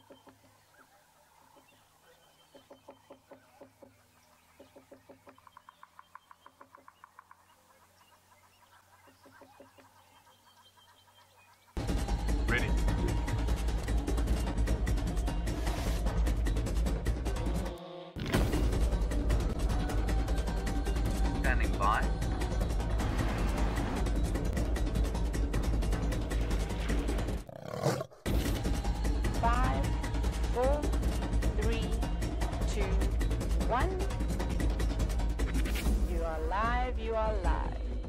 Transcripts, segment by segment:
Ready. Standing by. 5, 4, 3, 2, 1. You are live, you are live.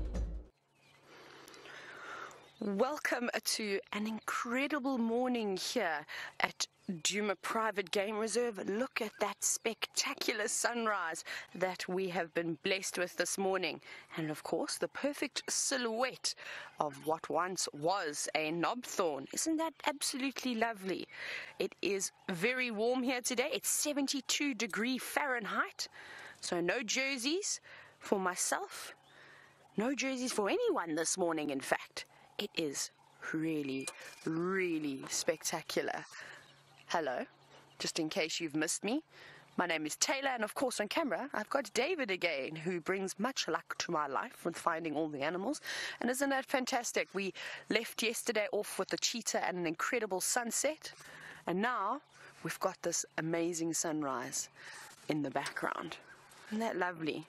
Welcome to an incredible morning here at Djuma Private Game Reserve. Look at that spectacular sunrise that we have been blessed with this morning. And of course, the perfect silhouette of what once was a knobthorn. Isn't that absolutely lovely? It is very warm here today. It's 72 degrees Fahrenheit. So no jerseys for myself. No jerseys for anyone this morning, in fact. It is really, really spectacular. Hello, just in case you've missed me, my name is Taylor, and of course on camera I've got David again, who brings much luck to my life with finding all the animals. And isn't that fantastic? We left yesterday off with a cheetah and an incredible sunset, and now we've got this amazing sunrise in the background. Isn't that lovely?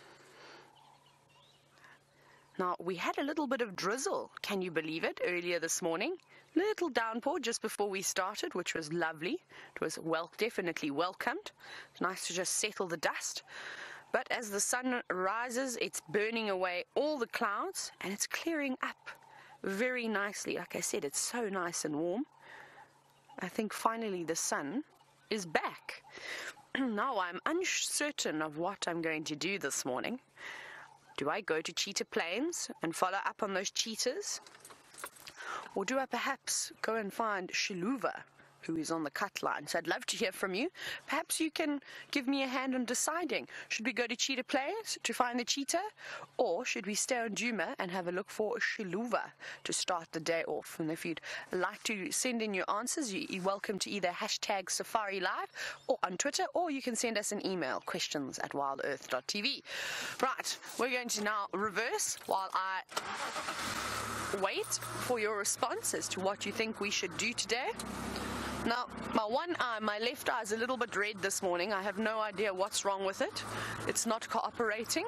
Now, we had a little bit of drizzle, can you believe it, earlier this morning. Little downpour just before we started, which was lovely. It was definitely welcomed. It's nice to just settle the dust. But as the sun rises, it's burning away all the clouds, and it's clearing up very nicely. Like I said, it's so nice and warm. I think finally the sun is back. Now I'm uncertain of what I'm going to do this morning. Do I go to Cheetah Plains and follow up on those cheetahs? Or do I perhaps go and find Shiluva, who is on the cut line? So I'd love to hear from you. Perhaps you can give me a hand on deciding. Should we go to Cheetah Plains to find the cheetah? Or should we stay on Djuma and have a look for Shiluva to start the day off? And if you'd like to send in your answers, you're welcome to either hashtag Safari Live or on Twitter, or you can send us an email, questions@wildearth.tv. Right, we're going to now reverse while I wait for your response as to what you think we should do today. Now, my left eye is a little bit red this morning. I have no idea what's wrong with it. It's not cooperating.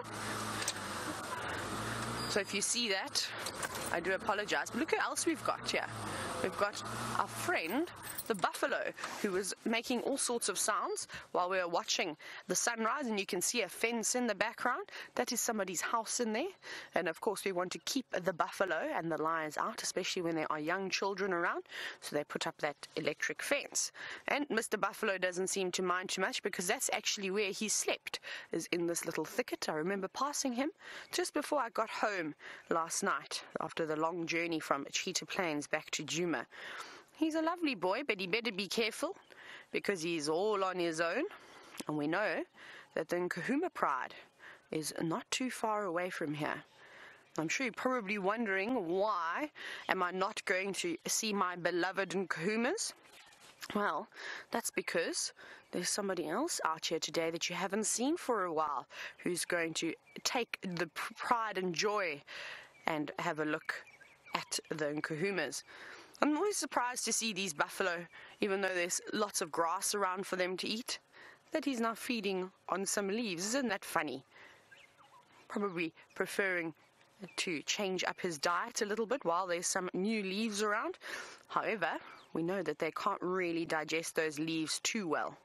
So if you see that, I do apologize. But look who else we've got here. We've got our friend, the buffalo, who was making all sorts of sounds while we were watching the sunrise, and you can see a fence in the background. That is somebody's house in there. And of course we want to keep the buffalo and the lions out, especially when there are young children around, so they put up that electric fence. And Mr. Buffalo doesn't seem to mind too much, because that's actually where he slept, is in this little thicket. I remember passing him just before I got home last night after the long journey from Cheetah Plains back to Djuma. He's a lovely boy, but he better be careful, because he's all on his own. And we know that the Nkuhuma Pride is not too far away from here. I'm sure you're probably wondering, why am I not going to see my beloved Nkuhumas? Well, that's because there's somebody else out here today that you haven't seen for a while, who's going to take the pride and joy and have a look at the Nkuhumas. I'm always surprised to see these buffalo, even though there's lots of grass around for them to eat, that he's now feeding on some leaves. Isn't that funny? Probably preferring to change up his diet a little bit while there's some new leaves around. However, we know that they can't really digest those leaves too well.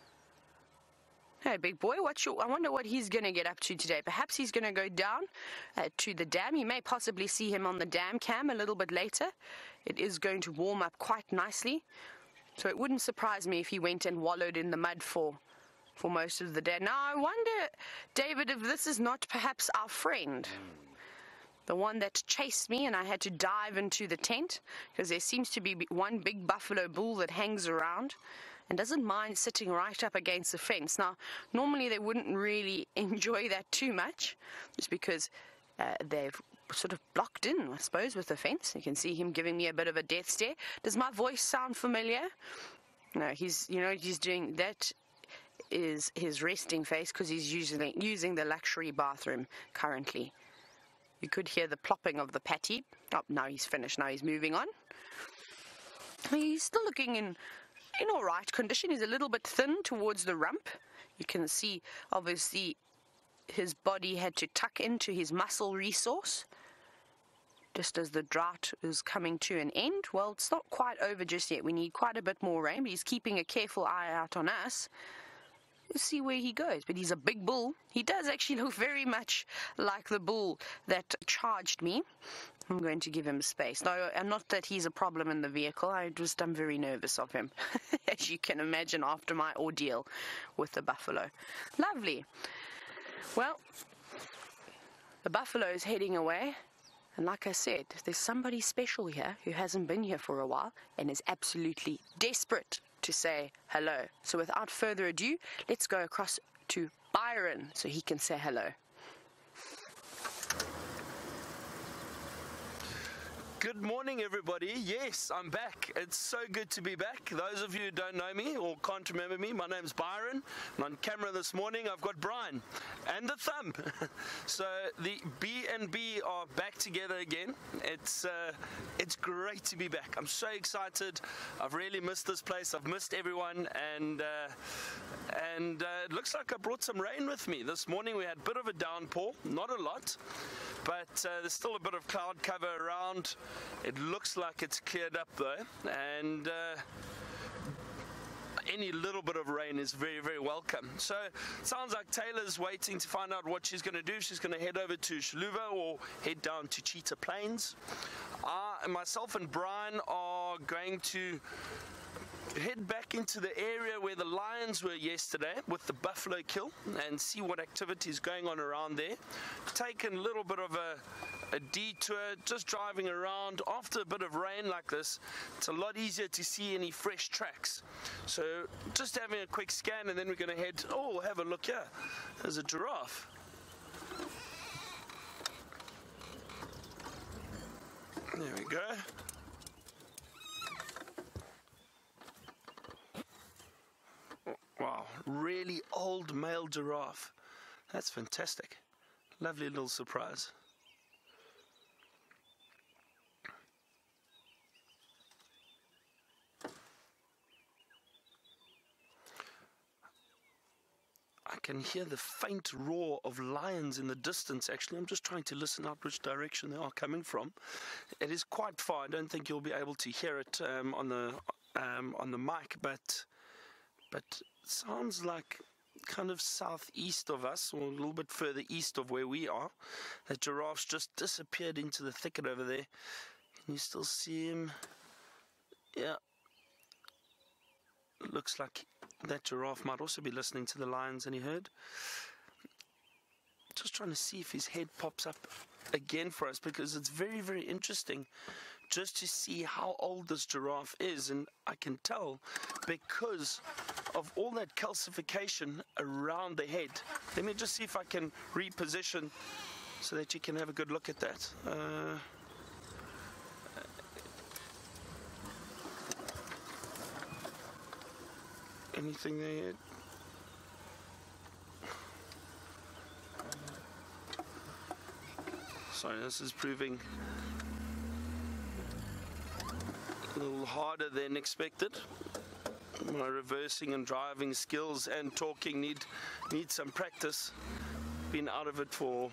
Hey, big boy, I wonder what he's going to get up to today. Perhaps he's going to go down to the dam. You may possibly see him on the dam cam a little bit later. It is going to warm up quite nicely. So it wouldn't surprise me if he went and wallowed in the mud for most of the day. Now, I wonder, David, if this is not perhaps our friend. The one that chased me and I had to dive into the tent, because there seems to be one big buffalo bull that hangs around and doesn't mind sitting right up against the fence. Now, normally they wouldn't really enjoy that too much, just because they've sort of blocked in, I suppose, with the fence. You can see him giving me a bit of a death stare. Does my voice sound familiar? No, he's doing that. Is his resting face because he's using the luxury bathroom currently. You could hear the plopping of the patty. Oh, now he's finished. Now he's moving on. He's still looking in all right condition. He's a little bit thin towards the rump. You can see, obviously, his body had to tuck into his muscle resource just as the drought is coming to an end. Well, it's not quite over just yet. We need quite a bit more rain, but he's keeping a careful eye out on us. We'll see where he goes, but he's a big bull. He does actually look very much like the bull that charged me. I'm going to give him space. No, and not that he's a problem in the vehicle. I'm very nervous of him, as you can imagine, after my ordeal with the buffalo. Lovely. Well, the buffalo is heading away. And like I said, there's somebody special here who hasn't been here for a while and is absolutely desperate to say hello. So without further ado, let's go across to Byron so he can say hello. Good morning, everybody. Yes, I'm back. It's so good to be back. Those of you who don't know me or can't remember me, my name's Byron, and on camera this morning I've got Brian and the thumb. So the B&B are back together again. It's great to be back. I'm so excited. I've really missed this place. I've missed everyone, and it looks like I brought some rain with me. This morning we had a bit of a downpour, not a lot, but there's still a bit of cloud cover around. It looks like it's cleared up though, and any little bit of rain is very, very welcome. So it sounds like Taylor's waiting to find out what she's going to do. She's going to head over to Shaluva or head down to Cheetah Plains. Myself and Brian are going to head back into the area where the lions were yesterday with the buffalo kill and see what activity is going on around there. Taken a little bit of a detour, just driving around. After a bit of rain like this, it's a lot easier to see any fresh tracks. So just having a quick scan, and then we're going to head, have a look here. There's a giraffe. There we go. Wow, really old male giraffe. That's fantastic. Lovely little surprise. I can hear the faint roar of lions in the distance, actually. I'm just trying to listen out which direction they are coming from. It is quite far. I don't think you'll be able to hear it on the mic, but it sounds like kind of southeast of us, or a little bit further east of where we are. That giraffe's just disappeared into the thicket over there. Can you still see him? Yeah. Looks like that giraffe might also be listening to the lions any herd. Just trying to see if his head pops up again for us, because it's very, very interesting just to see how old this giraffe is. And I can tell because of all that calcification around the head. Let me just see if I can reposition so that you can have a good look at that. Anything there? Sorry, this is proving a little harder than expected. My reversing and driving skills and talking need some practice. Been out of it for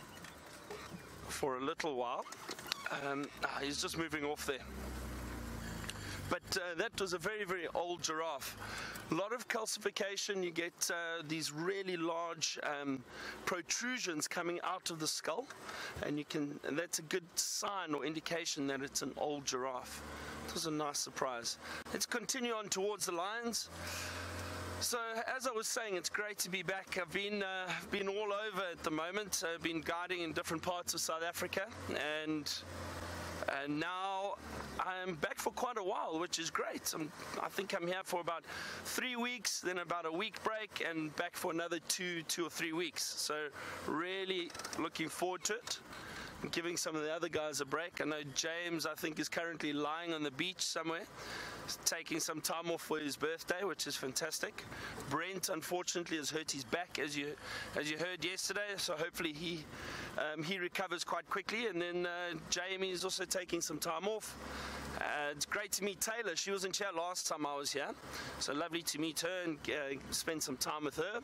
a little while. He's just moving off there. But that was a very, very old giraffe. A lot of calcification. You get these really large protrusions coming out of the skull, and that's a good sign or indication that it's an old giraffe. It was a nice surprise. Let's continue on towards the lions. So as I was saying, it's great to be back. I've been all over at the moment. I've been guiding in different parts of South Africa, and now I'm back for quite a while, which is great. I think I'm here for about 3 weeks, then about a week break, and back for another two or three weeks. So really looking forward to it. giving some of the other guys a break. I know James, I think, is currently lying on the beach somewhere, taking some time off for his birthday, which is fantastic. Brent, unfortunately, has hurt his back, as you heard yesterday, so hopefully he recovers quite quickly. And then Jamie is also taking some time off. It's great to meet Taylor. She wasn't here last time I was here, so lovely to meet her and spend some time with her.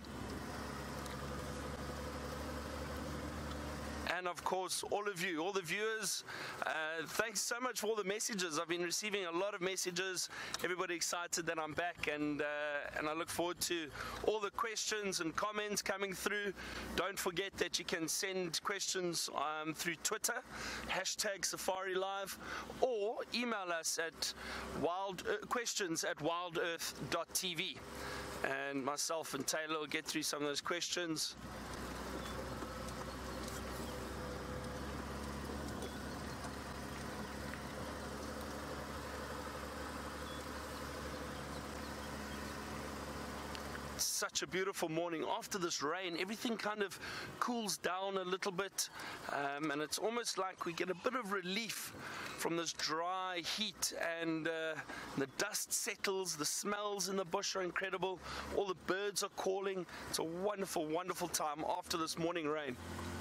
And of course, all of you, all the viewers, thanks so much for all the messages. I've been receiving a lot of messages. Everybody excited that I'm back, and I look forward to all the questions and comments coming through. Don't forget that you can send questions through Twitter, #SafariLive, or email us at questions@wildearth.tv. And myself and Taylor will get through some of those questions. Such a beautiful morning. After this rain, everything kind of cools down a little bit, and it's almost like we get a bit of relief from this dry heat, and the dust settles. The smells in the bush are incredible. All the birds are calling. It's a wonderful, wonderful time after this morning rain.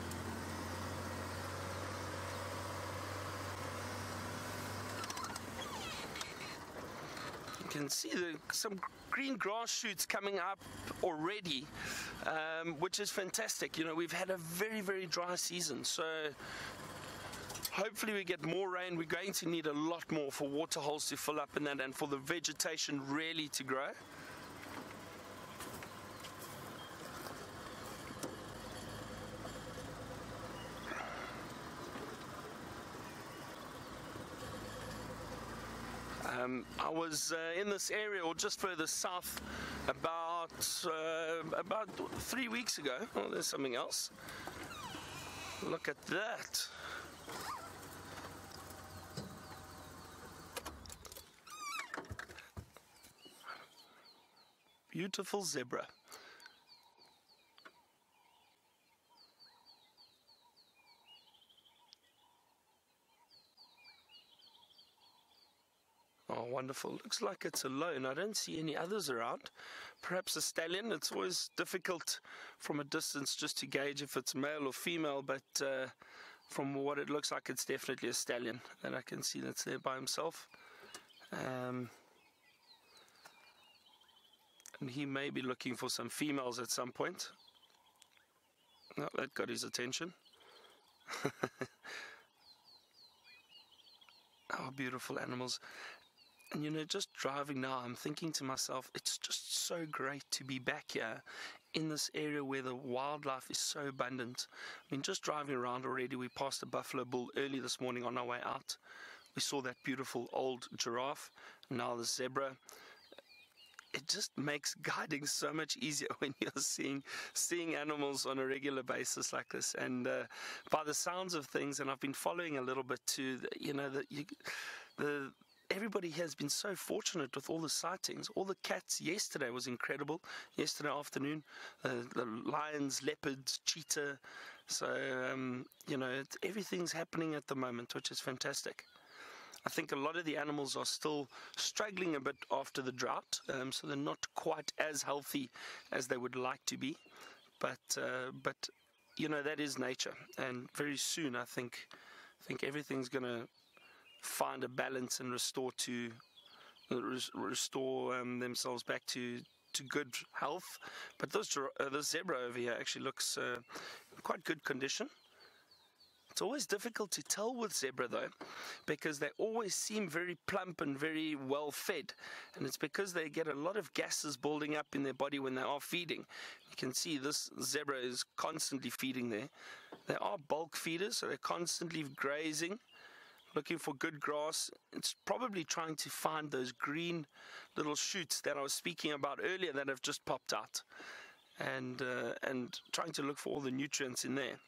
You can see some green grass shoots coming up already, which is fantastic. You know, we've had a very, very dry season, so hopefully we get more rain. We're going to need a lot more for water holes to fill up in that, and for the vegetation really to grow. I was in this area, or just further south, about 3 weeks ago. Oh, there's something else. Look at that. Beautiful zebra. Oh, wonderful. Looks like it's alone. I don't see any others around. Perhaps a stallion. It's always difficult from a distance just to gauge if it's male or female, but from what it looks like, it's definitely a stallion that I can see that's there by himself. And he may be looking for some females at some point. Oh, that got his attention. Oh, beautiful animals. And you know, just driving now, I'm thinking to myself, it's just so great to be back here in this area where the wildlife is so abundant. I mean, just driving around already, we passed a buffalo bull early this morning on our way out. We saw that beautiful old giraffe, now the zebra. It just makes guiding so much easier when you're seeing animals on a regular basis like this. And by the sounds of things, and I've been following a little bit too, you know, everybody has been so fortunate with all the sightings. All the cats yesterday was incredible. Yesterday afternoon, the lions, leopards, cheetah. So, you know, everything's happening at the moment, which is fantastic. I think a lot of the animals are still struggling a bit after the drought, so they're not quite as healthy as they would like to be. But you know, that is nature, and very soon I think everything's going to find a balance and restore themselves back to good health. But this zebra over here actually looks in quite good condition. It's always difficult to tell with zebra though, because they always seem very plump and very well fed, and it's because they get a lot of gases building up in their body when they are feeding. You can see this zebra is constantly feeding there. They are bulk feeders, so they're constantly grazing, looking for good grass. It's probably trying to find those green little shoots that I was speaking about earlier that have just popped out, and trying to look for all the nutrients in there.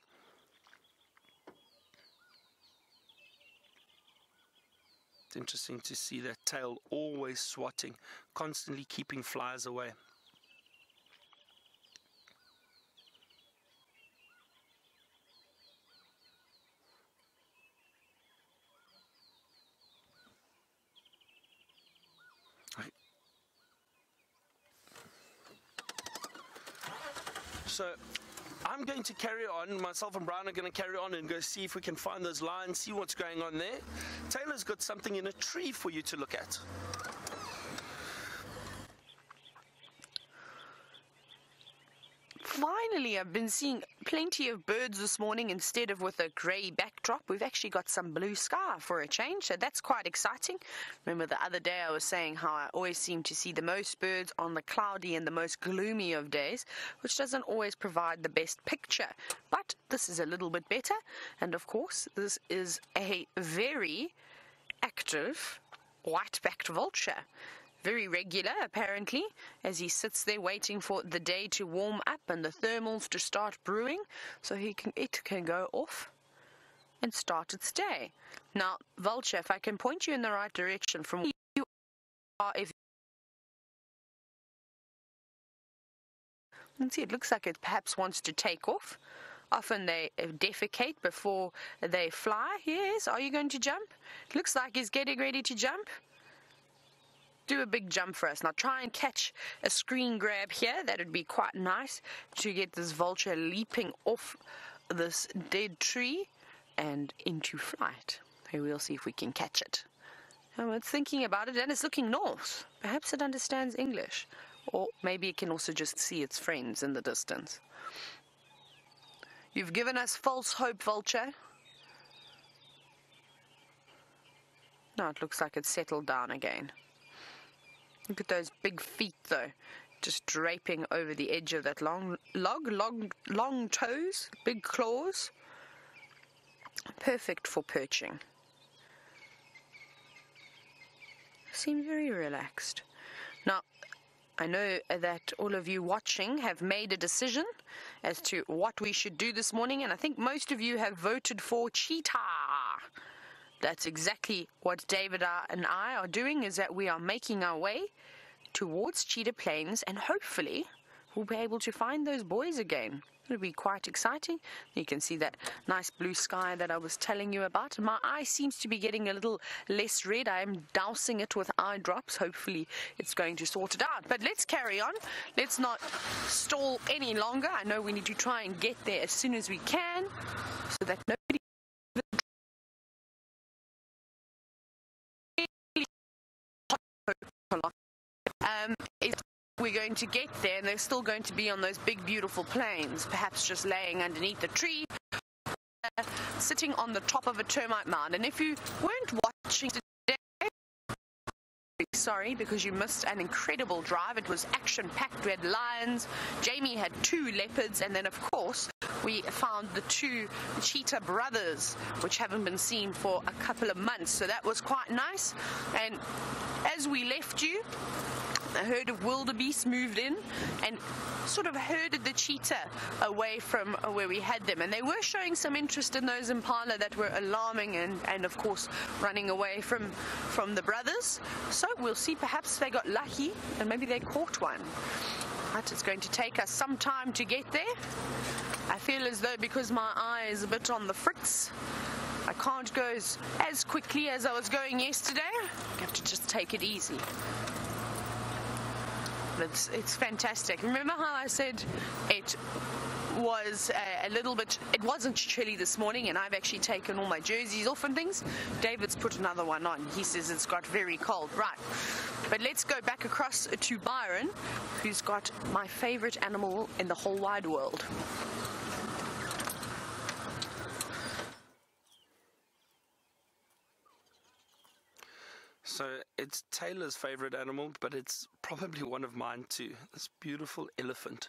It's interesting to see that tail always swatting, constantly keeping flies away. So I'm going to carry on. Myself and Brian are going to carry on and go see if we can find those lions, see what's going on there. Taylor's got something in a tree for you to look at. Finally, I've been seeing plenty of birds this morning instead of with a grey backdrop. We've actually got some blue sky for a change, so that's quite exciting. Remember the other day I was saying how I always seem to see the most birds on the cloudy and the most gloomy of days, which doesn't always provide the best picture. But this is a little bit better, and of course this is a very active white-backed vulture. Very regular, apparently, as he sits there waiting for the day to warm up and the thermals to start brewing, so it can go off and start its day. Now, vulture, if I can point you in the right direction from where you are, if you can see, it looks like it perhaps wants to take off. Often they defecate before they fly. Yes, are you going to jump? It looks like he's getting ready to jump. Do a big jump for us. Now try and catch a screen grab here. That would be quite nice to get this vulture leaping off this dead tree and into flight. Okay, we'll see if we can catch it. Oh, it's thinking about it and it's looking north. Perhaps it understands English. Or maybe it can also just see its friends in the distance. You've given us false hope, vulture. Now it looks like it's settled down again. Look at those big feet, though, just draping over the edge of that long toes, big claws. Perfect for perching. Seem very relaxed. Now, I know that all of you watching have made a decision as to what we should do this morning, and I think most of you have voted for cheetah. That's exactly what David and I are doing, is that we are making our way towards Cheetah Plains, and hopefully we'll be able to find those boys again. It'll be quite exciting. You can see that nice blue sky that I was telling you about. My eye seems to be getting a little less red. I am dousing it with eye drops. Hopefully it's going to sort it out. But let's carry on. Let's not stall any longer. I know we need to try and get there as soon as we can so that nobody we're going to get there and they're still going to be on those big beautiful plains, perhaps just laying underneath a tree, sitting on the top of a termite mound. And if you weren't watching today, sorry, because you missed an incredible drive. It was action-packed. We had lions, Jamie had 2 leopards, and then of course we found the 2 cheetah brothers, which haven't been seen for a couple of months, so that was quite nice. And as we left you, a herd of wildebeest moved in and sort of herded the cheetah away from where we had them, and they were showing some interest in those impala that were alarming and of course running away from the brothers. So we'll see, perhaps they got lucky and maybe they caught one. But it's going to take us some time to get there. I feel as though because my eye is a bit on the fritz, I can't go as quickly as I was going yesterday. I have to just take it easy. It's fantastic. Remember how I said it was a little bit, it wasn't chilly this morning, and I've actually taken all my jerseys off and things. David's put another one on. He says it's got very cold. Right. But let's go back across to Byron, who's got my favorite animal in the whole wide world. So it's Taylor's favorite animal, but it's probably one of mine too. This beautiful elephant.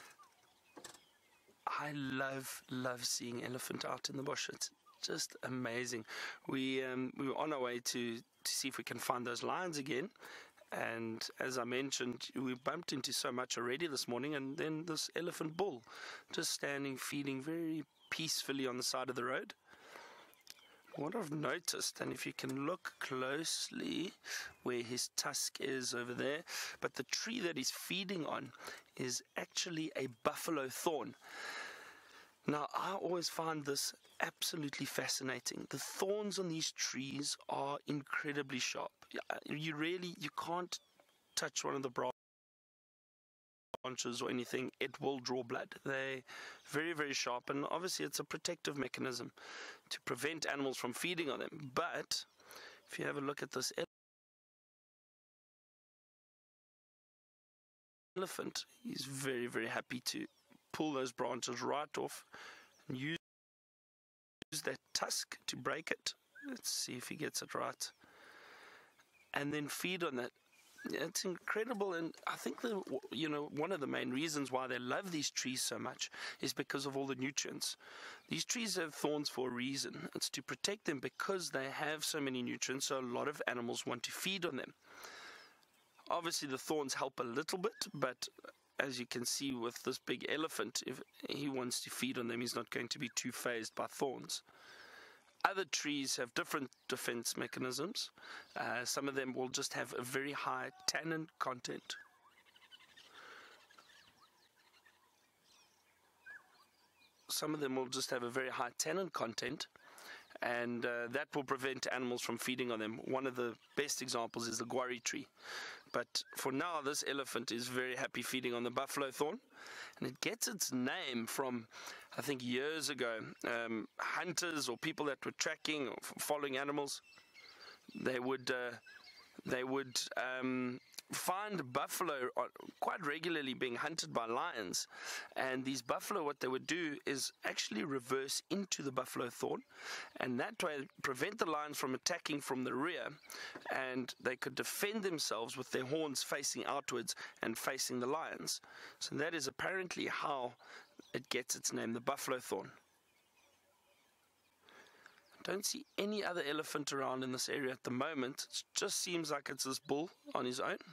I love seeing elephant out in the bush. It's just amazing. We were on our way to see if we can find those lions again. And as I mentioned, we bumped into so much already this morning, and then this elephant bull just standing, feeding very peacefully on the side of the road. What I've noticed, and if you can look closely where his tusk is over there, but the tree that he's feeding on is actually a buffalo thorn. Now, I always find this absolutely fascinating. The thorns on these trees are incredibly sharp. You can't touch one of the branches branches or anything, it will draw blood. They're very, very sharp, and obviously it's a protective mechanism to prevent animals from feeding on them. But if you have a look at this elephant, he's very, very happy to pull those branches right off and use that tusk to break it. Let's see if he gets it right. And then feed on that. It's incredible, and I think one of the main reasons why they love these trees so much is because of all the nutrients. These trees have thorns for a reason. It's to protect them because they have so many nutrients, so a lot of animals want to feed on them. Obviously the thorns help a little bit, but as you can see with this big elephant, if he wants to feed on them, he's not going to be too fazed by thorns. Other trees have different defense mechanisms. Some of them will just have a very high tannin content. And that will prevent animals from feeding on them. One of the best examples is the guarri tree. But for now, this elephant is very happy feeding on the buffalo thorn. And it gets its name from, I think years ago, hunters or people that were tracking or following animals, they would find buffalo quite regularly being hunted by lions, and these buffalo, what they would do is actually reverse into the buffalo thorn, and that way prevent the lions from attacking from the rear, and they could defend themselves with their horns facing outwards and facing the lions. So that is apparently how it gets its name, the buffalo thorn. Don't see any other elephant around in this area at the moment. It just seems like it's this bull on his own.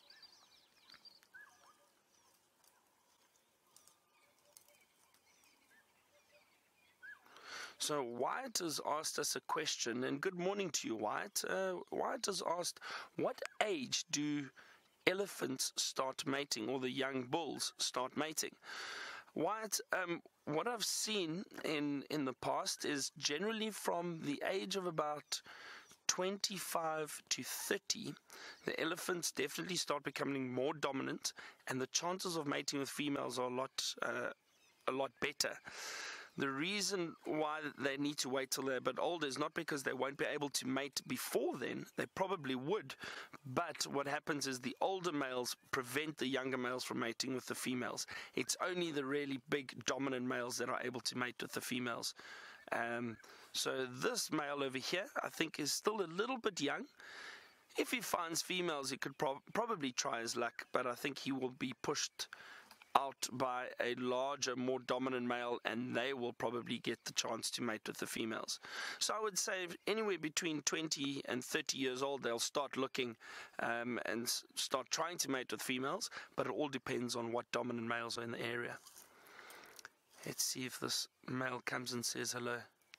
So Wyatt has asked us a question, and good morning to you, Wyatt. Wyatt has asked, what age do elephants start mating, or the young bulls start mating? Wyatt, what I've seen in the past is generally from the age of about 25 to 30, the elephants definitely start becoming more dominant, and the chances of mating with females are a lot better. The reason why they need to wait till they're a bit older is not because they won't be able to mate before then. They probably would, but what happens is the older males prevent the younger males from mating with the females. It's only the really big dominant males that are able to mate with the females. So this male over here, I think, is still a little bit young. If he finds females, he could probably try his luck, but I think he will be pushed out by a larger, more dominant male, and they will probably get the chance to mate with the females. So I would say anywhere between 20 and 30 years old, they'll start looking and start trying to mate with females, but it all depends on what dominant males are in the area. Let's see if this male comes and says hello.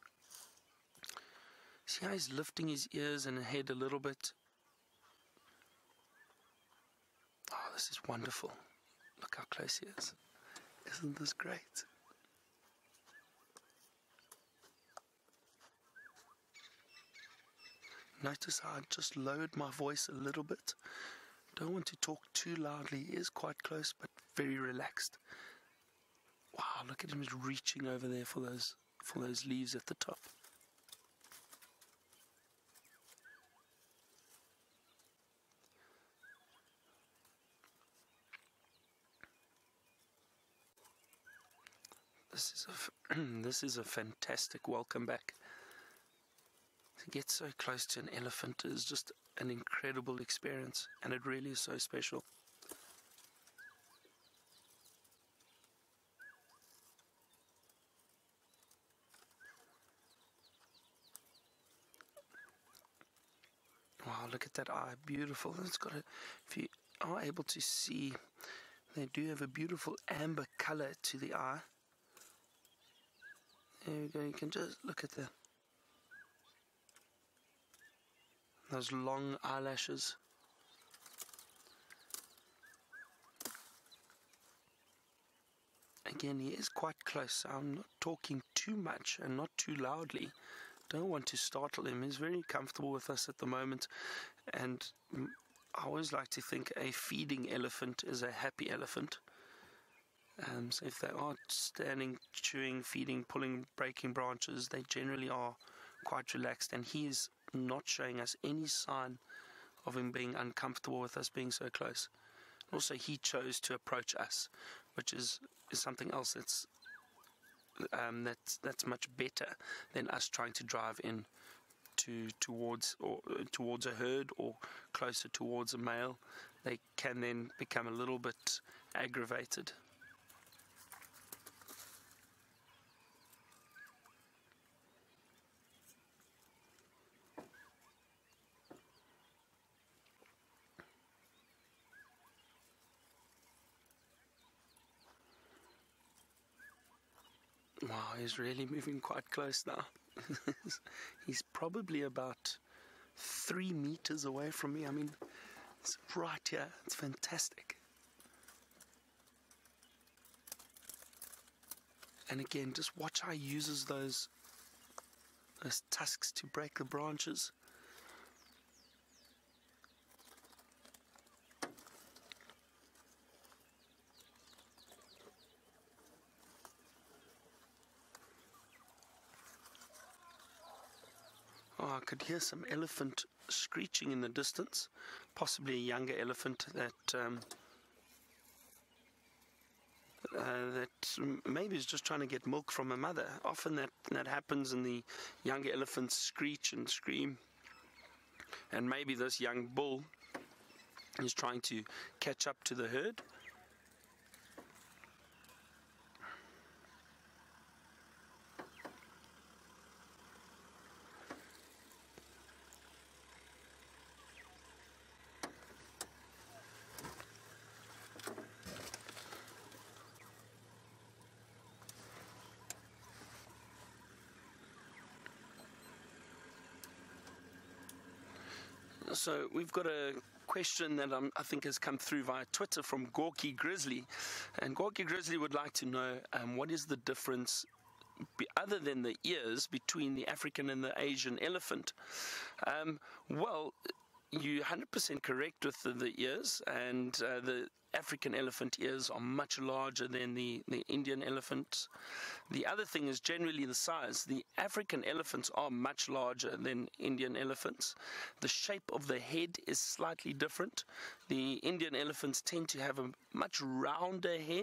See how he's lifting his ears and head a little bit? Oh, this is wonderful. Look how close he is. Isn't this great? Notice how I just lowered my voice a little bit. Don't want to talk too loudly. He is quite close, but very relaxed. Wow, look at him, he's reaching over there for those leaves at the top. This is a fantastic welcome back. To get so close to an elephant is just an incredible experience, and it really is so special. Wow, look at that eye, beautiful. If you are able to see, they do have a beautiful amber color to the eye. There we go, you can just look at those long eyelashes. Again, he is quite close. I'm not talking too much and not too loudly. Don't want to startle him. He's very comfortable with us at the moment, and I always like to think a feeding elephant is a happy elephant. So if they are standing, chewing, feeding, pulling, breaking branches, they generally are quite relaxed, and he is not showing us any sign of him being uncomfortable with us being so close. Also, he chose to approach us, which is something else that's much better than us trying to drive in towards a herd or closer towards a male. They can then become a little bit aggravated. Wow, he's really moving quite close now. He's probably about 3 meters away from me. I mean, it's right here. It's fantastic. And again, just watch how he uses those tusks to break the branches. Oh, I could hear some elephant screeching in the distance, possibly a younger elephant that maybe is just trying to get milk from a mother. Often that happens, and the younger elephants screech and scream, and maybe this young bull is trying to catch up to the herd. So we've got a question that I think has come through via Twitter from Gorky Grizzly, and Gorky Grizzly would like to know what is the difference, other than the ears, between the African and the Asian elephant. Well, you're 100% correct with the ears, and the African elephant ears are much larger than the Indian elephants. The other thing is generally the size. The African elephants are much larger than Indian elephants. The shape of the head is slightly different. The Indian elephants tend to have a much rounder head,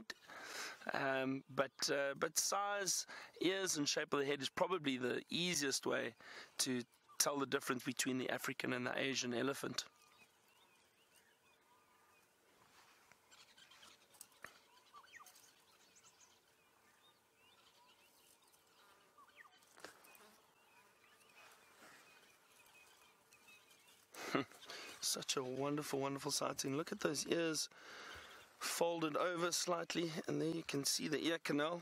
but size, ears and shape of the head is probably the easiest way to tell the difference between the African and the Asian elephant. Such a wonderful, wonderful sighting. Look at those ears folded over slightly, and there you can see the ear canal.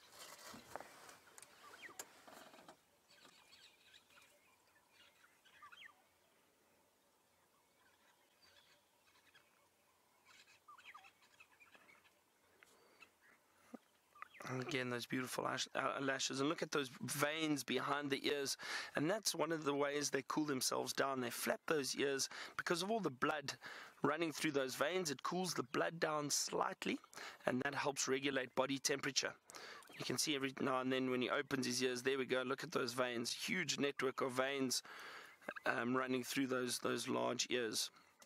And again, those beautiful lashes, and look at those veins behind the ears, and that's one of the ways they cool themselves down. They flap those ears because of all the blood running through those veins. It cools the blood down slightly, and that helps regulate body temperature. You can see every now and then when he opens his ears, there we go, look at those veins, huge network of veins running through those large ears.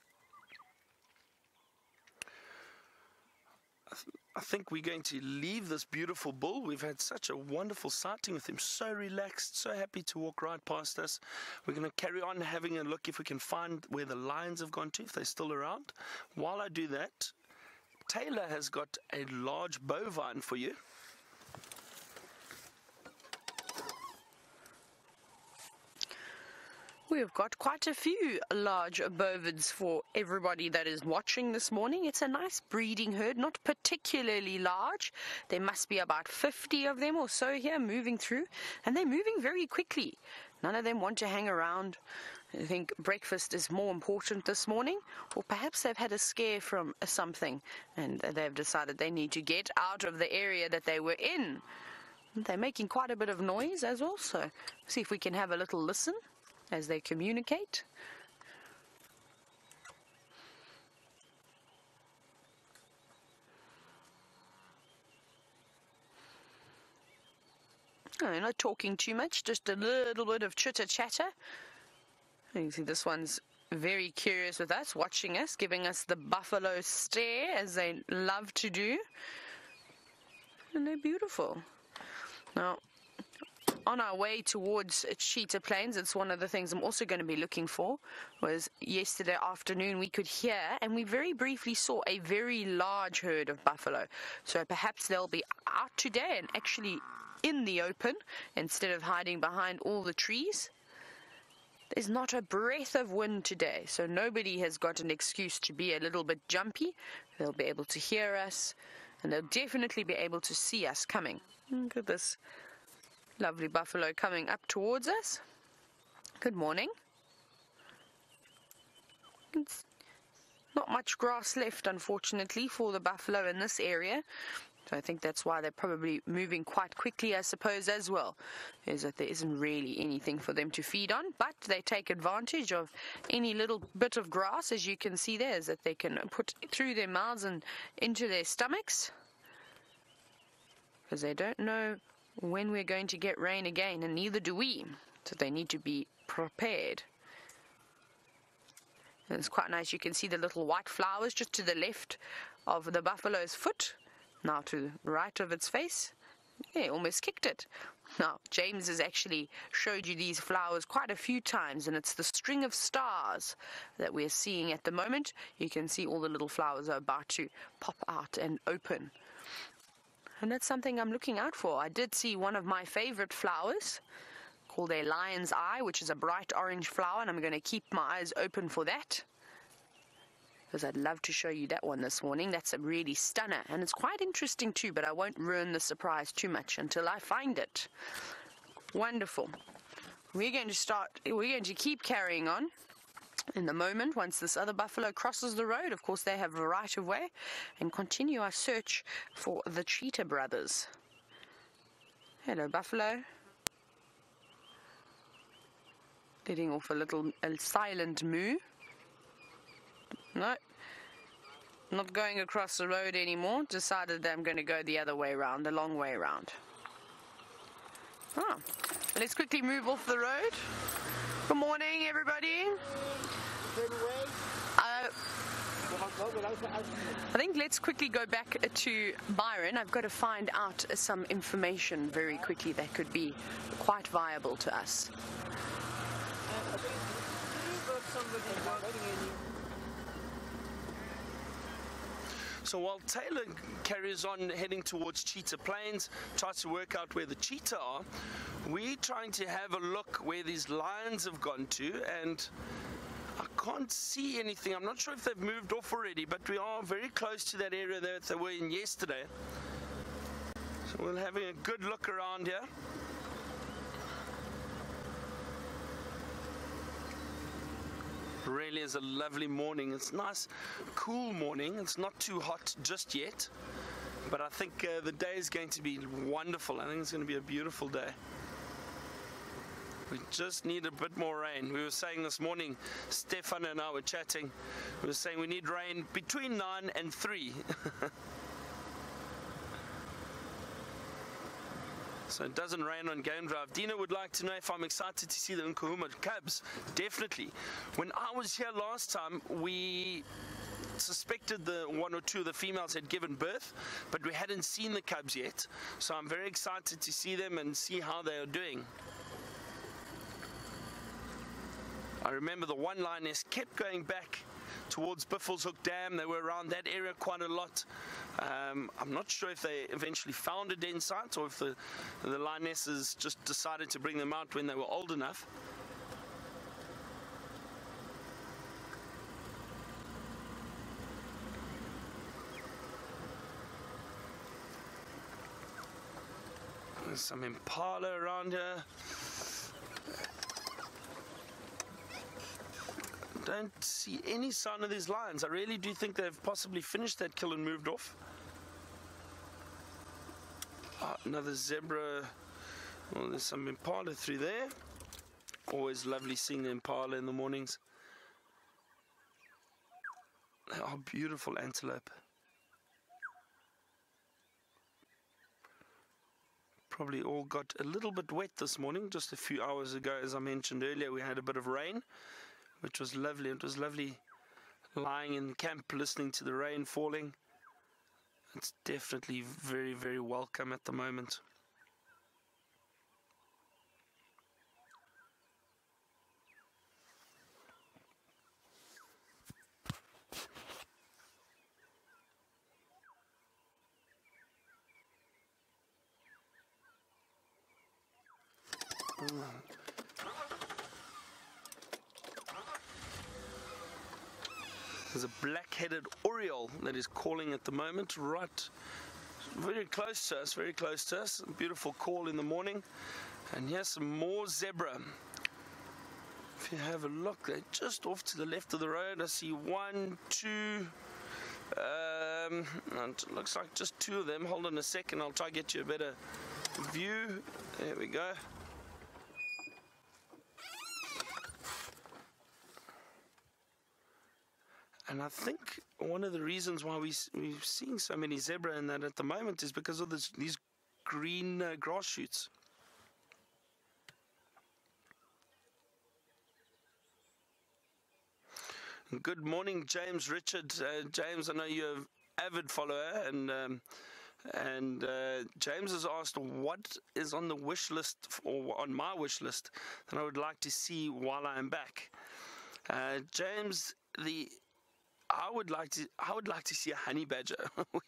I think we're going to leave this beautiful bull. We've had such a wonderful sighting with him, so relaxed, so happy to walk right past us. We're going to carry on having a look if we can find where the lions have gone to, if they're still around. While I do that, Taylor has got a large bovine for you. We've got quite a few large bovids for everybody that is watching this morning. It's a nice breeding herd, not particularly large. There must be about 50 of them or so here moving through, and they're moving very quickly. None of them want to hang around. I think breakfast is more important this morning, or perhaps they've had a scare from something and they've decided they need to get out of the area that they were in. They're making quite a bit of noise as well, so see if we can have a little listen as they communicate. Not talking too much, just a little bit of chitter-chatter. You see this one's very curious with us, watching us, giving us the buffalo stare, as they love to do. And they're beautiful. Now, on our way towards Cheetah Plains, it's one of the things I'm also going to be looking for, was yesterday afternoon we could hear, and we very briefly saw a very large herd of buffalo. So perhaps they'll be out today and actually in the open instead of hiding behind all the trees. There's not a breath of wind today, so nobody has got an excuse to be a little bit jumpy. They'll be able to hear us, and they'll definitely be able to see us coming. Look at this lovely buffalo coming up towards us. Good morning. It's not much grass left, unfortunately, for the buffalo in this area. So I think that's why they're probably moving quite quickly, I suppose, as well, is that there isn't really anything for them to feed on, but they take advantage of any little bit of grass, as you can see there, is that they can put through their mouths and into their stomachs, because they don't know when we're going to get rain again, and neither do we, so they need to be prepared. And it's quite nice, you can see the little white flowers just to the left of the buffalo's foot. Now to the right of its face. Yeah, almost kicked it. Now, James has actually showed you these flowers quite a few times, and it's the string of stars that we're seeing at the moment. You can see all the little flowers are about to pop out and open. And that's something I'm looking out for. I did see one of my favorite flowers called a lion's eye, which is a bright orange flower, and I'm going to keep my eyes open for that, because I'd love to show you that one this morning. That's a really stunner, and it's quite interesting too, but I won't ruin the surprise too much until I find it. Wonderful. We're going to keep carrying on. In the moment, once this other buffalo crosses the road, of course they have a right of way, and continue our search for the Cheetah brothers. Hello, buffalo. Letting off a silent moo. No, not going across the road anymore. Decided that I'm going to go the other way around, the long way around. Let's quickly move off the road. Good morning, everybody. I think let's quickly go back to Byron. I've got to find out some information very quickly that could be quite viable to us. So while Taylor carries on heading towards Cheetah Plains, tries to work out where the cheetah are, we're trying to have a look where these lions have gone to, and I can't see anything. I'm not sure if they've moved off already, but we are very close to that area that they were in yesterday. So we're having a good look around here. Really is a lovely morning. It's a nice, cool morning. It's not too hot just yet, but I think the day is going to be wonderful. I think it's going to be a beautiful day. We just need a bit more rain. We were saying this morning, Stefan and I were chatting, we were saying we need rain between 9 and 3. So it doesn't rain on Game Drive. Dina would like to know if I'm excited to see the Nkuhuma cubs. Definitely. When I was here last time, we suspected the one or two of the females had given birth, but we hadn't seen the cubs yet. So I'm very excited to see them and see how they are doing. I remember the one lioness kept going back towards Buffelshoek Dam. They were around that area quite a lot. I'm not sure if they eventually found a den site or if the lionesses just decided to bring them out when they were old enough. There's some impala around here. Don't see any sign of these lions. I really do think they've possibly finished that kill and moved off. Another zebra. Well, there's some impala through there. Always lovely seeing the impala in the mornings. They are beautiful antelope. probably all got a little bit wet this morning. Just a few hours ago, as I mentioned earlier, we had a bit of rain, which was lovely. It was lovely lying in camp listening to the rain falling. It's definitely very, very welcome at the moment. There's a black-headed oriole that is calling at the moment, right very close to us, very close to us. A beautiful call in the morning. And here's some more zebra. If you have a look, they're just off to the left of the road. I see 1, 2, it looks like just 2 of them. Hold on a second, I'll try to get you a better view. There we go. And I think one of the reasons why we're seeing so many zebra in that at the moment is because of these green grass shoots. Good morning, James Richard. James, I know you're an avid follower, and James has asked what is on the wish list, or on my wish list, that I would like to see while I am back. James, I would like to see a honey badger.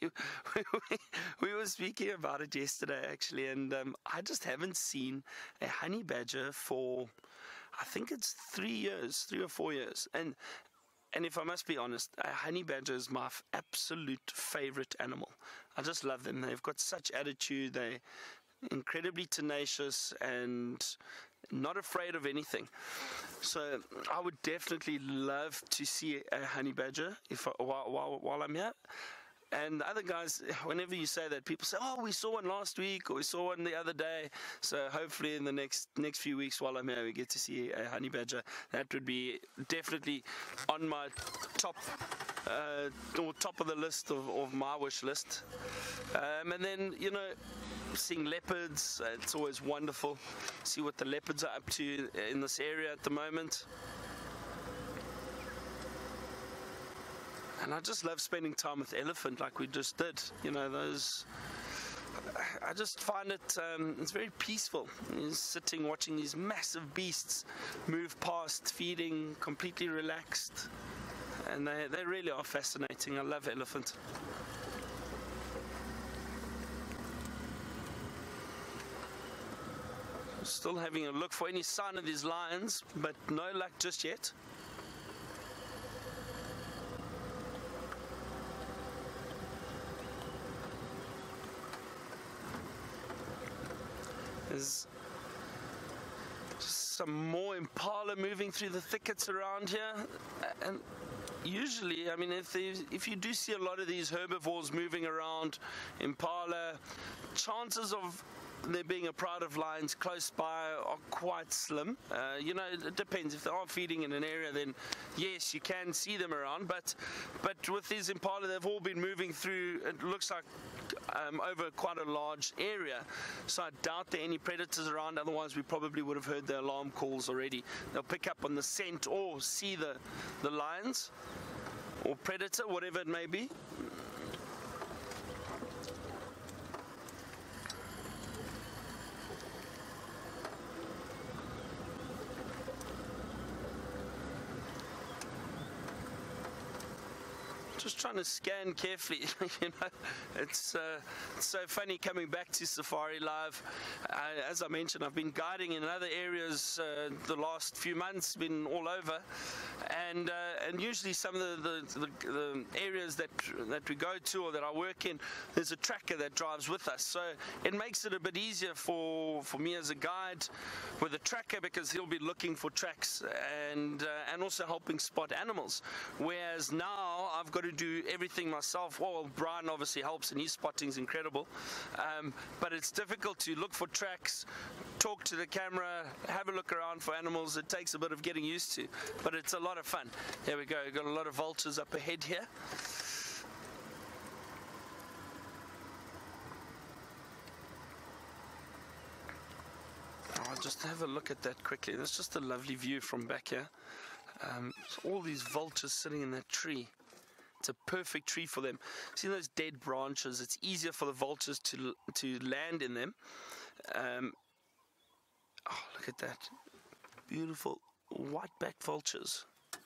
we were speaking about it yesterday, actually, and I just haven't seen a honey badger for, I think it's 3 or 4 years. And if I must be honest, a honey badger is my absolute favorite animal. I just love them. They've got such attitude. They're incredibly tenacious and not afraid of anything. So I would definitely love to see a honey badger while I'm here. And the other guys, whenever you say that, people say, oh, we saw one last week, or we saw one the other day. So hopefully in the next few weeks while I'm here, we get to see a honey badger. That would be definitely on my top of the list of my wish list. And then, you know, seeing leopards, it's always wonderful. See what the leopards are up to in this area at the moment. And I just love spending time with elephant like we just did. You know, I just find it, it's very peaceful. You're sitting watching these massive beasts move past, feeding, completely relaxed. And they really are fascinating. I love elephant. Still having a look for any sign of these lions, but no luck just yet. There's some more impala moving through the thickets around here, and usually, I mean, if you do see a lot of these herbivores moving around, impala, chances of there being a pride of lions close by are quite slim. You know, it depends. If they are feeding in an area, then yes, you can see them around. But with these impala, they've all been moving through, it looks like, over quite a large area. So I doubt there are any predators around. Otherwise, we probably would have heard the alarm calls already. They'll pick up on the scent or see the lions or predator, whatever it may be. Just trying to scan carefully. You know, it's so funny coming back to Safari Live. As I mentioned, I've been guiding in other areas the last few months, been all over, and usually some of the areas that we go to or that I work in, there's a tracker that drives with us. So it makes it a bit easier for me as a guide with a tracker, because he'll be looking for tracks and also helping spot animals. Whereas now I've got to do everything myself. Well, Brian obviously helps, and his spotting is incredible, but it's difficult to look for tracks, talk to the camera, have a look around for animals. It takes a bit of getting used to, but it's a lot of fun. Here we go, we've got a lot of vultures up ahead here. just have a look at that quickly. That's just a lovely view from back here. So all these vultures sitting in that tree. It's a perfect tree for them. See those dead branches? It's easier for the vultures to land in them. Oh, look at that. Beautiful white-backed vultures.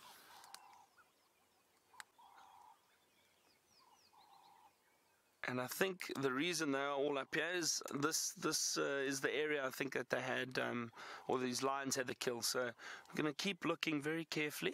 And I think the reason they are all up here is this is the area I think that they had, or these lions had the kill. So I'm going to keep looking very carefully.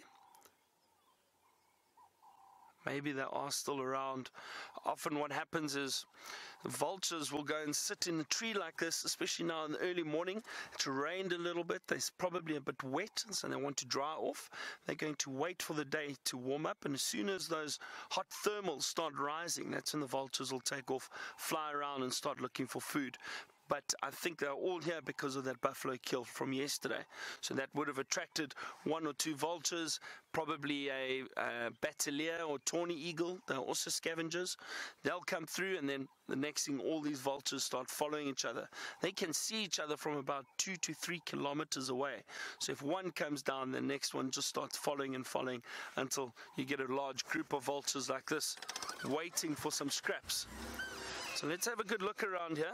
Maybe they are still around. Often what happens is the vultures will go and sit in a tree like this, especially now in the early morning. It's rained a little bit. They're probably a bit wet, so they want to dry off. They're going to wait for the day to warm up, and as soon as those hot thermals start rising, that's when the vultures will take off, fly around and start looking for food. But I think they're all here because of that buffalo kill from yesterday. So that would have attracted 1 or 2 vultures, probably a bateleur or tawny eagle. They're also scavengers. They'll come through, and then the next thing, all these vultures start following each other. They can see each other from about 2 to 3 kilometers away. So if one comes down, the next one just starts following and following until you get a large group of vultures like this, waiting for some scraps. So let's have a good look around here.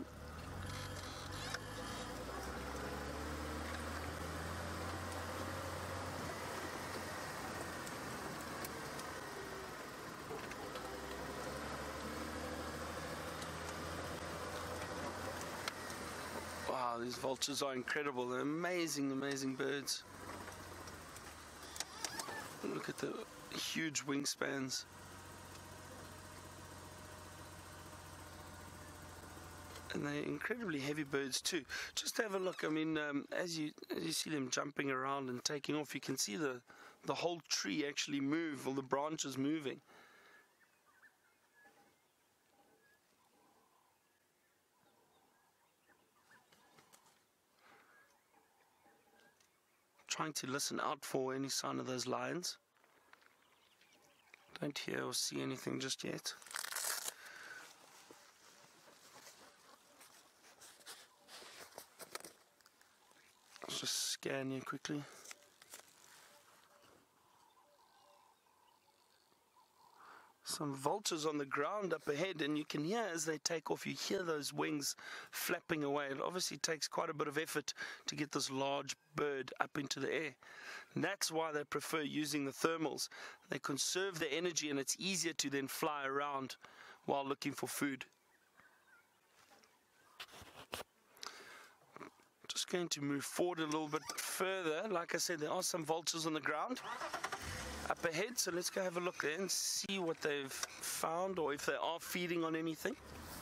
Wow, these vultures are incredible. They're amazing, amazing birds. Look at the huge wingspans. And they're incredibly heavy birds too. Just have a look. I mean, as you see them jumping around and taking off, you can see the whole tree actually move, all the branches moving. Trying to listen out for any sign of those lions. Don't hear or see anything just yet. Let's just scan here quickly. Some vultures on the ground up ahead, and you can hear as they take off, you hear those wings flapping away. It obviously takes quite a bit of effort to get this large bird up into the air. And that's why they prefer using the thermals. They conserve their energy, and it's easier to then fly around while looking for food. Just going to move forward a little bit further. Like I said, there are some vultures on the ground up ahead, so let's go have a look there and see what they've found, or if they are feeding on anything.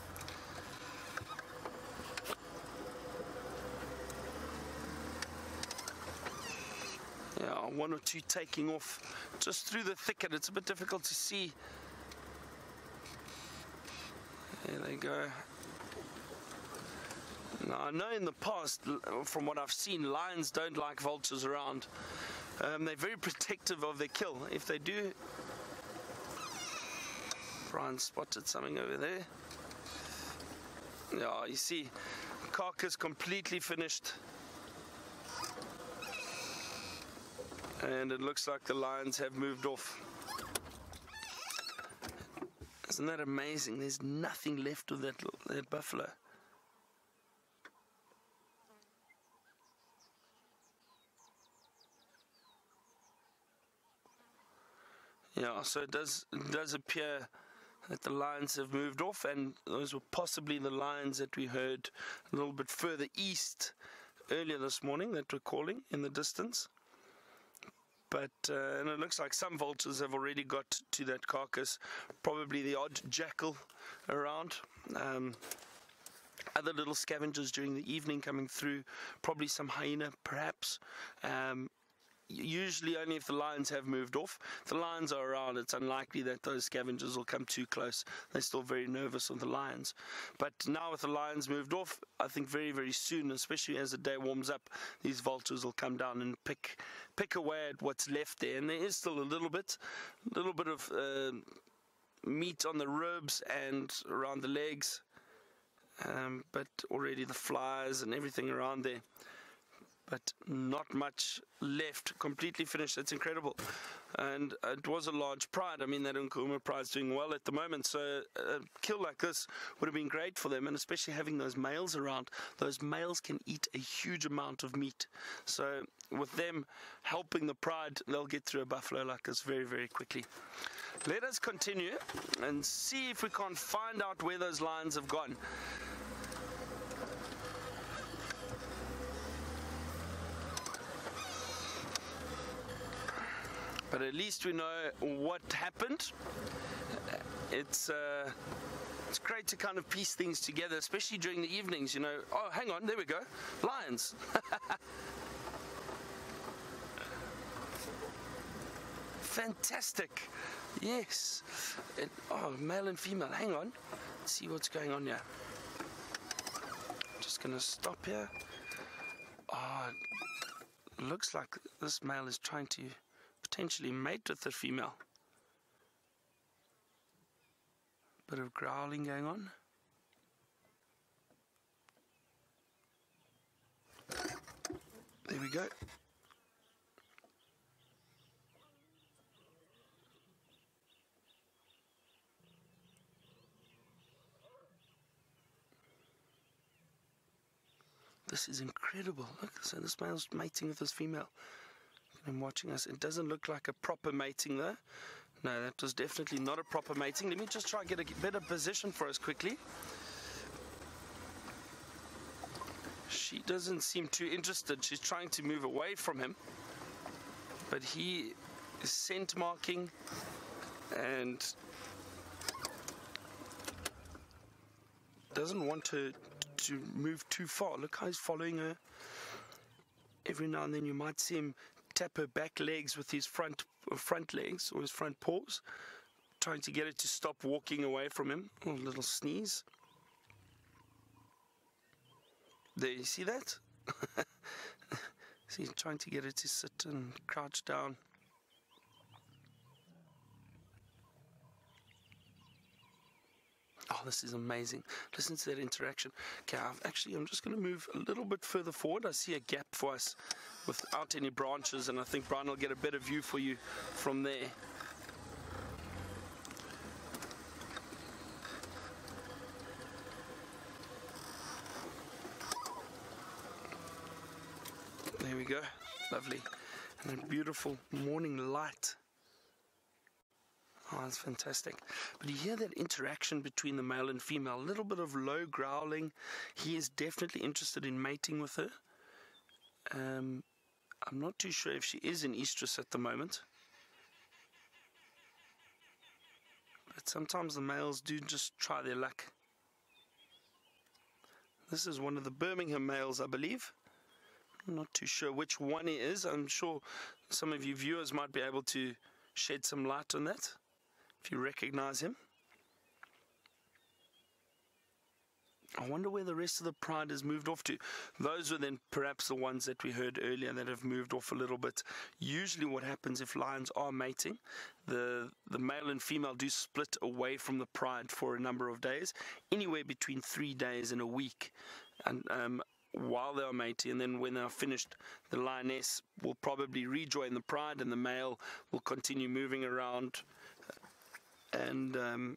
Yeah, 1 or 2 taking off just through the thicket. It's a bit difficult to see. There they go. Now, I know in the past, from what I've seen, lions don't like vultures around. They're very protective of their kill. If they do... Brian spotted something over there. Yeah, you see, carcass completely finished. And it looks like the lions have moved off. Isn't that amazing? There's nothing left of that buffalo. Yeah, so it does appear that the lions have moved off, and those were possibly the lions that we heard a little bit further east earlier this morning that were calling in the distance. But and it looks like some vultures have already got to that carcass, probably the odd jackal around. Other little scavengers during the evening coming through, probably some hyena perhaps. Usually only if the lions have moved off. If the lions are around, it's unlikely that those scavengers will come too close. They're still very nervous of the lions. But now with the lions moved off, I think very, very soon, especially as the day warms up, these vultures will come down and pick away at what's left there. And there is still a little bit of meat on the ribs and around the legs. But already the flies and everything around there but not much left. Completely finished. That's incredible. And it was a large pride. I mean, that Nkuhuma pride's doing well at the moment, so a kill like this would have been great for them, and especially having those males around. Those males can eat a huge amount of meat. So with them helping the pride, they'll get through a buffalo like this very, very quickly. Let us continue and see if we can't find out where those lions have gone. But at least we know what happened. It's great to kind of piece things together, especially during the evenings, you know. Oh, hang on, there we go. Lions. Fantastic. Yes. Oh, male and female. Hang on. Let's see what's going on here. Just going to stop here. Oh, looks like this male is trying to potentially mate with the female. Bit of growling going on. There we go. This is incredible. Look, so this male's mating with this female. I'm watching us. It doesn't look like a proper mating though. No, that was definitely not a proper mating. Let me just try and get a better position for us quickly. She doesn't seem too interested. She's trying to move away from him. But he is scent marking and doesn't want to move too far. Look how he's following her. Every now and then you might see him tap her back legs with his front legs or his front paws, trying to get her to stop walking away from him. Oh, a little sneeze. There, you see that? See, he's trying to get her to sit and crouch down. Oh, this is amazing. Listen to that interaction. Okay, I'm just going to move a little bit further forward. I see a gap for us without any branches, and I think Brian will get a better view for you from there. There we go. Lovely. And a beautiful morning light. Oh, that's fantastic. But you hear that interaction between the male and female, a little bit of low growling. He is definitely interested in mating with her. I'm not too sure if she is in estrus at the moment. But sometimes the males do just try their luck. This is one of the Birmingham males, I believe. I'm not too sure which one he is. I'm sure some of you viewers might be able to shed some light on that, if you recognize him. I wonder where the rest of the pride has moved off to. Those were then perhaps the ones that we heard earlier that have moved off a little bit. Usually what happens if lions are mating, the male and female do split away from the pride for a number of days, anywhere between 3 days and a week. And while they are mating, and then when they are finished, the lioness will probably rejoin the pride and the male will continue moving around and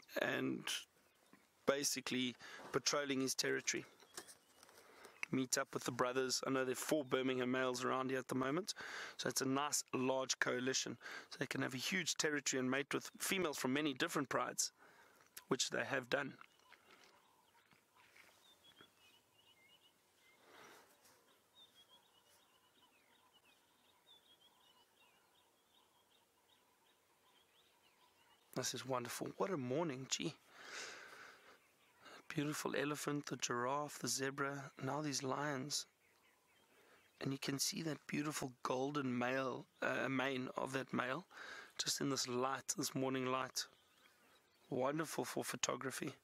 basically patrolling his territory. Meet up with the brothers. I know there are 4 Birmingham males around here at the moment, so it's a nice large coalition. So they can have a huge territory and mate with females from many different prides, which they have done. This is wonderful. What a morning, gee. Beautiful elephant, the giraffe, the zebra, now these lions. And you can see that beautiful golden mane of that male just in this light, this morning light. Wonderful for photography.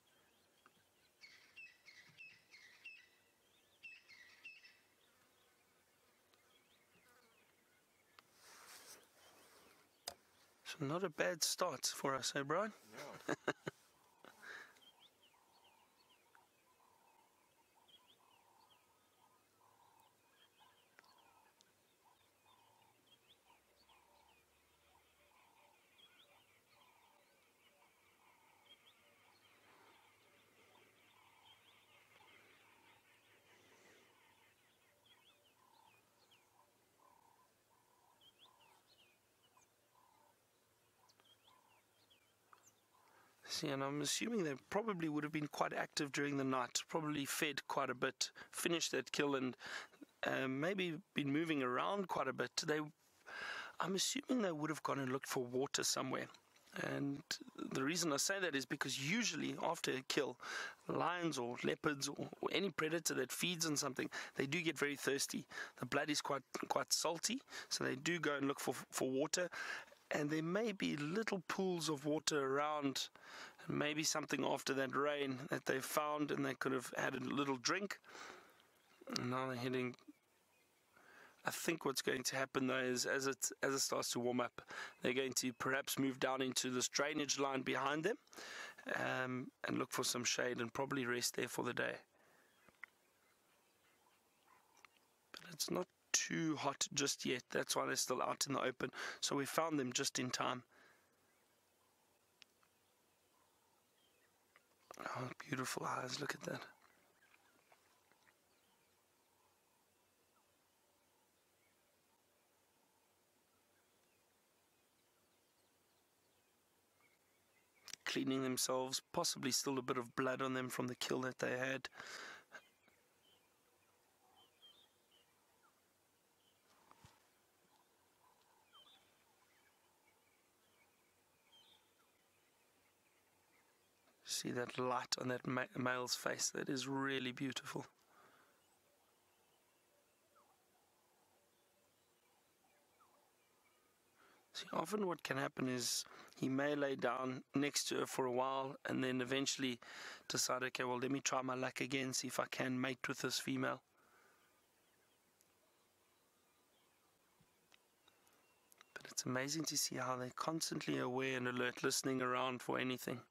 So not a bad start for us, eh, Brian? No. See, and I'm assuming they probably would have been quite active during the night, probably fed quite a bit, finished that kill, and maybe been moving around quite a bit. I'm assuming they would have gone and looked for water somewhere. And the reason I say that is because usually after a kill, lions or leopards or any predator that feeds on something, they do get very thirsty. The blood is quite salty, so they do go and look for water. And there may be little pools of water around, and maybe something after that rain that they found, and they could have had a little drink. And now they're heading. I think what's going to happen though is as it starts to warm up, they're going to perhaps move down into this drainage line behind them, and look for some shade and probably rest there for the day. But it's not too hot just yet. That's why they're still out in the open. So we found them just in time. Oh, beautiful eyes. Look at that. Cleaning themselves, possibly still a bit of blood on them from the kill that they had. See that light on that male's face? That is really beautiful. See, often what can happen is he may lay down next to her for a while and then eventually decide, okay, well, let me try my luck again, see if I can mate with this female. But it's amazing to see how they're constantly aware and alert, listening around for anything.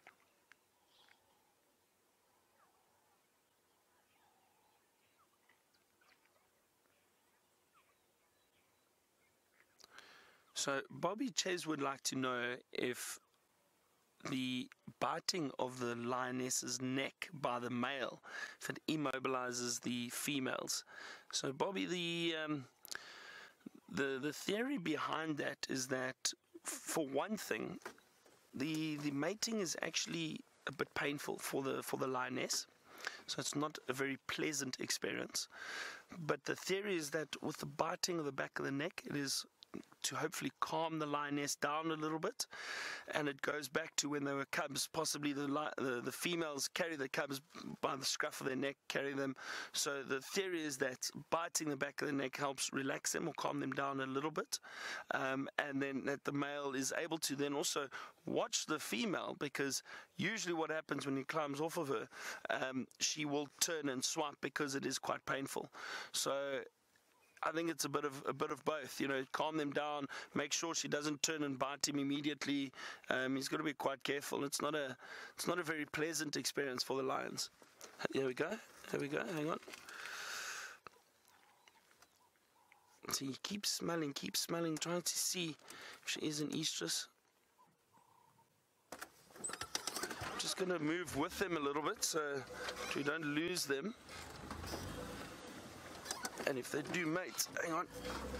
So Bobby Ches would like to know if the biting of the lioness's neck by the male, if it immobilizes the females. So Bobby, the theory behind that is that, for one thing, the mating is actually a bit painful for the lioness. So it's not a very pleasant experience. But the theory is that with the biting of the back of the neck, it is to hopefully calm the lioness down a little bit, and it goes back to when they were cubs. Possibly the females carry the cubs by the scruff of their neck, carry them. So the theory is that biting the back of the neck helps relax them or calm them down a little bit, and then that the male is able to then also watch the female, because usually what happens when he climbs off of her, she will turn and swipe because it is quite painful. So I think it's a bit of both, you know, calm them down, make sure she doesn't turn and bite him immediately. He's got to be quite careful. It's not a very pleasant experience for the lions. Here we go. Hang on. So he keeps smelling, trying to see if she is an estrus. Just going to move with them a little bit so we don't lose them. And if they do mate, hang on.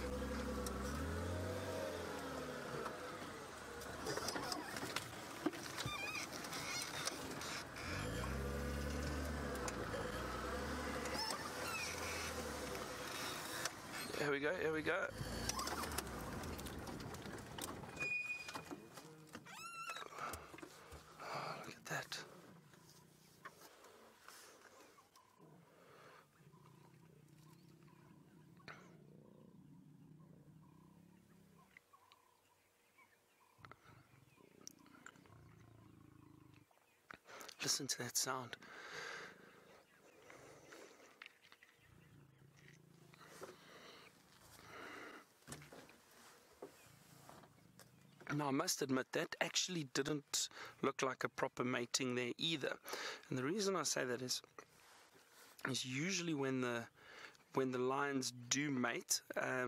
Here we go. Oh, look at that. Listen to that sound. Now, I must admit, that actually didn't look like a proper mating there either. And the reason I say that is usually when the lions do mate,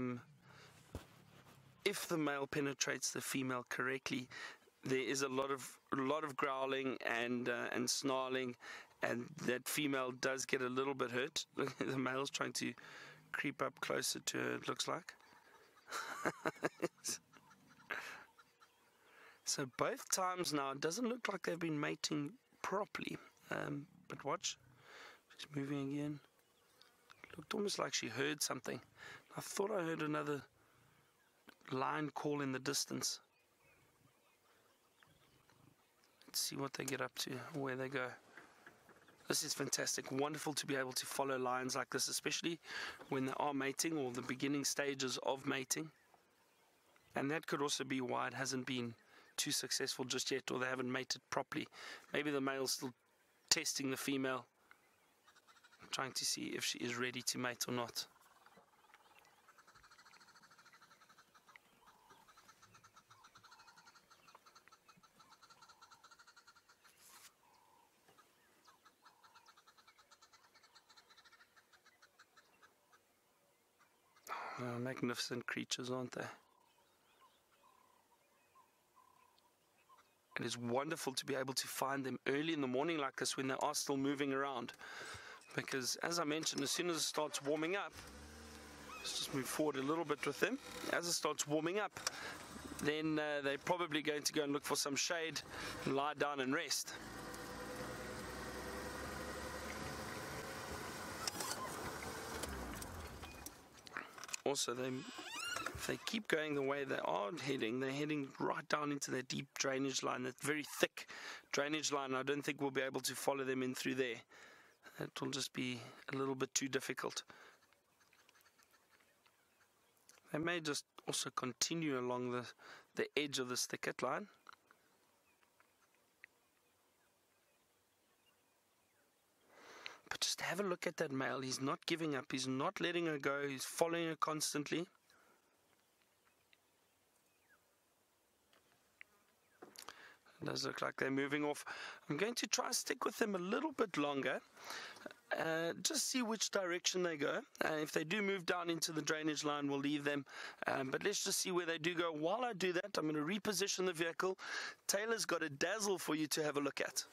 if the male penetrates the female correctly, there is a lot of growling and snarling, and that female does get a little bit hurt. The male's trying to creep up closer to her, it looks like. So both times now, it doesn't look like they've been mating properly. But watch, she's moving again. Looked almost like she heard something. I thought I heard another lion call in the distance. Let's see what they get up to, where they go. This is fantastic. Wonderful to be able to follow lions like this, especially when they are mating or the beginning stages of mating. And that could also be why it hasn't been too successful just yet, or they haven't mated properly. Maybe the male's still testing the female, trying to see if she is ready to mate or not. Oh, magnificent creatures, aren't they? It is wonderful to be able to find them early in the morning like this when they are still moving around. Because, as I mentioned, as soon as it starts warming up, let's just move forward a little bit with them. As it starts warming up, then they're probably going to go and look for some shade and lie down and rest. Also, if they keep going the way they are heading, they're heading right down into their deep drainage line, that very thick drainage line. I don't think we'll be able to follow them in through there. That will just be a little bit too difficult. They may just also continue along the edge of this thicket line. But just have a look at that male. He's not giving up. He's not letting her go. He's following her constantly. It does look like they're moving off. I'm going to try and stick with them a little bit longer. Just see which direction they go. If they do move down into the drainage line, we'll leave them. But let's just see where they do go. While I do that, I'm going to reposition the vehicle. Taylor's got a dazzle for you to have a look at.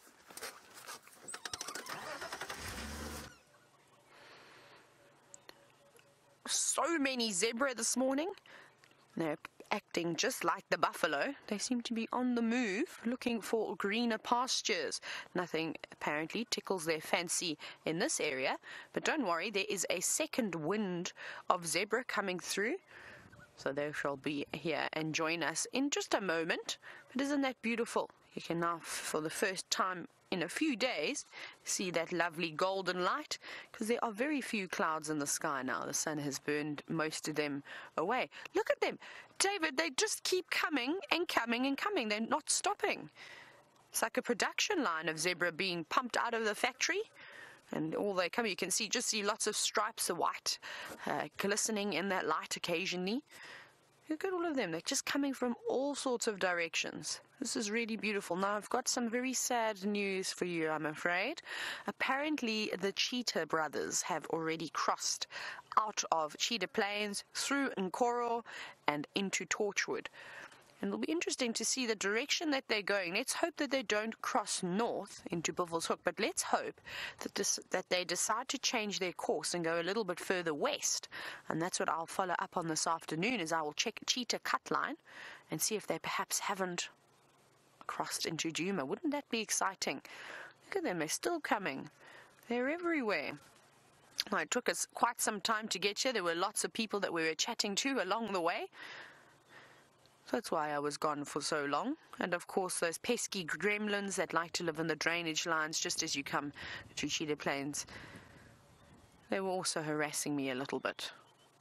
So many zebra this morning. They're acting just like the buffalo. They seem to be on the move, looking for greener pastures. Nothing apparently tickles their fancy in this area, but don't worry, there is a second wind of zebra coming through. So they shall be here and join us in just a moment. But isn't that beautiful? You can now, for the first time in a few days, see that lovely golden light, because there are very few clouds in the sky now. The sun has burned most of them away. Look at them, David. They just keep coming and coming and coming. They're not stopping. It's like a production line of zebra being pumped out of the factory, and all they come, you can just see lots of stripes of white glistening in that light occasionally. Look at all of them. They're just coming from all sorts of directions. This is really beautiful. Now, I've got some very sad news for you, I'm afraid. Apparently, the Cheetah brothers have already crossed out of Cheetah Plains, through Nkoro, and into Torchwood. And it'll be interesting to see the direction that they're going. Let's hope that they don't cross north into Buffelshoek, but let's hope that they decide to change their course and go a little bit further west. And that's what I'll follow up on this afternoon, is I will check Cheetah cut line and see if they perhaps haven't crossed into Djuma. Wouldn't that be exciting? Look at them, they're still coming. They're everywhere. Well, it took us quite some time to get here. There were lots of people that we were chatting to along the way. That's why I was gone for so long. And of course, those pesky gremlins that like to live in the drainage lines just as you come to Cheetah Plains, they were also harassing me a little bit.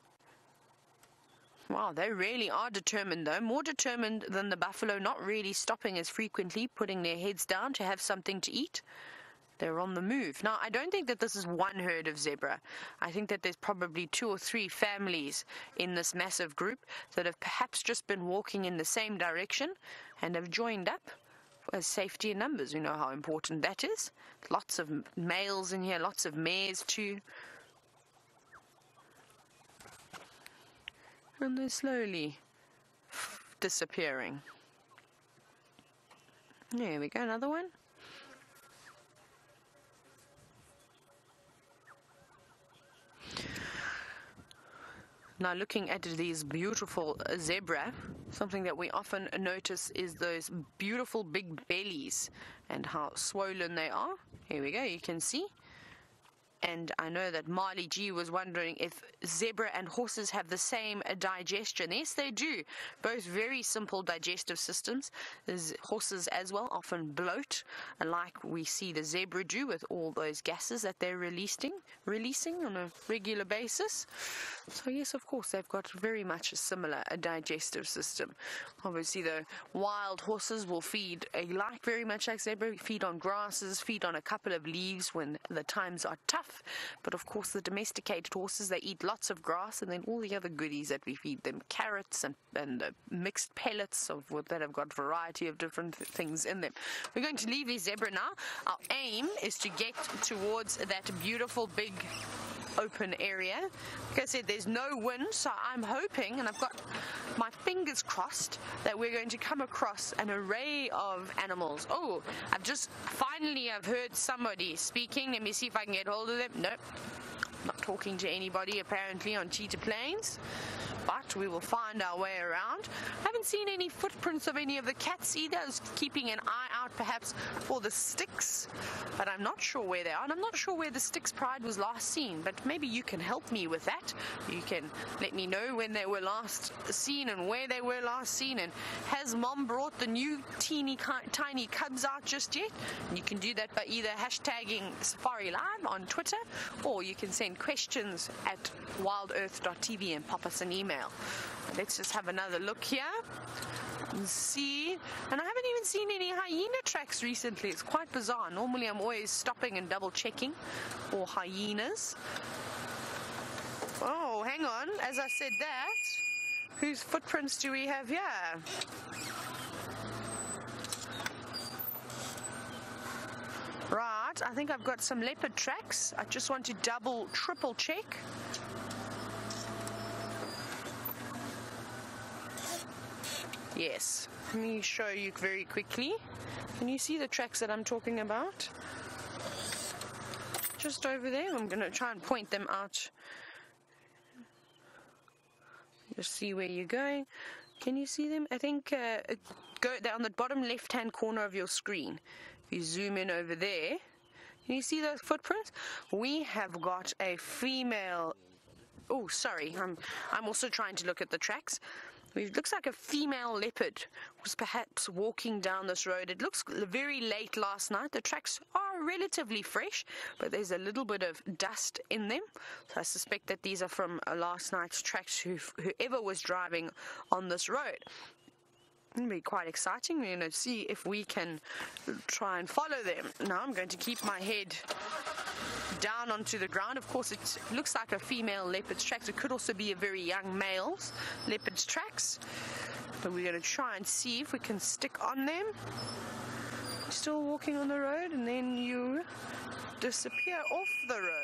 Wow, they really are determined though, more determined than the buffalo, not really stopping as frequently, putting their heads down to have something to eat. They're on the move. Now, I don't think that this is one herd of zebra. I think that there's probably 2 or 3 families in this massive group that have perhaps just been walking in the same direction and have joined up as safety in numbers. You know how important that is. Lots of males in here, lots of mares too. And they're slowly disappearing. There we go, another one. Now looking at these beautiful zebra, something that we often notice is those beautiful big bellies and how swollen they are. Here we go, you can see. And I know that Marley G was wondering if zebra and horses have the same digestion. Yes, they do. Both very simple digestive systems. There's horses as well often bloat, like we see the zebra do with all those gases that they're releasing on a regular basis. So yes, of course, they've got very much a similar digestive system. Obviously, the wild horses will feed very much like zebra, feed on grasses, feed on a couple of leaves when the times are tough. But of course, the domesticated horses, they eat lots of grass and then all the other goodies that we feed them, carrots and mixed pellets that have got variety of different things in them. We're going to leave the zebra now. Our aim is to get towards that beautiful big open area. Like I said, there's no wind, so I'm hoping, and I've got my fingers crossed, that we're going to come across an array of animals. Oh, I've heard somebody speaking. Let me see if I can get hold of them. Nope, not talking to anybody apparently on Cheetah Plains, but we will find our way around. I haven't seen any footprints of any of the cats either. I was keeping an eye out perhaps for the sticks, but I'm not sure where they are, and I'm not sure where the Styx Pride was last seen, but maybe you can help me with that. You can let me know when they were last seen and where they were last seen, and has Mom brought the new tiny cubs out just yet? And you can do that by either hashtagging Safari Live on Twitter, or you can send questions at wildearth.tv and pop us an email. Let's just have another look here and see. And I haven't even seen any hyena tracks recently. It's quite bizarre. Normally I'm always stopping and double checking for hyenas. Oh, hang on. As I said that, whose footprints do we have here? Right, I think I've got some leopard tracks. I just want to triple check. Yes, let me show you very quickly. Can you see the tracks that I'm talking about? Just over there. I'm going to try and point them out. Just see where you're going. Can you see them? I think they're on the bottom left-hand corner of your screen. If you zoom in over there, can you see those footprints? We have got a female. Oh, sorry. I'm also trying to look at the tracks. It looks like a female leopard was perhaps walking down this road. It looks very late last night. The tracks are relatively fresh, but there's a little bit of dust in them. So I suspect that these are from last night's tracks, whoever was driving on this road. It'll be quite exciting. We're going to see if we can try and follow them. Now I'm going to keep my head down onto the ground. Of course, it looks like a female leopard's tracks. It could also be a very young male's leopard's tracks. But we're going to try and see if we can stick on them. Still walking on the road, and then you disappear off the road.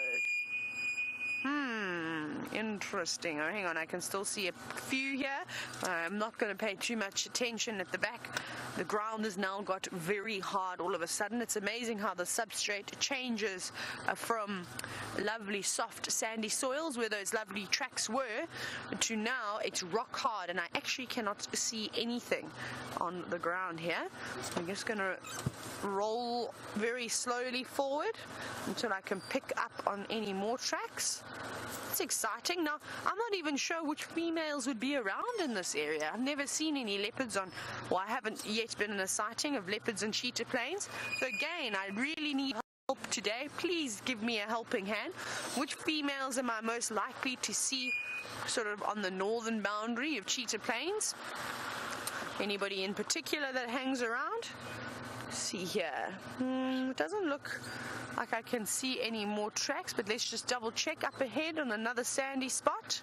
Interesting. Oh, hang on, I can still see a few here. I'm not going to pay too much attention at the back. The ground has now got very hard all of a sudden. It's amazing how the substrate changes from lovely soft sandy soils where those lovely tracks were to now it's rock hard, and I actually cannot see anything on the ground here. I'm just going to roll very slowly forward until I can pick up on any more tracks. It's exciting. Now, I'm not even sure which females would be around in this area. I've never seen any leopards I haven't yet been in a sighting of leopards in Cheetah Plains. So again, I really need help today. Please give me a helping hand. Which females am I most likely to see sort of on the northern boundary of Cheetah Plains? Anybody in particular that hangs around? See here. It doesn't look like I can see any more tracks, but let's just double check up ahead on another sandy spot.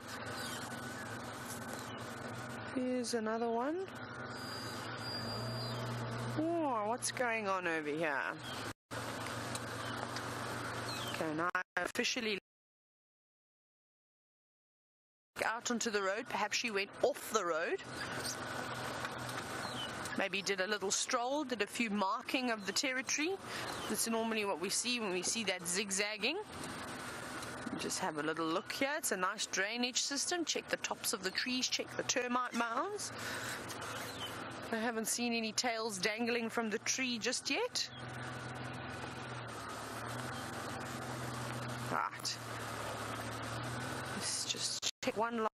Here's another one. Oh, what's going on over here? Okay, now I officially out onto the road. Perhaps she went off the road. Maybe did a little stroll, did a few marking of the territory. This is normally what we see when we see that zigzagging. Just have a little look here. It's a nice drainage system. Check the tops of the trees, check the termite mounds. I haven't seen any tails dangling from the tree just yet. Right. Let's just check one line.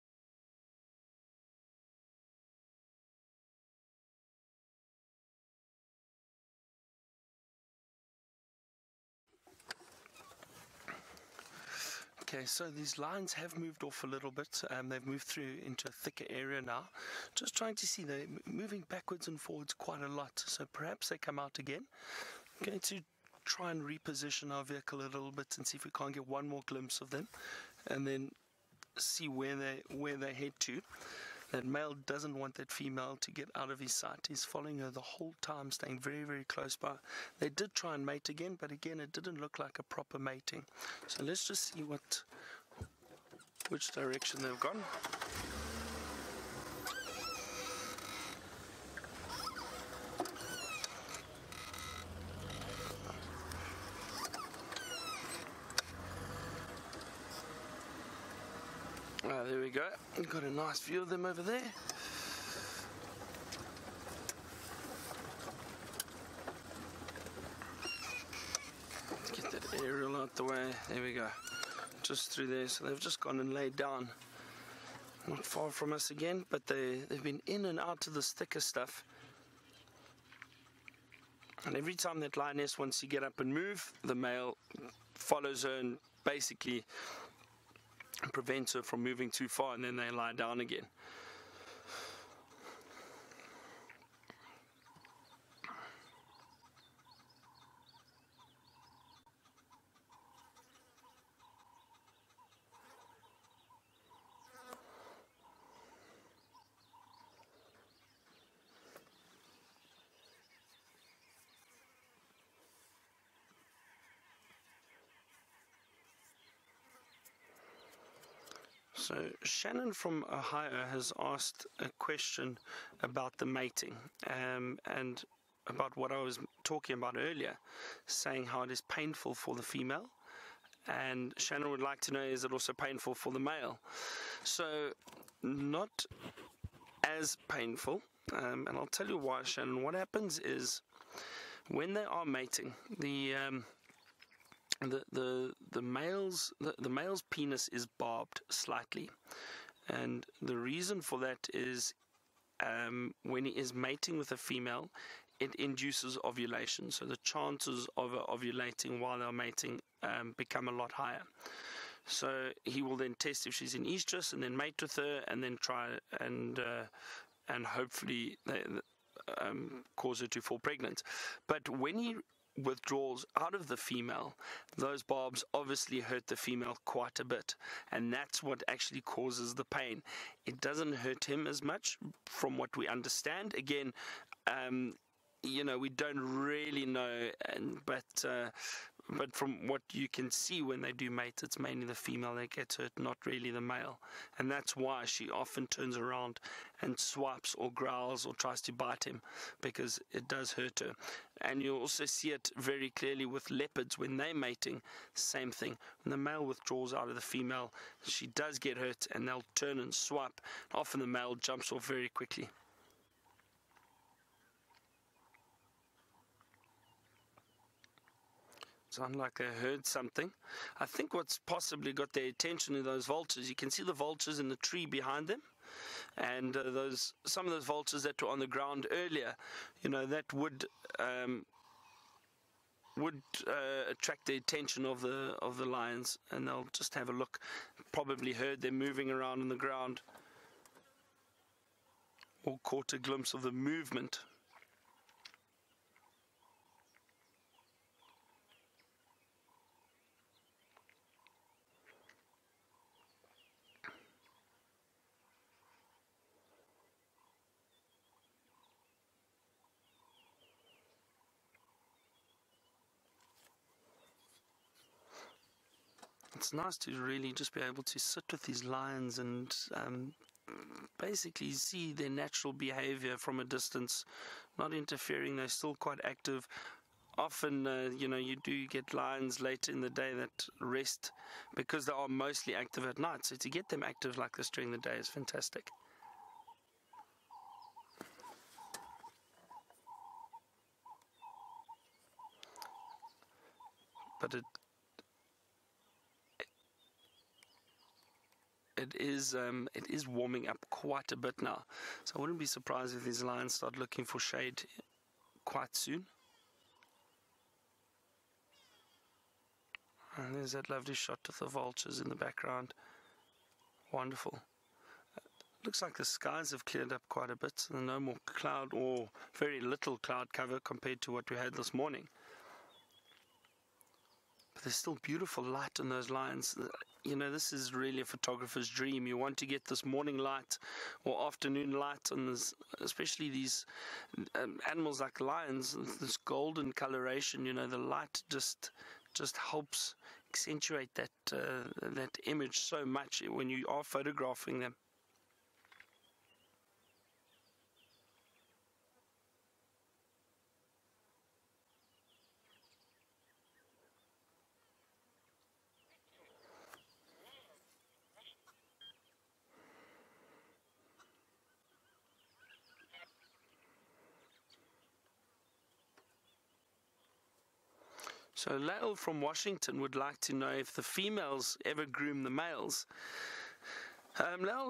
Okay, so these lines have moved off a little bit. They've moved through into a thicker area now. Just trying to see, they're moving backwards and forwards quite a lot. So perhaps they come out again. I'm going to try and reposition our vehicle a little bit and see if we can't get one more glimpse of them, and then see where they head to. That male doesn't want that female to get out of his sight. He's following her the whole time, staying very, very close by. They did try and mate again, but again, it didn't look like a proper mating. So let's just see which direction they've gone. There we go. We've got a nice view of them over there. Get that aerial out the way. There we go. Just through there. So they've just gone and laid down. Not far from us again, but they've been in and out of this thicker stuff. And every time that lioness wants to get up and move, the male follows her and basically prevents her from moving too far, and then they lie down again. So Shannon from Ohio has asked a question about the mating and about what I was talking about earlier, saying how it is painful for the female. And Shannon would like to know, is it also painful for the male? So not as painful, and I'll tell you why, Shannon. What happens is when they are mating, the male's penis is barbed slightly, and the reason for that is when he is mating with a female, it induces ovulation. So the chances of ovulating while they're mating become a lot higher. So he will then test if she's in estrus and then mate with her, and then try and hopefully cause her to fall pregnant. But when he withdrawals out of the female, those barbs obviously hurt the female quite a bit, and that's what actually causes the pain. It doesn't hurt him as much from what we understand. Again, we don't really know, but from what you can see when they do mate, it's mainly the female that gets hurt, not really the male. And that's why she often turns around and swipes or growls or tries to bite him, because it does hurt her. And you also see it very clearly with leopards when they're mating. Same thing. When the male withdraws out of the female, she does get hurt and they'll turn and swipe. Often the male jumps off very quickly. Sound like they heard something. I think what's possibly got their attention are those vultures. You can see the vultures in the tree behind them, and some of those vultures that were on the ground earlier, that would attract the attention of the lions, and they'll just have a look. Probably heard them moving around on the ground, or caught a glimpse of the movement. It's nice to really just be able to sit with these lions and basically see their natural behavior from a distance, not interfering. They're still quite active. often, you do get lions later in the day that rest because they are mostly active at night. So to get them active like this during the day is fantastic. But it is warming up quite a bit now, so I wouldn't be surprised if these lions start looking for shade quite soon. And there's that lovely shot with the vultures in the background. Wonderful. Looks like the skies have cleared up quite a bit. No more cloud, or very little cloud cover compared to what we had this morning. But there's still beautiful light on those lions. This is really a photographer's dream. You want to get this morning light or afternoon light on this, especially these animals like lions, this golden coloration. The light just helps accentuate that image so much when you are photographing them. So Lael from Washington would like to know if the females ever groom the males. Lael,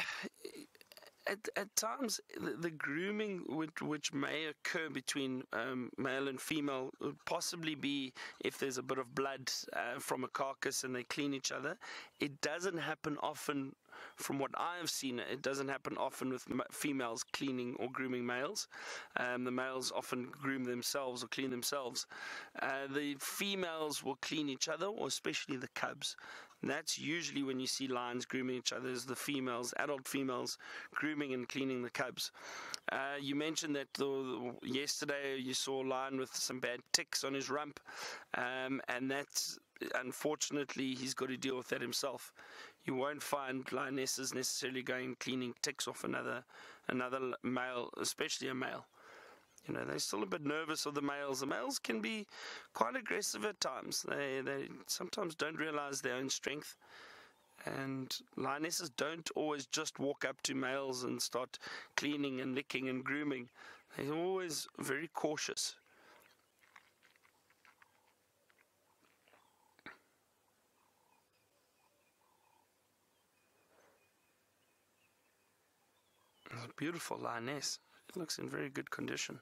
at times the grooming which may occur between male and female would possibly be if there's a bit of blood from a carcass and they clean each other. It doesn't happen often. From what I have seen, it doesn't happen often with females cleaning or grooming males. The males often groom themselves or clean themselves. The females will clean each other, or especially the cubs. And that's usually when you see lions grooming each other, is the females, adult females, grooming and cleaning the cubs. You mentioned that yesterday you saw a lion with some bad ticks on his rump, and that's, unfortunately, he's got to deal with that himself. You won't find lionesses necessarily going cleaning ticks off another male, especially a male. They're still a bit nervous of the males. The males can be quite aggressive at times. They sometimes don't realize their own strength. And lionesses don't always just walk up to males and start cleaning and licking and grooming. They're always very cautious. It's a beautiful lioness. It looks in very good condition.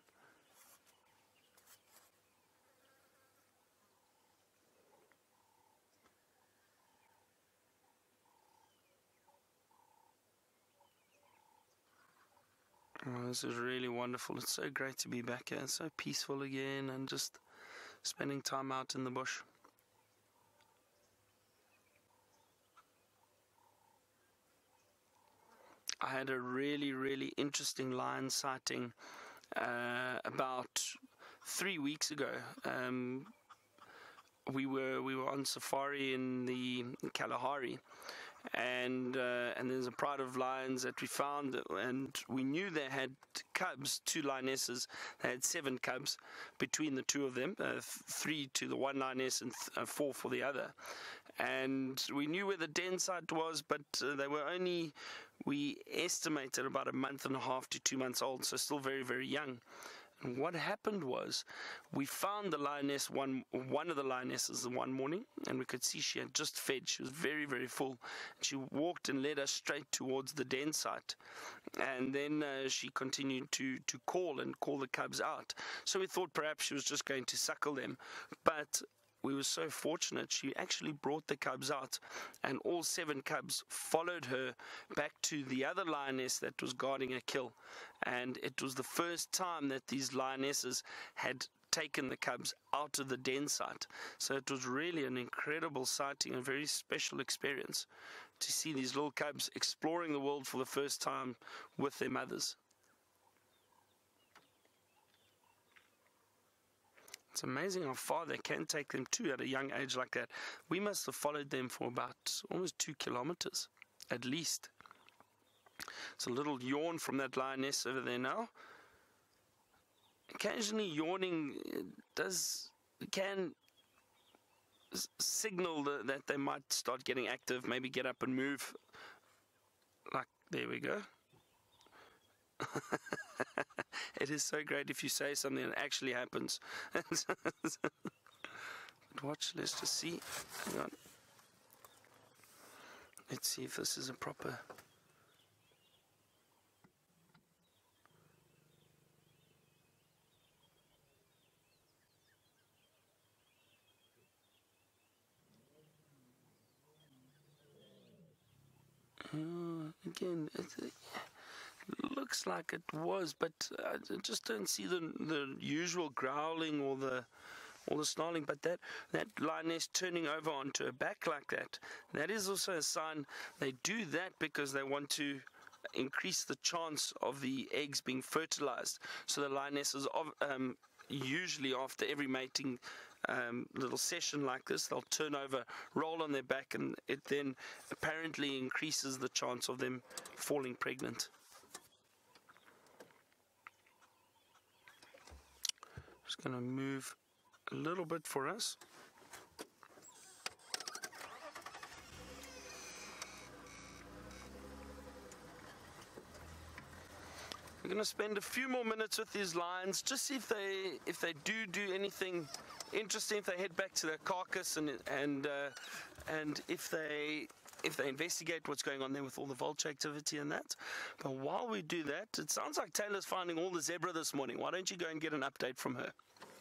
Oh, this is really wonderful. It's so great to be back here. It's so peaceful again and just spending time out in the bush. I had a really, really interesting lion sighting about 3 weeks ago. We were on safari in the Kalahari, and there's a pride of lions that we found, and we knew they had cubs, 2 lionesses. They had 7 cubs between the 2 of them, 3 to the one lioness and 4 for the other. And we knew where the den site was, but they were only, we estimated, about a month and a half to 2 months old, so still very, very young. And what happened was, we found the lioness, one of the lionesses one morning, and we could see she had just fed. She was very, very full. She walked and led us straight towards the den site. And then she continued to call the cubs out. So we thought perhaps she was just going to suckle them. But we were so fortunate, she actually brought the cubs out, and all 7 cubs followed her back to the other lioness that was guarding a kill. And it was the first time that these lionesses had taken the cubs out of the den site. So it was really an incredible sighting, a very special experience to see these little cubs exploring the world for the first time with their mothers. It's amazing how far they can take them to at a young age like that. We must have followed them for about almost 2 kilometers, at least. It's a little yawn from that lioness over there now. occasionally yawning can signal that they might start getting active, maybe get up and move. Like, there we go. It is so great if you say something and it actually happens. But watch, let's just see. Hang on. Let's see if this is a proper... Again, it looks like it was, but I just don't see the usual growling or the snarling. But that lioness turning over onto her back like that is also a sign they do that because they want to increase the chance of the eggs being fertilized. So the lionesses usually after every mating little session like this, they'll turn over, roll on their back, and it then apparently increases the chance of them falling pregnant. Just going to move a little bit for us. We're going to spend a few more minutes with these lions, just see if they do anything interesting, if they head back to their carcass, and if they investigate what's going on there with all the vulture activity and that. But while we do that, it sounds like Taylor's finding all the zebra this morning. Why don't you go and get an update from her?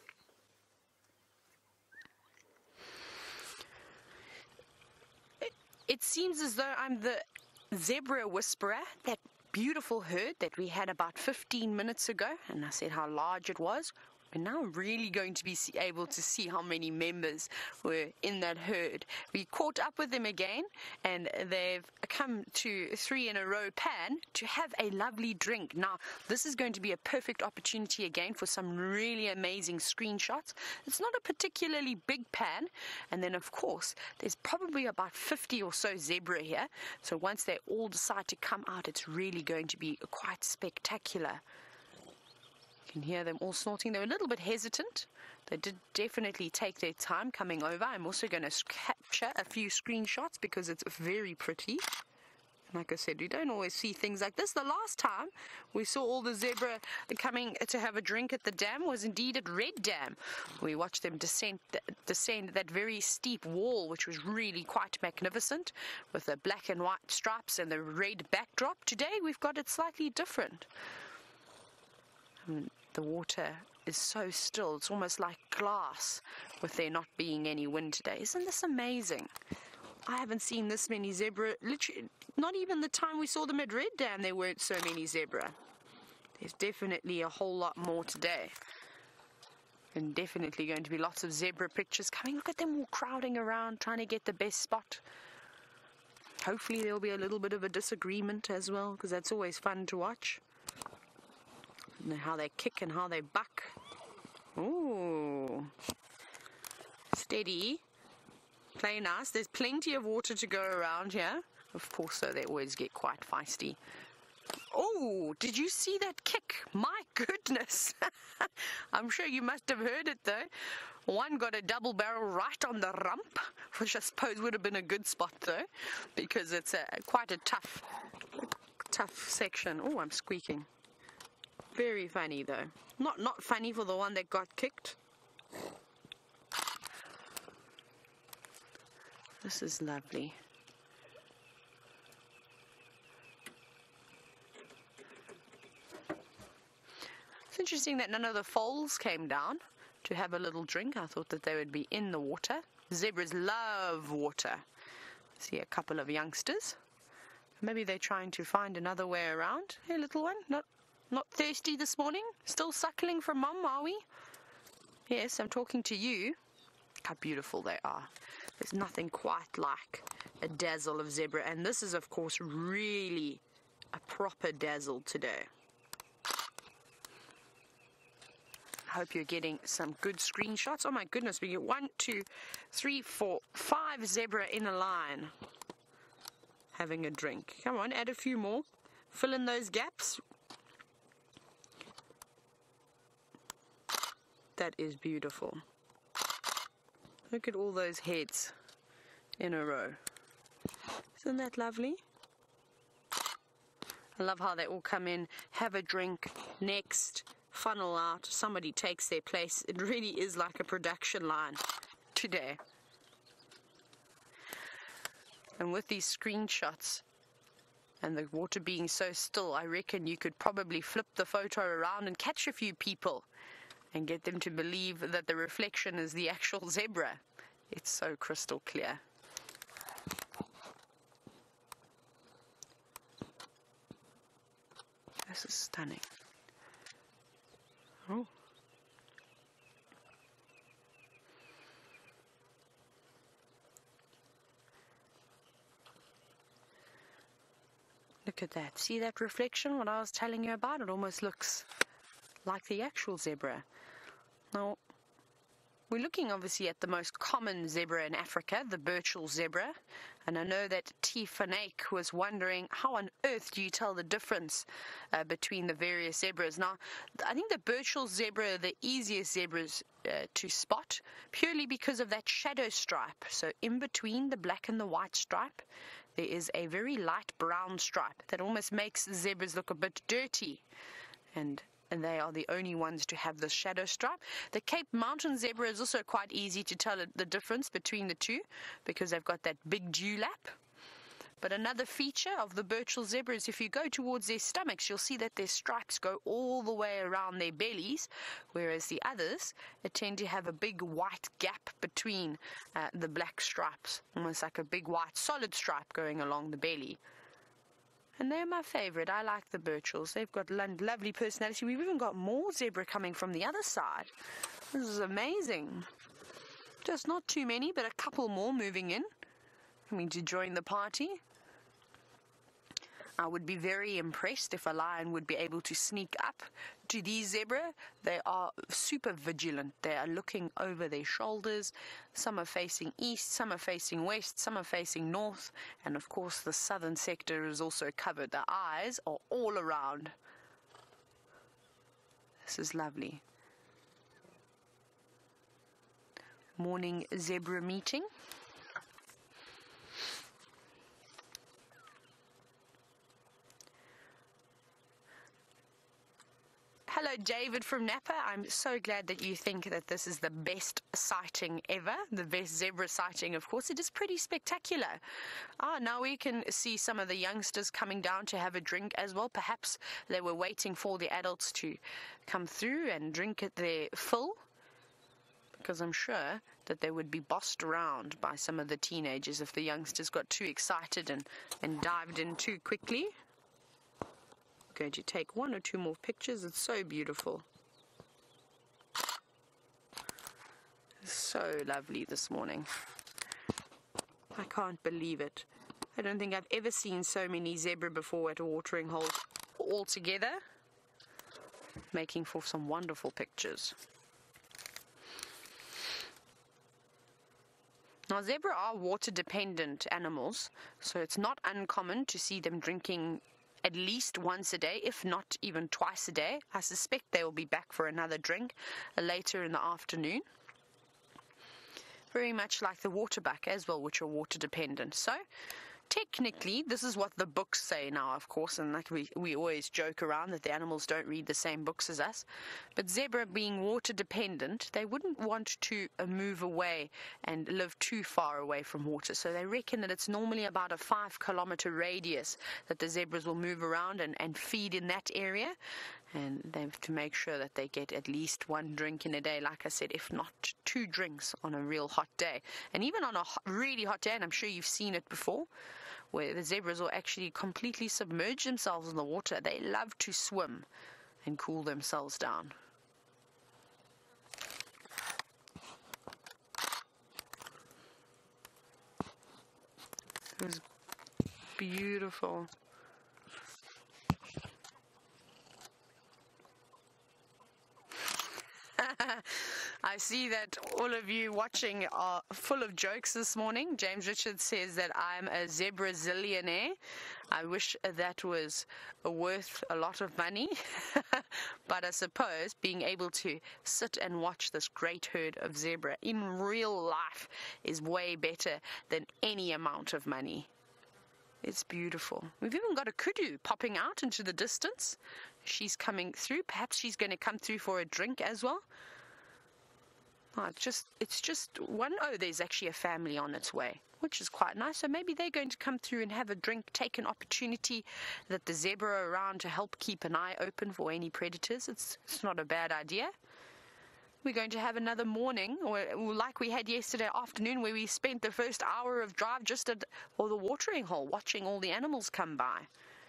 It seems as though I'm the zebra whisperer, that beautiful herd that we had about 15 minutes ago, and I said how large it was. We're now really going to be able to see how many members were in that herd. We caught up with them again, and they've come to 3 in a row pan to have a lovely drink. Now, this is going to be a perfect opportunity again for some really amazing screenshots. It's not a particularly big pan, and then of course there's probably about 50 or so zebra here. So once they all decide to come out, it's really going to be quite spectacular. You can hear them all snorting. They were a little bit hesitant. They did definitely take their time coming over. I'm also going to capture a few screenshots because it's very pretty. Like I said, we don't always see things like this. The last time we saw all the zebra coming to have a drink at the dam was indeed at Red Dam. We watched them descend that very steep wall, which was really quite magnificent, with the black and white stripes and the red backdrop. Today we've got it slightly different. The water is so still, it's almost like glass with there not being any wind today. Isn't this amazing? I haven't seen this many zebra, literally, not even the time we saw them at Red Dam there weren't so many zebra. There's definitely a whole lot more today. And definitely going to be lots of zebra pictures coming. Look at them all crowding around, trying to get the best spot. Hopefully there'll be a little bit of a disagreement as well, because that's always fun to watch. And how they kick and how they buck. Ooh. Steady. Play nice. There's plenty of water to go around here. Of course, so they always get quite feisty. Oh, did you see that kick? My goodness. I'm sure you must have heard it though. One got a double barrel right on the rump, which I suppose would have been a good spot though, because it's quite a tough section. Oh, I'm squeaking. Very funny though. Not funny for the one that got kicked. This is lovely. It's interesting that none of the foals came down to have a little drink. I thought that they would be in the water. Zebras love water. See a couple of youngsters. Maybe they're trying to find another way around. Hey, little one, not thirsty this morning? Still suckling from mum, are we? Yes, I'm talking to you. How beautiful they are. There's nothing quite like a dazzle of zebra. And this is, of course, really a proper dazzle today. I hope you're getting some good screenshots. Oh my goodness, we get 1, 2, 3, 4, 5 zebra in a line having a drink. Come on, add a few more. Fill in those gaps. That is beautiful. Look at all those heads in a row. Isn't that lovely? I love how they all come in, have a drink, next, funnel out, somebody takes their place. It really is like a production line today. And with these screenshots and the water being so still, I reckon you could probably flip the photo around and catch a few people and get them to believe that the reflection is the actual zebra. It's so crystal clear. This is stunning. Oh. Look at that. See that reflection? What I was telling you about? It almost looks like the actual zebra. Now, we're looking obviously at the most common zebra in Africa, the Burchell zebra. And I know that T. Fanake was wondering, how on earth do you tell the difference between the various zebras? Now, I think the Burchell zebra are the easiest zebras to spot, purely because of that shadow stripe. So in between the black and the white stripe, there is a very light brown stripe that almost makes the zebras look a bit dirty. And they are the only ones to have this shadow stripe. The Cape Mountain zebra is also quite easy to tell the difference between the two because they've got that big dewlap. But another feature of the Burchell zebra is if you go towards their stomachs, you'll see that their stripes go all the way around their bellies, whereas the others tend to have a big white gap between the black stripes, almost like a big white solid stripe going along the belly. And they're my favorite. I like the Burchells. They've got lovely personality. We've even got more zebra coming from the other side. This is amazing. Just not too many, but a couple more moving in, coming to join the party. I would be very impressed if a lion would be able to sneak up to these zebra. They are super vigilant. They are looking over their shoulders. Some are facing east, some are facing west, some are facing north, and of course the southern sector is also covered. The eyes are all around. This is lovely. Morning zebra meeting. Hello, David from Napa. I'm so glad that you think that this is the best sighting ever, the best zebra sighting, of course. It is pretty spectacular. Now we can see some of the youngsters coming down to have a drink as well. Perhaps they were waiting for the adults to come through and drink at their fill, because I'm sure that they would be bossed around by some of the teenagers if the youngsters got too excited and dived in too quickly. Going to take one or two more pictures. It's so beautiful. It's so lovely this morning. I can't believe it. I don't think I've ever seen so many zebra before at a watering hole all together, making for some wonderful pictures. Now, zebra are water-dependent animals, so it's not uncommon to see them drinking at least once a day, if not even twice a day. I suspect they will be back for another drink later in the afternoon. Very much like the waterbuck as well, which are water dependent. So technically, this is what the books say now, of course, and like we always joke around that the animals don't read the same books as us. But zebra being water dependent, they wouldn't want to move away and live too far away from water. So they reckon that it's normally about a 5-kilometer radius that the zebras will move around and feed in that area. And they have to make sure that they get at least one drink in a day, like I said, if not 2 drinks on a real hot day. And even on a really hot day, and I'm sure you've seen it before, where the zebras will actually completely submerge themselves in the water. They love to swim and cool themselves down. It was beautiful. I see that all of you watching are full of jokes this morning. James Richards says that I'm a zebra zillionaire. I wish that was worth a lot of money. But I suppose being able to sit and watch this great herd of zebra in real life is way better than any amount of money. It's beautiful. We've even got a kudu popping out into the distance. She's coming through. Perhaps she's going to come through for a drink as well. Oh, it's just one. Oh, there's actually a family on its way, which is quite nice. So maybe they're going to come through and have a drink, take an opportunity that the zebra are around to help keep an eye open for any predators. It's not a bad idea. We're going to have another morning, or like we had yesterday afternoon, where we spent the first hour of drive just at the watering hole, watching all the animals come by.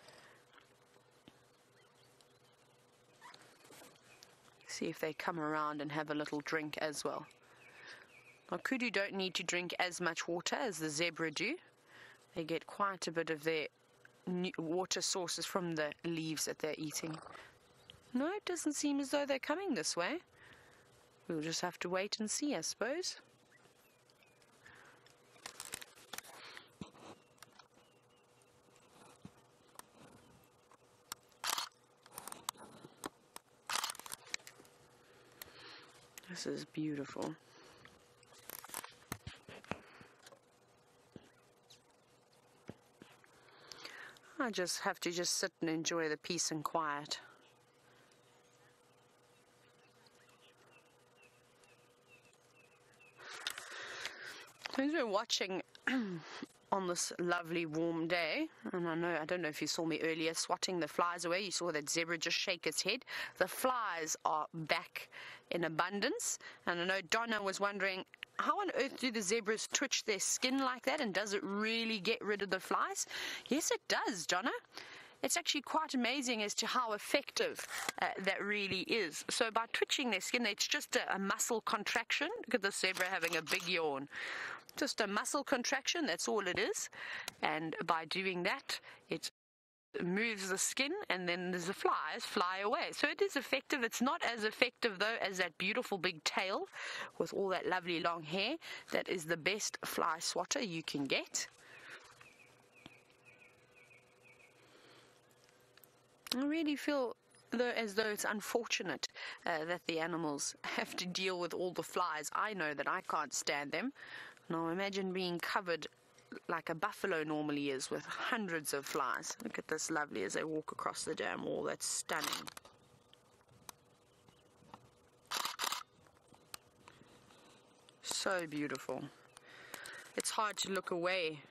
See if they come around and have a little drink as well. Now, kudu don't need to drink as much water as the zebra do. They get quite a bit of their water sources from the leaves that they're eating. No, it doesn't seem as though they're coming this way. We'll just have to wait and see, I suppose. This is beautiful. I just have to sit and enjoy the peace and quiet. As we're watching on this lovely warm day, and I don't know if you saw me earlier swatting the flies away. You saw that zebra just shake its head. The flies are back in abundance, and I know Donna was wondering, how on earth do the zebras twitch their skin like that, and does it really get rid of the flies? Yes, it does, Donna. It's actually quite amazing as to how effective that really is. So by twitching their skin, it's just a muscle contraction. Look at the zebra having a big yawn. Just a muscle contraction, that's all it is. And by doing that, it moves the skin, and then the flies fly away. So it is effective. It's not as effective, though, as that beautiful big tail with all that lovely long hair. That is the best fly swatter you can get. I really feel as though it's unfortunate that the animals have to deal with all the flies. I know that I can't stand them. Now imagine being covered like a buffalo normally is with hundreds of flies. Look at this lovely as they walk across the dam wall. That's stunning. So beautiful. It's hard to look away.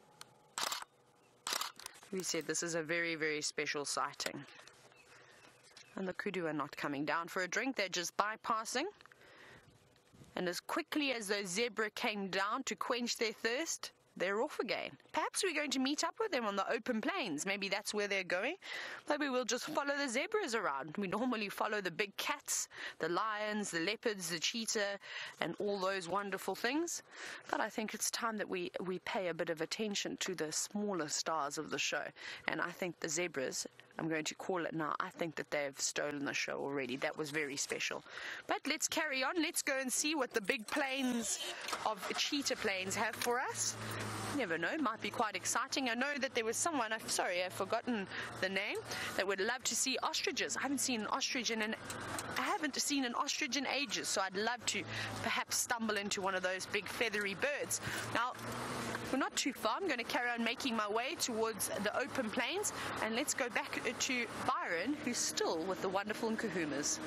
We said this is a very, very special sighting. And the kudu are not coming down for a drink. They're just bypassing. And as quickly as those zebra came down to quench their thirst, they're off again. Perhaps we're going to meet up with them on the open plains. Maybe that's where they're going. Maybe we'll just follow the zebras around. We normally follow the big cats, the lions, the leopards, the cheetah, and all those wonderful things. But I think it's time that we pay a bit of attention to the smaller stars of the show. And I think the zebras, I'm going to call it now, I think that they've stolen the show already. That was very special. But let's carry on. Let's go and see what the big plains of Cheetah Plains have for us. You never know, might be quite exciting. I know that there was someone, I've forgotten the name, that would love to see ostriches. I haven't seen an ostrich in ages, so I'd love to perhaps stumble into one of those big feathery birds. Now, we're not too far. I'm going to carry on making my way towards the open plains, and let's go back to Byron, who's still with the wonderful Nkuhumas.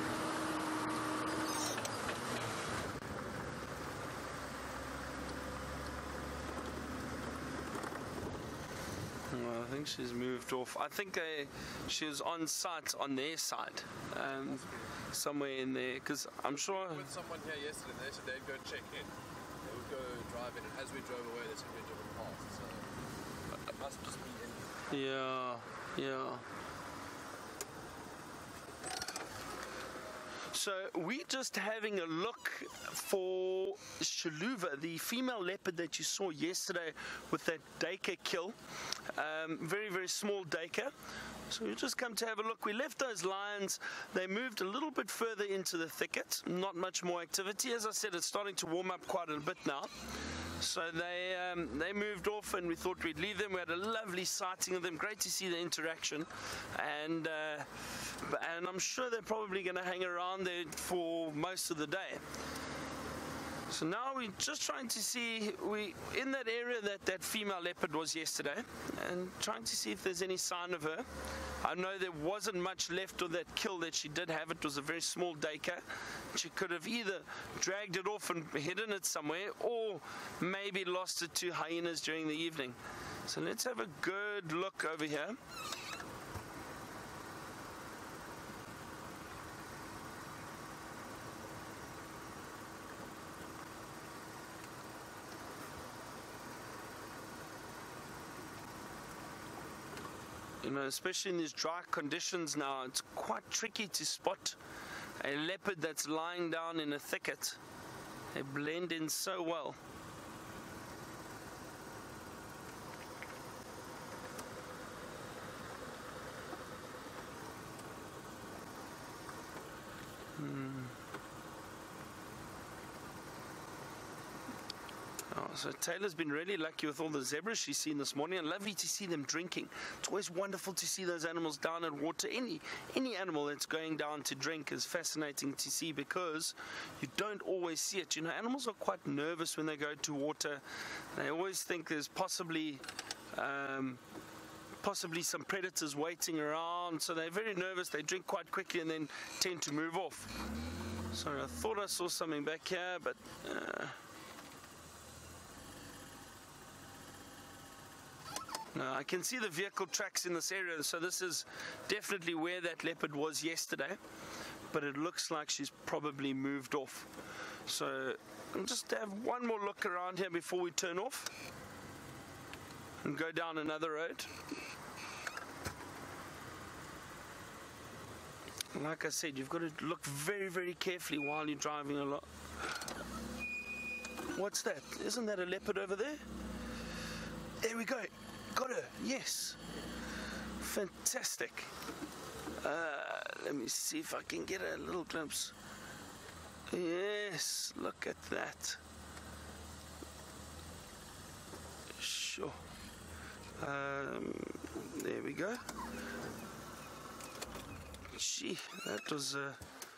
Well, I think she's moved off. I think she was on site on their side, somewhere in there, because I'm sure... With someone here yesterday, they said they'd go check in. They would go drive in, and as we drove away, they said we'd driven past, so it must just be in. Yeah. So we're just having a look for Shaluva, the female leopard that you saw yesterday with that duiker kill. Very, very small duiker. So we just come to have a look. We left those lions. They moved a little bit further into the thicket. Not much more activity. As I said, it's starting to warm up quite a bit now. So they moved off, and we thought we'd leave them. We had a lovely sighting of them. Great to see the interaction, and I'm sure they're probably going to hang around there for most of the day. So now we're just trying to see, we in that area that female leopard was yesterday, and trying to see if there's any sign of her. I know there wasn't much left of that kill that she did have. It was a very small duiker. She could have either dragged it off and hidden it somewhere, or maybe lost it to hyenas during the evening. So let's have a good look over here. You know, especially in these dry conditions now, it's quite tricky to spot a leopard that's lying down in a thicket. They blend in so well. So Taylor's been really lucky with all the zebras she's seen this morning, and lovely to see them drinking. It's always wonderful to see those animals down at water. Any animal that's going down to drink is fascinating to see, because you don't always see it. You know, animals are quite nervous when they go to water. They always think there's possibly some predators waiting around, so they're very nervous. They drink quite quickly and then tend to move off. Sorry, I thought I saw something back here, but no, I can see the vehicle tracks in this area, so this is definitely where that leopard was yesterday, but it looks like she's probably moved off. So I'll just have one more look around here before we turn off and go down another road. Like I said, you've got to look very, very carefully while you're driving along. What's that? Isn't that a leopard over there? There we go. Got her. Yes. Fantastic. Let me see if I can get a little glimpse. Yes, look at that. Sure. There we go. Gee, that was a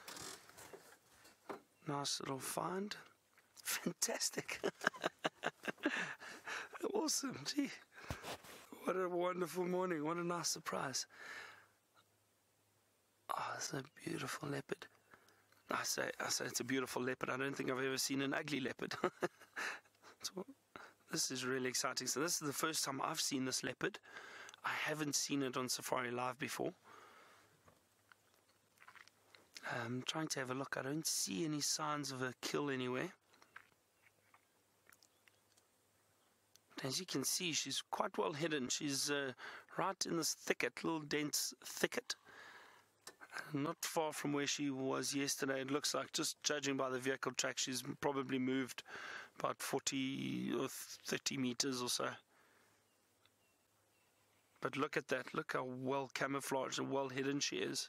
nice little find. Fantastic. Awesome. Gee, what a wonderful morning. What a nice surprise. Oh, it's a beautiful leopard. I say it's a beautiful leopard. I don't think I've ever seen an ugly leopard. So, this is really exciting. So this is the first time I've seen this leopard. I haven't seen it on Safari Live before. I'm trying to have a look. I don't see any signs of a kill anywhere. But as you can see, she's quite well hidden. She's right in this thicket, little dense thicket. Not far from where she was yesterday. It looks like, just judging by the vehicle track, she's probably moved about 40 or 30 meters or so. But look at that. Look how well camouflaged and well hidden she is.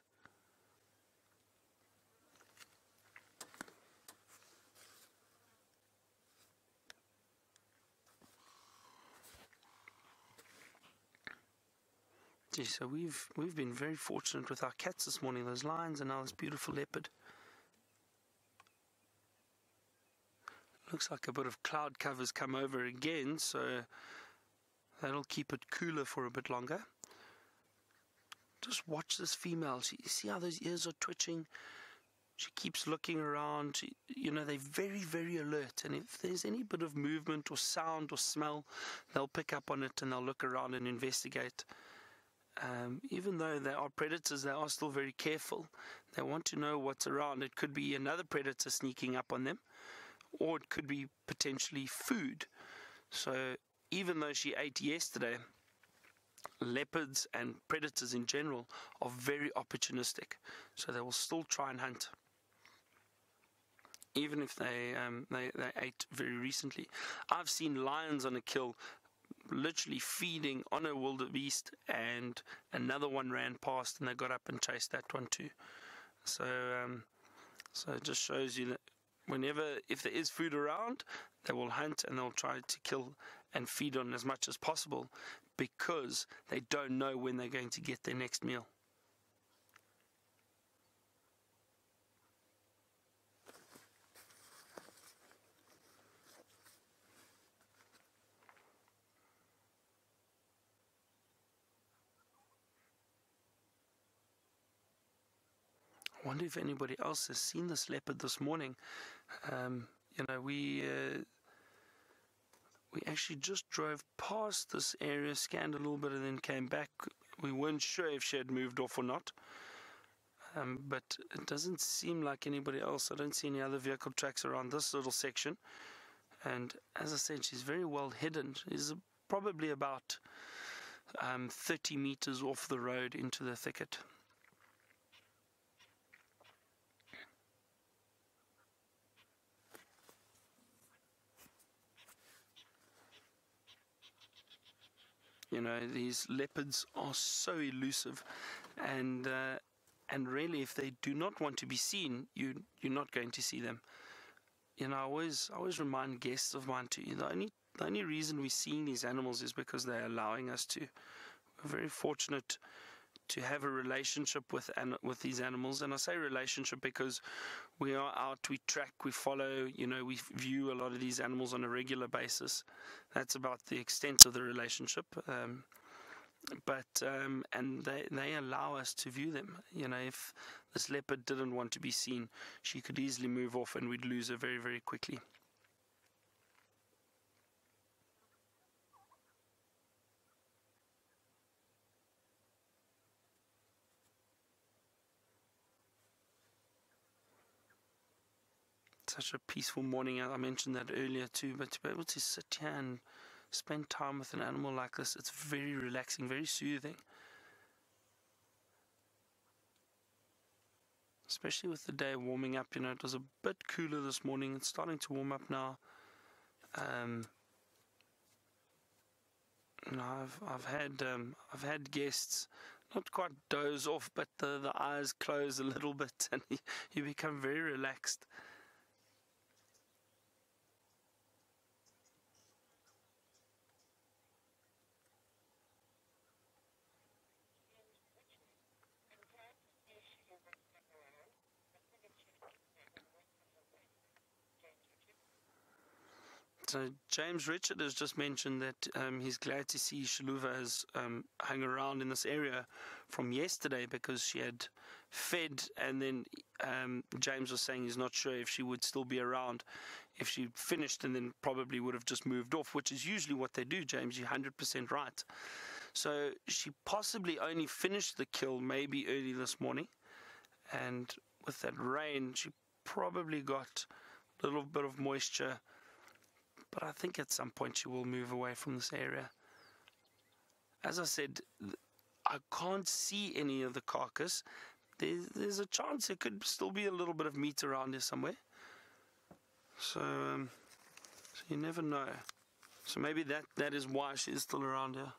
So we've been very fortunate with our cats this morning, those lions, and now this beautiful leopard. Looks like a bit of cloud cover's come over again, so that'll keep it cooler for a bit longer. Just watch this female. You see how those ears are twitching? She keeps looking around. You know, they're very, very alert, and if there's any bit of movement or sound or smell, they'll pick up on it and they'll look around and investigate. Even though they are predators, they are still very careful. They want to know what's around. It could be another predator sneaking up on them, or it could be potentially food. So even though she ate yesterday, leopards and predators in general are very opportunistic. So they will still try and hunt. even if they ate very recently. I've seen lions on a kill literally feeding on a wildebeest, and another one ran past and they got up and chased that one too. So it just shows you that if there is food around, they will hunt and they'll try to kill and feed on as much as possible, because they don't know when they're going to get their next meal. I wonder if anybody else has seen this leopard this morning. We actually just drove past this area, scanned a little bit, and then came back. We weren't sure if she had moved off or not, but it doesn't seem like anybody else. I don't see any other vehicle tracks around this little section, and as I said, she's very well hidden. She's probably about 30 meters off the road into the thicket. These leopards are so elusive, and really, if they do not want to be seen, you're not going to see them. I always remind guests of mine too. The only reason we're seeing these animals is because they're allowing us to. We're very fortunate to have a relationship with these animals, and I say relationship because we are out, we track, we follow, we view a lot of these animals on a regular basis. That's about the extent of the relationship, and they allow us to view them. If this leopard didn't want to be seen, she could easily move off and we'd lose her very, very quickly. Such a peaceful morning. I mentioned that earlier too, but to be able to sit here and spend time with an animal like this, it's very relaxing, very soothing. Especially with the day warming up, it was a bit cooler this morning. It's starting to warm up now. I've had guests not quite doze off, but the eyes close a little bit, and you become very relaxed. So James Richard has just mentioned that he's glad to see Shaluva has hung around in this area from yesterday, because she had fed, and then James was saying he's not sure if she would still be around if she finished, and then probably would have just moved off, which is usually what they do, James. You're 100% right. So she possibly only finished the kill maybe early this morning, and with that rain she probably got a little bit of moisture. But I think at some point she will move away from this area. As I said, I can't see any of the carcass. There's a chance there could still be a little bit of meat around here somewhere. So you never know. So maybe that is why she is still around here.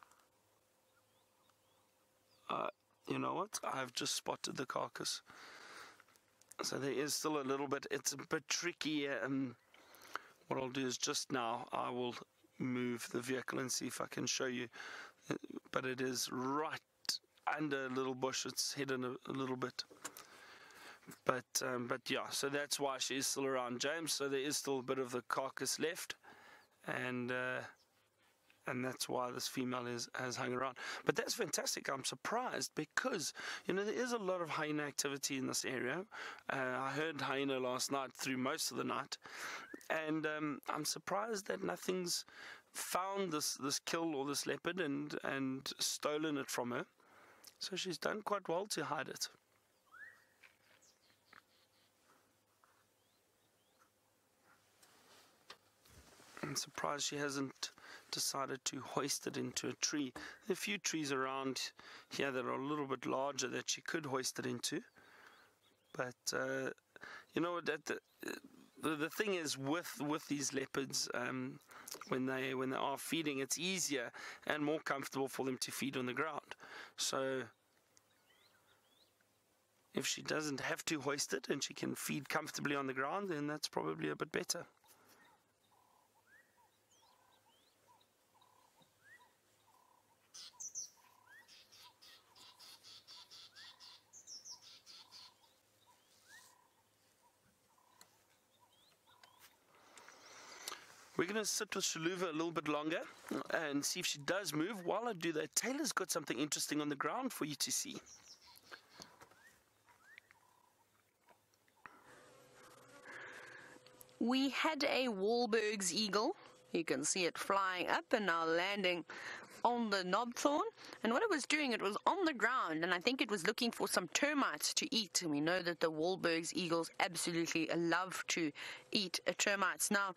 You know what? I've just spotted the carcass. So there is still a little bit. It's a bit tricky. What I'll do is just now I will move the vehicle and see if I can show you, but it is right under a little bush. It's hidden a little bit, but yeah, so that's why she is still around, James. So there is still a bit of the carcass left, and that's why this female has hung around. But that's fantastic. I'm surprised because there is a lot of hyena activity in this area. I heard hyena last night through most of the night, and I'm surprised that nothing's found this kill or this leopard and stolen it from her. So she's done quite well to hide it. I'm surprised she hasn't decided to hoist it into a tree. There are a few trees around here that are a little bit larger that she could hoist it into. But you know what, the thing is with these leopards, when they are feeding, it's easier and more comfortable for them to feed on the ground. So if she doesn't have to hoist it and she can feed comfortably on the ground, then that's probably a bit better. We're going to sit with Shaluva a little bit longer and see if she does move. While I do that, Taylor's got something interesting on the ground for you to see. We had a Wahlberg's eagle. You can see it flying up and now landing on the knobthorn. And what it was doing, it was on the ground, and I think it was looking for some termites to eat. And we know that the Wahlberg's eagles absolutely love to eat termites. Now,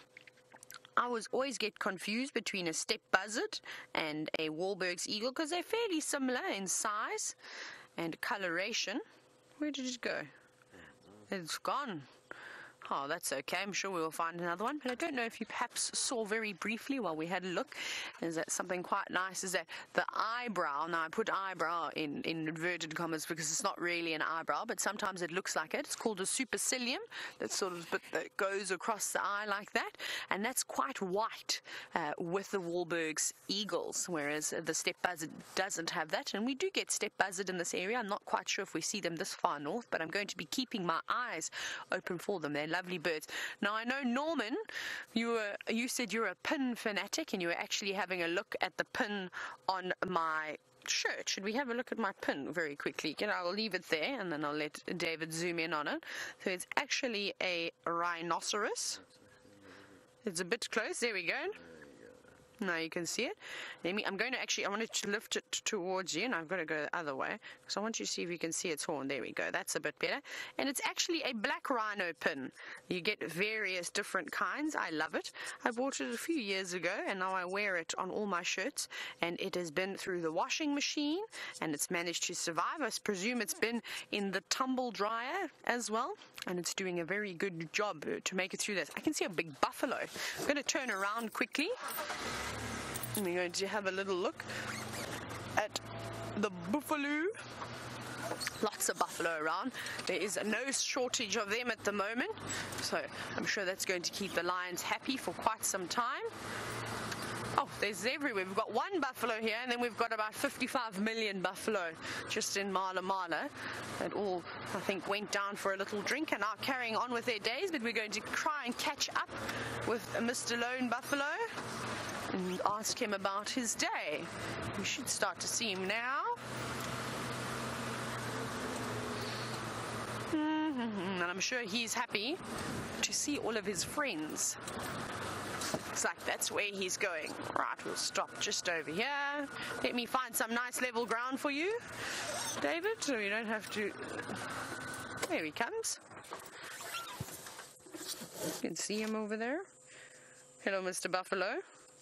I always get confused between a steppe buzzard and a Wahlberg's eagle because they're fairly similar in size and coloration. Where did it go? It's gone. Oh, that's okay. I'm sure we will find another one. But I don't know if you perhaps saw very briefly while we had a look. Is that something quite nice? Is that the eyebrow? Now, I put eyebrow in inverted commas because it's not really an eyebrow, but sometimes it looks like it. It's called a supercilium. That sort of bit that goes across the eye like that. And that's quite white with the Wahlberg's eagles, whereas the steppe buzzard doesn't have that. And we do get steppe buzzard in this area. I'm not quite sure if we see them this far north, but I'm going to be keeping my eyes open for them. They're lovely birds. Now, I know, Norman, you said you're a pin fanatic and you were actually having a look at the pin on my shirt. Should we have a look at my pin very quickly? I'll leave it there and then I'll let David zoom in on it. So it's actually a rhinoceros. It's a bit close. There we go. Now you can see it. I'm going to I want to lift it towards you, and I've got to go the other way because I want you to see if you can see its horn. There we go. That's a bit better. And it's actually a black rhino pin. You get various different kinds. I love it. I bought it a few years ago, and now I wear it on all my shirts. And it has been through the washing machine, and it's managed to survive. I presume it's been in the tumble dryer as well, and it's doing a very good job to make it through this. I can see a big buffalo. I'm going to turn around quickly. And we're going to have a little look at the buffalo. Lots of buffalo around. There is no shortage of them at the moment, so I'm sure that's going to keep the lions happy for quite some time. Oh, there's everywhere. We've got one buffalo here, and then we've got about 55 million buffalo just in Mala Mala. That all, I think, went down for a little drink and are carrying on with their days, but we're going to try and catch up with Mr. Lone Buffalo and ask him about his day. We should start to see him now. And I'm sure he's happy to see all of his friends. Looks like that's where he's going. Right, we'll stop just over here. Let me find some nice level ground for you, David, so you don't have to... There he comes. You can see him over there. Hello, Mr. Buffalo.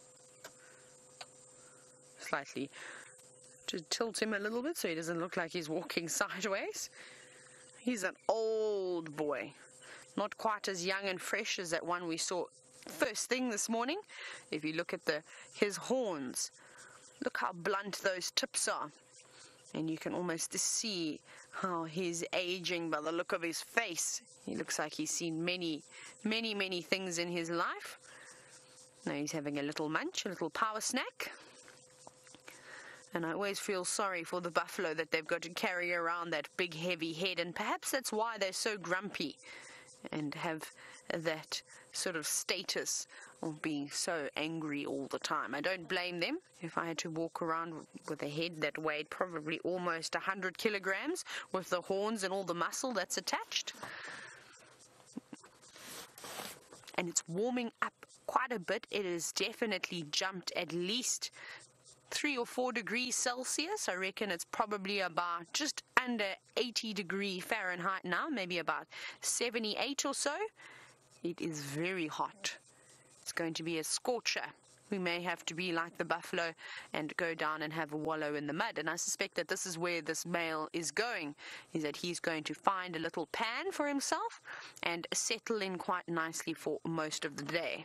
Slightly to tilt him a little bit so he doesn't look like he's walking sideways. He's an old boy. Not quite as young and fresh as that one we saw first thing this morning. If you look at his horns, look how blunt those tips are. And you can almost see how he's aging by the look of his face. He looks like he's seen many, many, many things in his life. Now he's having a little munch, a little power snack. And I always feel sorry for the buffalo that they've got to carry around that big heavy head, and perhaps that's why they're so grumpy and have that sort of status of being so angry all the time. I don't blame them. If I had to walk around with a head that weighed probably almost 100 kilograms with the horns and all the muscle that's attached. And it's warming up quite a bit. It has definitely jumped at least 3 or 4 degrees Celsius. I reckon it's probably about just under 80 degrees Fahrenheit now, maybe about 78 or so. It is very hot. It's going to be a scorcher we may have to be like the buffalo and go down and have a wallow in the mud. And I suspect that this is where this male is going, is that he's going to find a little pan for himself and settle in quite nicely for most of the day.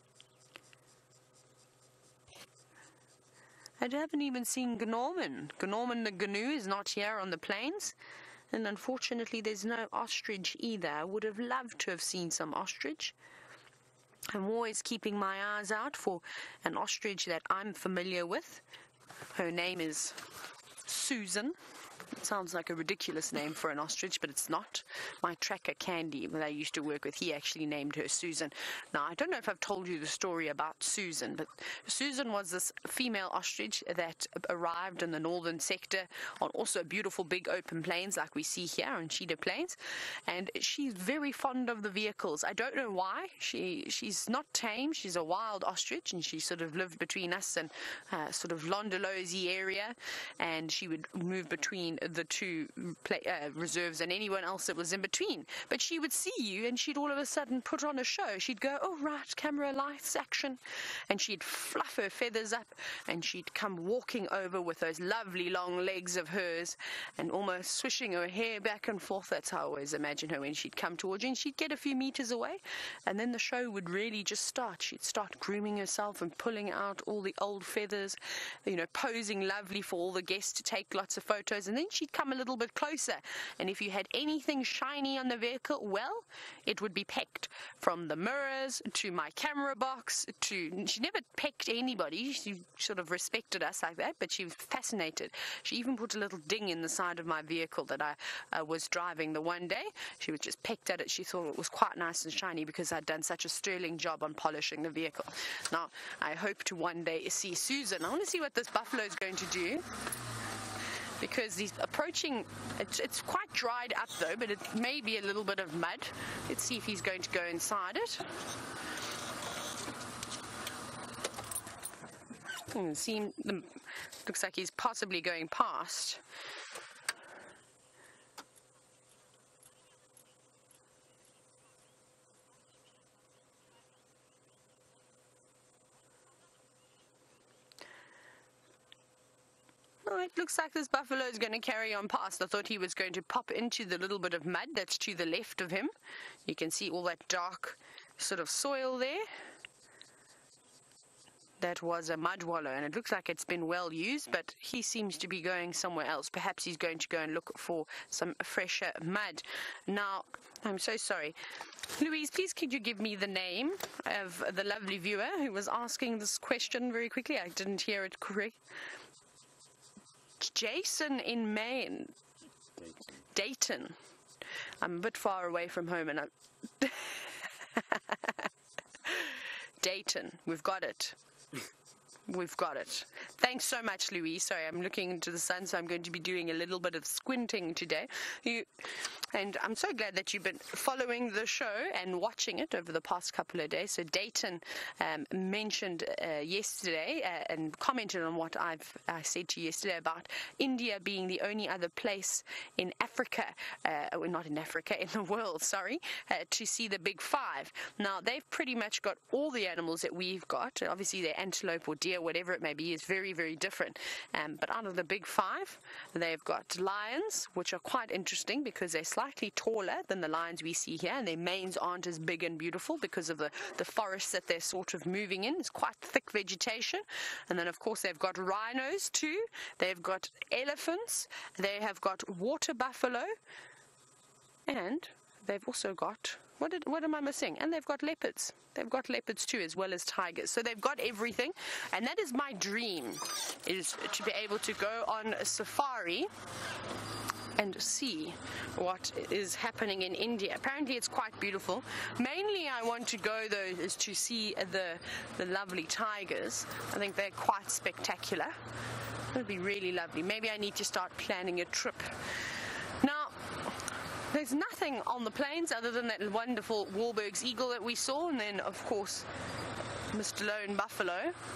I haven't even seen Gnorman. Gnorman the Gnu is not here on the plains. And unfortunately, there's no ostrich either. I would have loved to have seen some ostrich. I'm always keeping my eyes out for an ostrich that I'm familiar with. Her name is Susan. It sounds like a ridiculous name for an ostrich, but it's not. My tracker Candy, that I used to work with, he actually named her Susan. Now, I don't know if I've told you the story about Susan, but Susan was this female ostrich that arrived in the northern sector on also beautiful big open plains like we see here on Cedar Plains, and she's very fond of the vehicles. I don't know why. She's not tame. She's a wild ostrich, and she sort of lived between us and sort of Londolozi area, and she would move between the two reserves and anyone else that was in between. But she would see you and she'd all of a sudden put on a show. She'd go, oh right, camera, lights, action, and she'd fluff her feathers up and she'd come walking over with those lovely long legs of hers and almost swishing her hair back and forth. That's how I always imagine her when she'd come towards you, and she'd get a few meters away and then the show would really just start. She'd start grooming herself and pulling out all the old feathers, you know, posing lovely for all the guests to take lots of photos, and then she'd come a little bit closer, and if you had anything shiny on the vehicle, well, it would be pecked. From the mirrors to my camera box to, she never pecked anybody. She sort of respected us like that, but she was fascinated. She even put a little ding in the side of my vehicle that I was driving the one day. She was just pecked at it. She thought it was quite nice and shiny because I'd done such a sterling job on polishing the vehicle. Now, I hope to one day see Susan. I want to see what this buffalo is going to do, because he's approaching. It's quite dried up though, but it may be a little bit of mud. Let's see if he's going to go inside it. Looks like he's possibly going past. Oh, it looks like this buffalo is going to carry on past. I thought he was going to pop into the little bit of mud that's to the left of him. You can see all that dark sort of soil there. That was a mud wallow, and it looks like it's been well used, but he seems to be going somewhere else. Perhaps he's going to go and look for some fresher mud. Now, I'm so sorry. Louise, please could you give me the name of the lovely viewer who was asking this question very quickly? I didn't hear it correct. Jason in Maine. Dayton. I'm a bit far away from home, and I'm Dayton. We've got it. We've got it. Thanks so much, Louise. Sorry, I'm looking into the sun, so I'm going to be doing a little bit of squinting today. And I'm so glad that you've been following the show and watching it over the past couple of days. So Dayton mentioned yesterday and commented on what I said to you yesterday about India being the only other place in Africa, well, not in Africa, in the world, sorry, to see the big five. Now, they've pretty much got all the animals that we've got. Obviously, their antelope or deer, whatever it may be, is very, very different. But out of the big five, they've got lions, which are quite interesting because they're slightly taller than the lions we see here, and their manes aren't as big and beautiful because of the forests that they're sort of moving in. It's quite thick vegetation. And then, of course, they've got rhinos too. They've got elephants. They have got water buffalo. And they've also got... What am I missing? And they've got leopards. They've got leopards too, as well as tigers. So they've got everything. And that is my dream, is to be able to go on a safari and see what is happening in India. Apparently it's quite beautiful. Mainly I want to go though is to see the lovely tigers. I think they're quite spectacular. It would be really lovely. Maybe I need to start planning a trip. Now, there's nothing on the plains other than that wonderful Wahlberg's eagle that we saw, and then of course Mr. Lone Buffalo.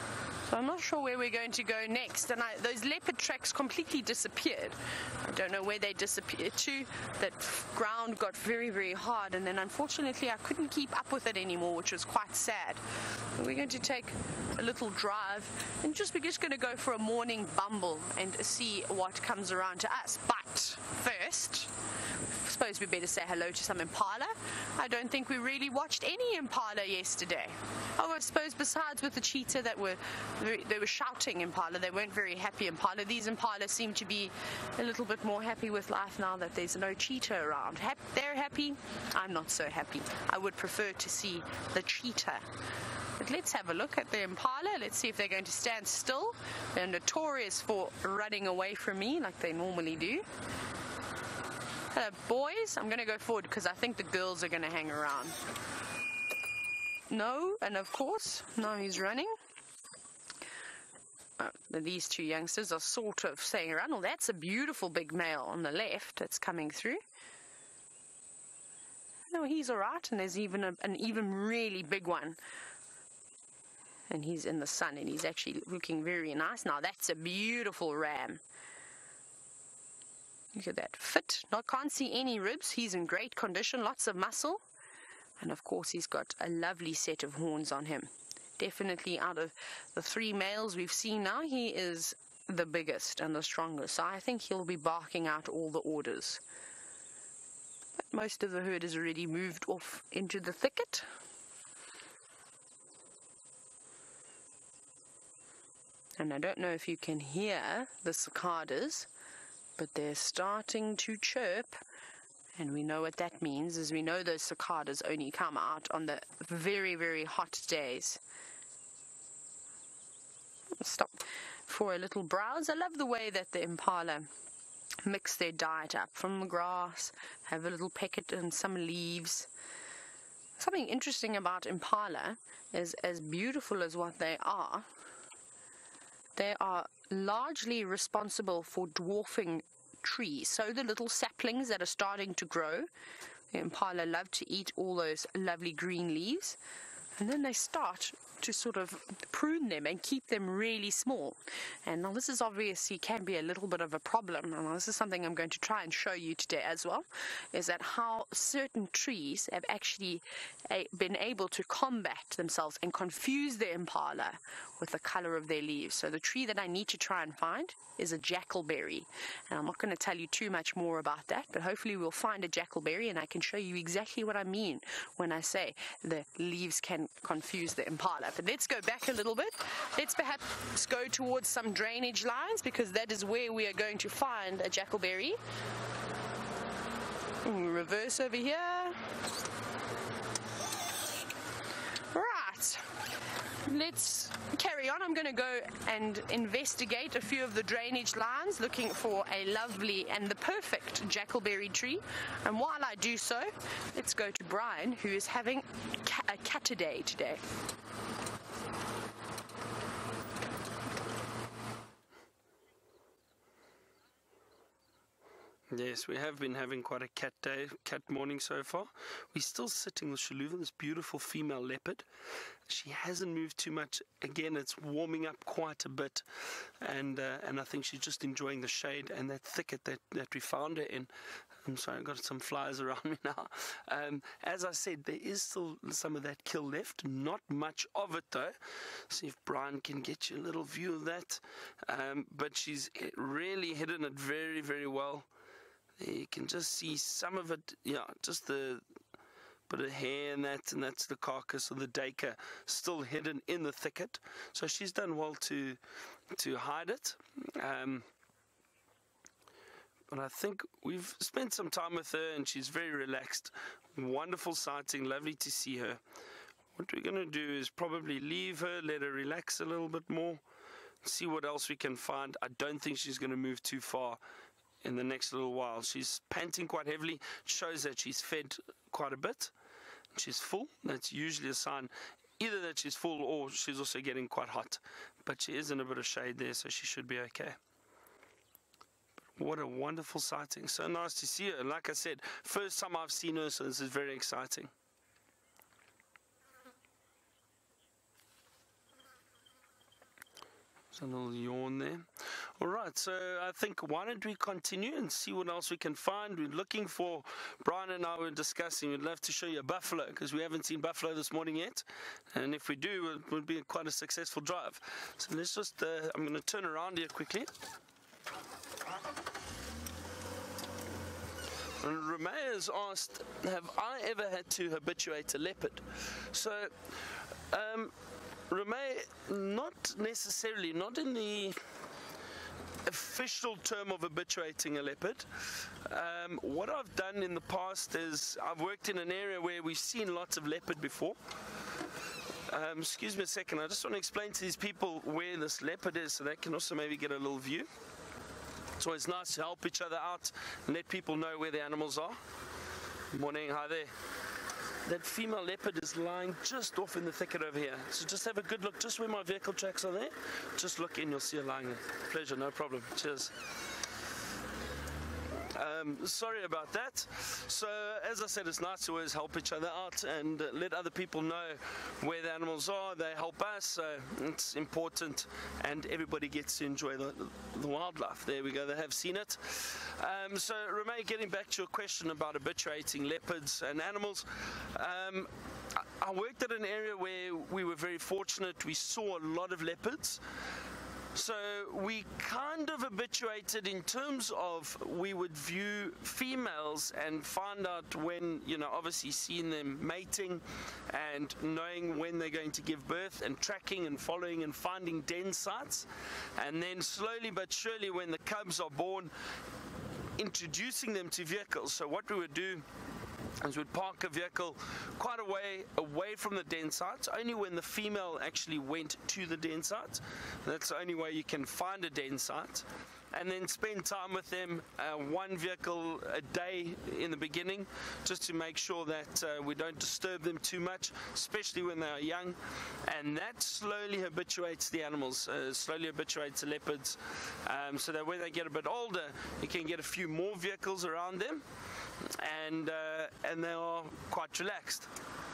So I'm not sure where we're going to go next. And those leopard tracks completely disappeared. I don't know where they disappeared to. That ground got very, very hard. And then unfortunately I couldn't keep up with it anymore, which was quite sad. But we're going to take a little drive and we're just going to go for a morning bumble and see what comes around to us. But first, I suppose we better say hello to some impala. I don't think we really watched any impala yesterday. Oh, I suppose besides with the cheetah they were shouting impala, they weren't very happy impala. These impala seem to be a little bit more happy with life now that there's no cheetah around. They're happy, I'm not so happy. I would prefer to see the cheetah. But let's have a look at the impala. Let's see if they're going to stand still. They're notorious for running away from me like they normally do. Hello, boys. I'm going to go forward because I think the girls are going to hang around. No, and of course, now he's running. These two youngsters are sort of staying around. Well, that's a beautiful big male on the left that's coming through. No, he's all right, and there's even an even really big one. And he's in the sun, and he's actually looking very nice. Now, that's a beautiful ram. Look at that, fit. Can't see any ribs. He's in great condition, lots of muscle. And of course, he's got a lovely set of horns on him. Definitely out of the three males we've seen now, he is the biggest and the strongest. So I think he'll be barking out all the orders. But most of the herd has already moved off into the thicket. And I don't know if you can hear the cicadas, but they're starting to chirp. And we know what that means, is we know those cicadas only come out on the very, very hot days. Stop for a little browse. I love the way that the impala mix their diet up from the grass, have a little peck and some leaves. Something interesting about impala is, as beautiful as what they are largely responsible for dwarfing trees. So the little saplings that are starting to grow, the impala love to eat all those lovely green leaves, and then they start to sort of prune them and keep them really small. And now this is obviously can be a little bit of a problem, and this is something I'm going to try and show you today as well, is that how certain trees have actually been able to combat themselves and confuse the impala with the color of their leaves. So the tree that I need to try and find is a jackalberry, and I'm not going to tell you too much more about that, but hopefully we'll find a jackalberry and I can show you exactly what I mean when I say the leaves can confuse the impala. But let's go back a little bit. Let's perhaps go towards some drainage lines, because that is where we are going to find a jackalberry. Reverse over here. Right. Let's carry on. I'm going to go and investigate a few of the drainage lines, looking for a lovely and the perfect jackalberry tree. And while I do so, let's go to Brian, who is having a cat day today. Yes, we have been having quite a cat morning so far. We're still sitting with Shaluva, this beautiful female leopard. She hasn't moved too much. Again, it's warming up quite a bit, and I think she's just enjoying the shade and that thicket that we found her in. I'm sorry, I've got some flies around me now. As I said, there is still some of that kill left. Not much of it, though. See if Brian can get you a little view of that. But she's really hidden it very, very well. You can just see some of it, yeah, just the bit of hair and that's the carcass of the duiker still hidden in the thicket. So she's done well to hide it. But I think we've spent some time with her and she's very relaxed. Wonderful sighting, lovely to see her. What we're going to do is probably leave her, let her relax a little bit more, see what else we can find. I don't think she's going to move too far in the next little while. She's panting quite heavily, shows that she's fed quite a bit. She's full. That's usually a sign either that she's full or she's also getting quite hot. But she is in a bit of shade there, so she should be okay. But what a wonderful sighting. So nice to see her. And like I said, first time I've seen her, so this is very exciting. There's a little yawn there. All right, so I think why don't we continue and see what else we can find. We're looking for, Brian and I were discussing, we'd love to show you a buffalo because we haven't seen buffalo this morning yet. And if we do, it would be quite a successful drive. So let's just, I'm going to turn around here quickly. And Romeo has asked, have I ever had to habituate a leopard? So, Romeo, not necessarily, not in the official term of habituating a leopard. What I've done in the past is I've worked in an area where we've seen lots of leopard before. Excuse me a second, I just want to explain to these people where this leopard is so they can also maybe get a little view. It's always nice to help each other out and let people know where the animals are. Morning, hi there. That female leopard is lying just off in the thicket over here. So just have a good look, just where my vehicle tracks are there. Just look in, you'll see her lying there. Pleasure, no problem. Cheers. Sorry about that. So, as I said, it's nice to always help each other out and let other people know where the animals are. They help us, so it's important, and everybody gets to enjoy the wildlife. There we go, they have seen it. So, Romeo, getting back to your question about habituating leopards and animals, I worked at an area where we were very fortunate. We saw a lot of leopards. So we kind of habituated in terms of we would view females and find out when, obviously seeing them mating and knowing when they're going to give birth and tracking and following and finding den sites. And then slowly but surely when the cubs are born, introducing them to vehicles. So what we would do is we'd park a vehicle quite a way away from the den sites, only when the female actually went to the den site. That's the only way you can find a den site. And then spend time with them, one vehicle a day in the beginning, just to make sure that we don't disturb them too much, especially when they are young. And that slowly habituates the animals, slowly habituates the leopards, so that when they get a bit older, you can get a few more vehicles around them. And they are quite relaxed.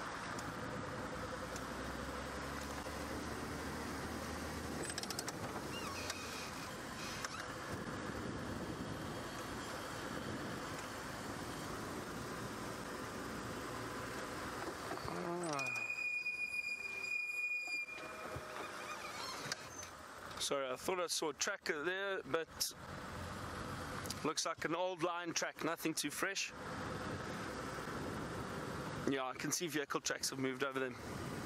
Sorry, I thought I saw a tracker there, but looks like an old line track, nothing too fresh. Yeah, I can see vehicle tracks have moved over them.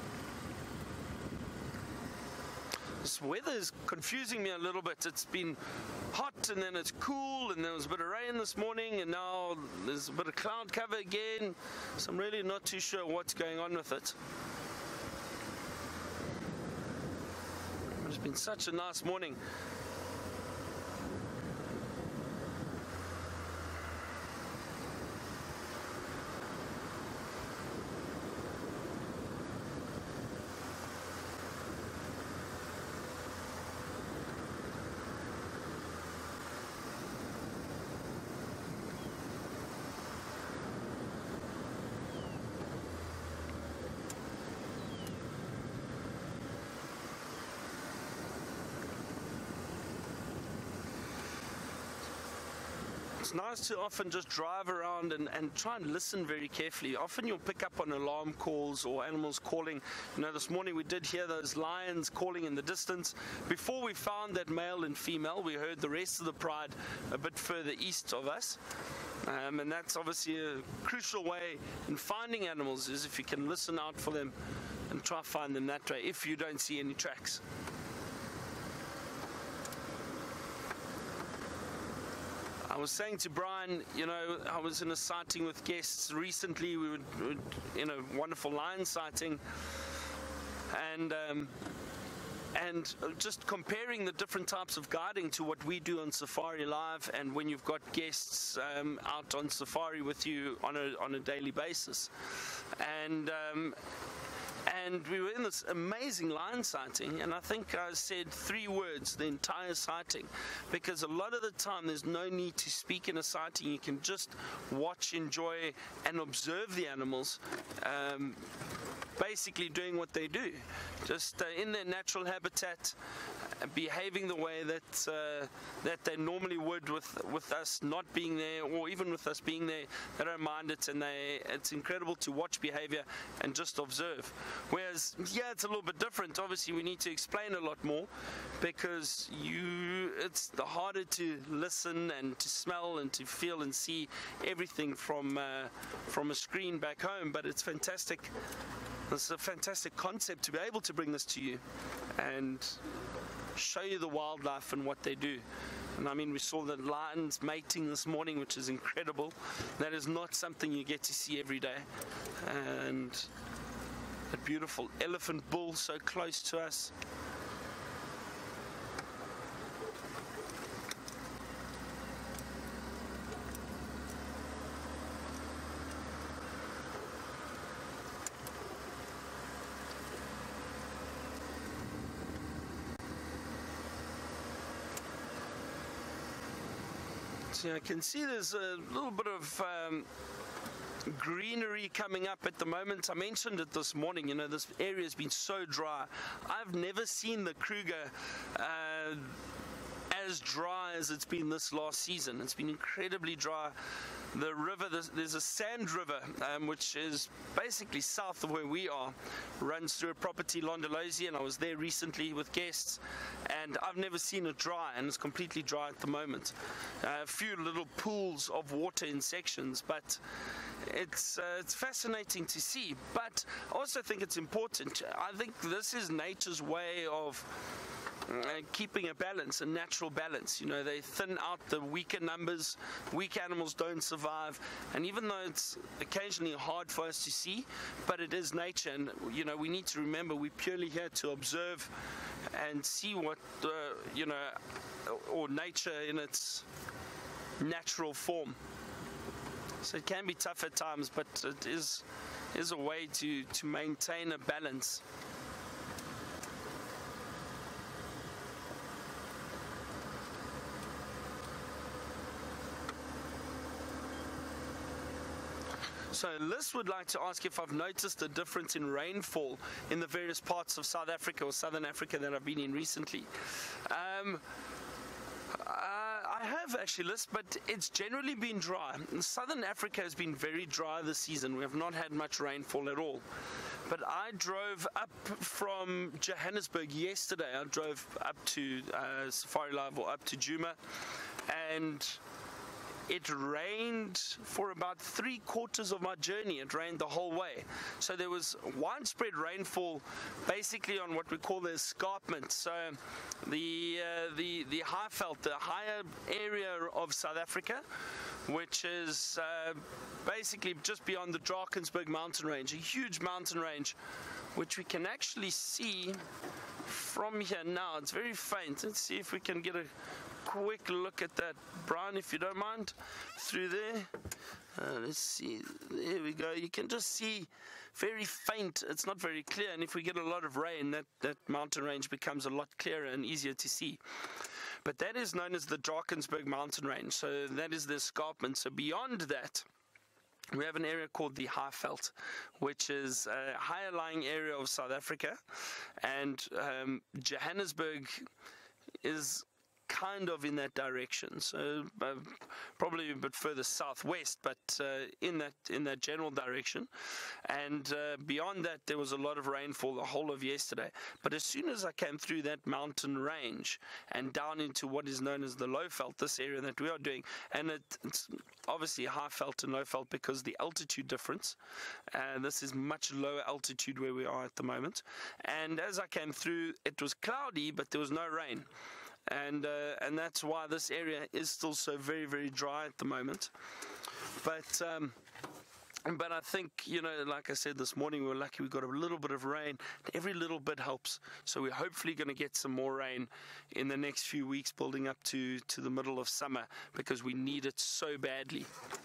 This weather is confusing me a little bit. It's been hot and then it's cool and there was a bit of rain this morning and now there's a bit of cloud cover again. So I'm really not too sure what's going on with it. It's been such a nice morning. It's nice to often just drive around and try and listen very carefully. Often you'll pick up on alarm calls or animals calling. This morning we did hear those lions calling in the distance. Before we found that male and female, we heard the rest of the pride a bit further east of us. And that's obviously a crucial way in finding animals, is if you can listen out for them and try to find them that way, if you don't see any tracks. I was saying to Brian, I was in a sighting with guests recently. We were in a wonderful lion sighting, and just comparing the different types of guiding to what we do on Safari Live, and when you've got guests out on safari with you on a daily basis, and we were in this amazing lion sighting, and I think I said 3 words the entire sighting, because a lot of the time there's no need to speak in a sighting. You can just watch, enjoy, and observe the animals basically doing what they do, just in their natural habitat, behaving the way that they normally would with us not being there, or even with us being there. They don't mind it, and it's incredible to watch behavior and just observe. Whereas it's a little bit different. Obviously we need to explain a lot more, because it's harder to listen and to smell and to feel and see everything from a screen back home. But it's fantastic. It's a fantastic concept to be able to bring this to you and show you the wildlife and what they do. And I mean, we saw the lions mating this morning, which is incredible. That is not something you get to see every day. And a beautiful elephant bull so close to us. So I can see there's a little bit of greenery coming up at the moment. I mentioned it this morning, this area has been so dry. I've never seen the Kruger as dry as it's been this last season. It's been incredibly dry. The river, there's a sand river, which is basically south of where we are, runs through a property, Londolozi, and I was there recently with guests, and I've never seen it dry, and it's completely dry at the moment. A few little pools of water in sections, but it's fascinating to see. But I also think it's important. I think this is nature's way of keeping a balance, a natural balance. They thin out the weaker numbers. Weak animals don't survive, and even though it's occasionally hard for us to see, but it is nature, and we need to remember we're purely here to observe and see what or nature in its natural form. So it can be tough at times, but it is a way to maintain a balance. So Liz would like to ask if I've noticed a difference in rainfall in the various parts of South Africa or Southern Africa that I've been in recently. I have actually, Liz, but it's generally been dry. Southern Africa has been very dry this season. We have not had much rainfall at all. But I drove up from Johannesburg yesterday. I drove up to Safari Live, or up to Djuma, and it rained for about 3/4 of my journey. It rained the whole way. So there was widespread rainfall basically on what we call the escarpment. So the Highveld, the higher area of South Africa, which is basically just beyond the Drakensberg mountain range, a huge mountain range, which we can actually see from here now. It's very faint. Let's see if we can get a quick look at that, Brian, if you don't mind, through there. Let's see. There we go. You can just see very faint. It's not very clear, and if we get a lot of rain, that mountain range becomes a lot clearer and easier to see. But that is known as the Drakensberg mountain range. So that is the escarpment. So beyond that, we have an area called the Highveld, which is a higher lying area of South Africa, and Johannesburg is kind of in that direction, so probably a bit further southwest, but in that general direction. And beyond that, there was a lot of rainfall the whole of yesterday. But as soon as I came through that mountain range and down into what is known as the Lowveld, this area that we are doing, and it's obviously Highveld to Lowveld because the altitude difference. This is much lower altitude where we are at the moment. And as I came through, it was cloudy, but there was no rain. And that's why this area is still so very, very dry at the moment. But I think, like I said this morning, we were lucky we got a little bit of rain. Every little bit helps. So we're hopefully going to get some more rain in the next few weeks building up to the middle of summer, because we need it so badly.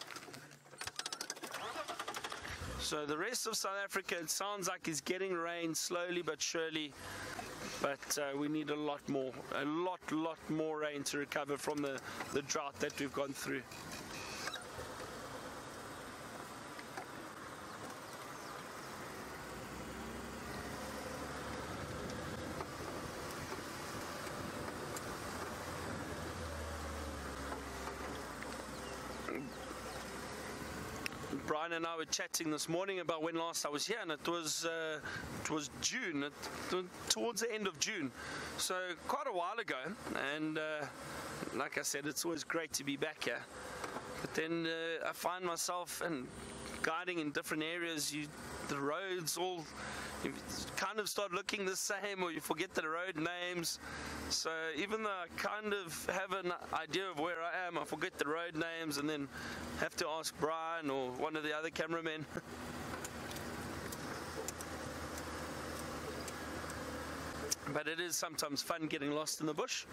So the rest of South Africa, it sounds like is getting rain slowly but surely. But we need a lot more rain to recover from the drought that we've gone through. Brian and I were chatting this morning about when last I was here, and it was June, towards the end of June, so quite a while ago. And like I said, it's always great to be back here. But then I find myself guiding in different areas. The roads all you kind of start looking the same, or you forget the road names. So even though I kind of have an idea of where I am, I forget the road names and then have to ask Brian or one of the other cameramen. But it is sometimes fun getting lost in the bush.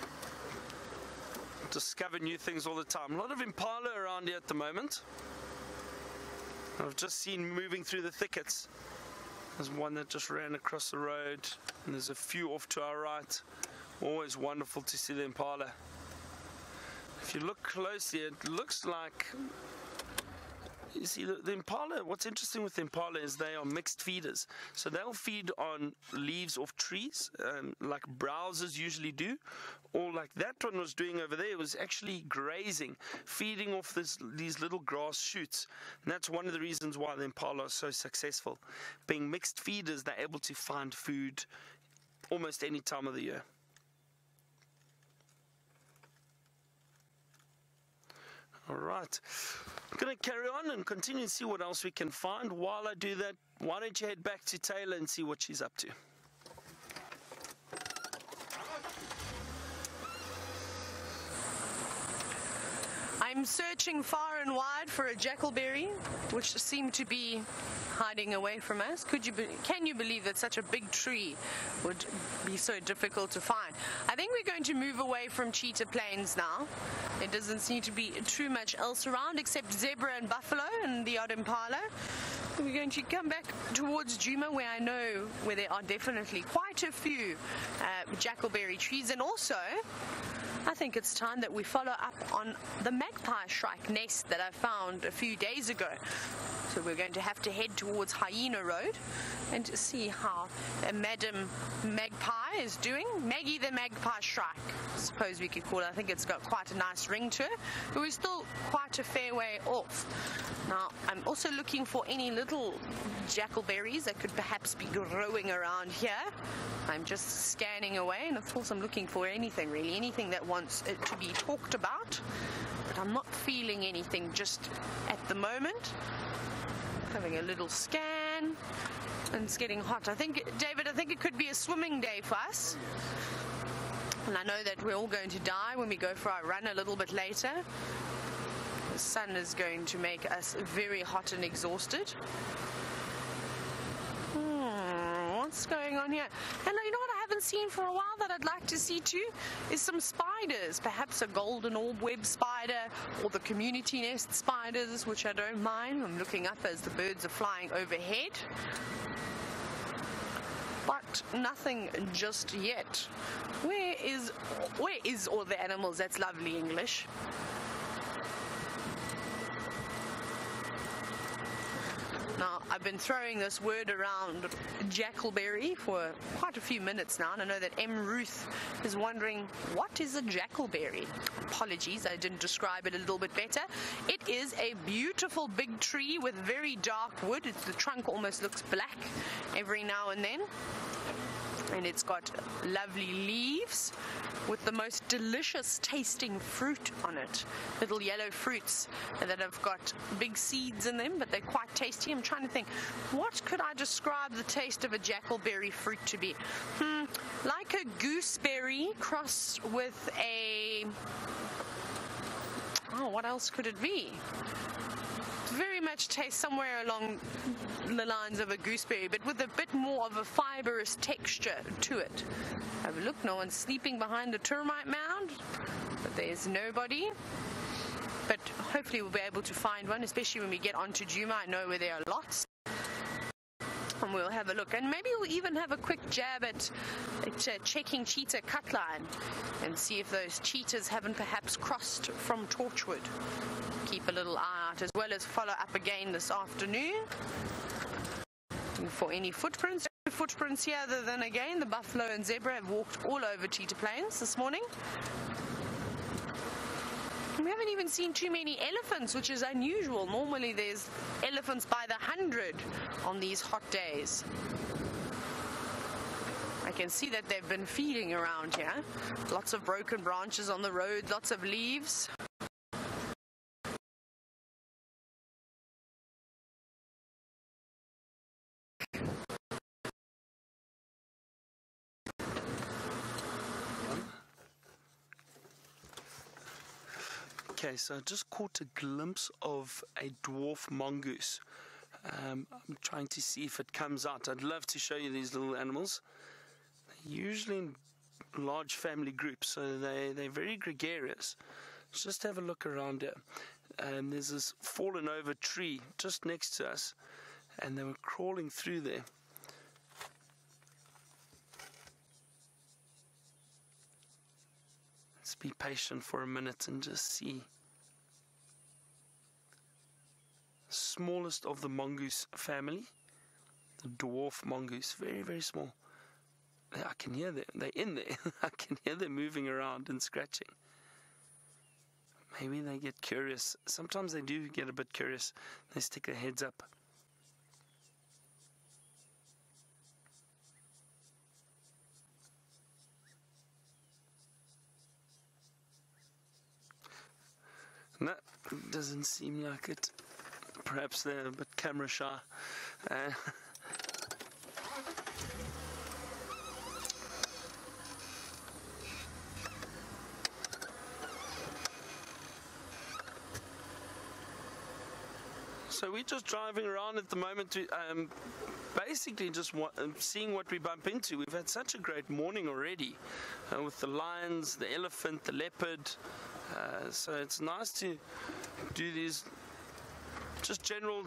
Discover new things all the time. A lot of impala around here at the moment. I've just seen moving through the thickets. There's one that just ran across the road, and there's a few off to our right. Always wonderful to see the impala. If you look closely, it looks like, you see the impala, what's interesting with the impala is they are mixed feeders. So they'll feed on leaves off trees, like browsers usually do, or like that one was doing over there, was actually grazing, feeding off these little grass shoots. And that's one of the reasons why the impala are so successful. Being mixed feeders, they're able to find food almost any time of the year. All right, I'm going to carry on and continue and see what else we can find. While I do that, why don't you head back to Taylor and see what she's up to. I'm searching far and wide for a jackalberry, which seem to be hiding away from us. Can you believe that such a big tree would be so difficult to find? I think we're going to move away from cheetah plains now. There doesn't seem to be too much else around except zebra and buffalo and the odd impala. We're going to come back towards Djuma, where I know where there are definitely quite a few jackalberry trees, and also I think it's time that we follow up on the magpie shrike nest that I found a few days ago. So we're going to have to head towards Hyena Road and see how Madam Magpie is doing. Maggie the magpie shrike, I suppose we could call it. I think it's got quite a nice ring to it, but we're still quite a fair way off. Now, I'm also looking for any little jackalberries that could perhaps be growing around here. I'm just scanning away, and of course I'm looking for anything really, anything that wants it to be talked about, but I'm not feeling anything just at the moment. Having a little scan, and it's getting hot. David, I think it could be a swimming day for us. And I know that we're all going to die when we go for our run a little bit later. The sun is going to make us very hot and exhausted. What's going on here? And you know what I haven't seen for a while that I'd like to see too is some spiders, perhaps a golden orb web spider or the community nest spiders, which I don't mind. I'm looking up as the birds are flying overhead, but nothing just yet. Where is all the animals? That's lovely English. Now, I've been throwing this word around jackalberry for quite a few minutes now, and I know that M. Ruth is wondering, what is a jackalberry? Apologies, I didn't describe it a little bit better. It is a beautiful big tree with very dark wood. The trunk almost looks black every now and then. And it's got lovely leaves with the most delicious tasting fruit on it. Little yellow fruits that have got big seeds in them, but they're quite tasty. I'm trying to think, what could I describe the taste of a jackalberry fruit to be? Like a gooseberry crossed with a... oh, what else could it be? Very much tastes somewhere along the lines of a gooseberry, but with a bit more of a fibrous texture to it. Have a look, no one's sleeping behind a termite mound, but there's nobody. But hopefully we'll be able to find one, especially when we get onto Djuma. I know where there are lots. And we'll have a look, and maybe we'll even have a quick jab at checking cheetah cutline and see if those cheetahs haven't perhaps crossed from Torchwood. Keep a little eye out, as well as follow up again this afternoon for any footprints. Footprints here, other than again the buffalo and zebra have walked all over cheetah plains this morning. We haven't even seen too many elephants, which is unusual. Normally there's elephants by the 100 on these hot days. I can see that they've been feeding around here. Lots of broken branches on the road, lots of leaves. Okay, so I just caught a glimpse of a dwarf mongoose. I'm trying to see if it comes out. I'd love to show you these little animals. They're usually in large family groups, so they're very gregarious. Let's just have a look around here. There's this fallen over tree just next to us, and they were crawling through there. Let's be patient for a minute and just see. Smallest of the mongoose family, the dwarf mongoose, very, very small. I can hear them, they're in there. I can hear them moving around and scratching. Maybe they get curious. Sometimes they do get a bit curious. They stick their heads up. No, doesn't seem like it. Perhaps they're a bit camera shy. So we're just driving around at the moment to basically just seeing what we bump into. We've had such a great morning already with the lions, the elephant, the leopard. So it's nice to do these just general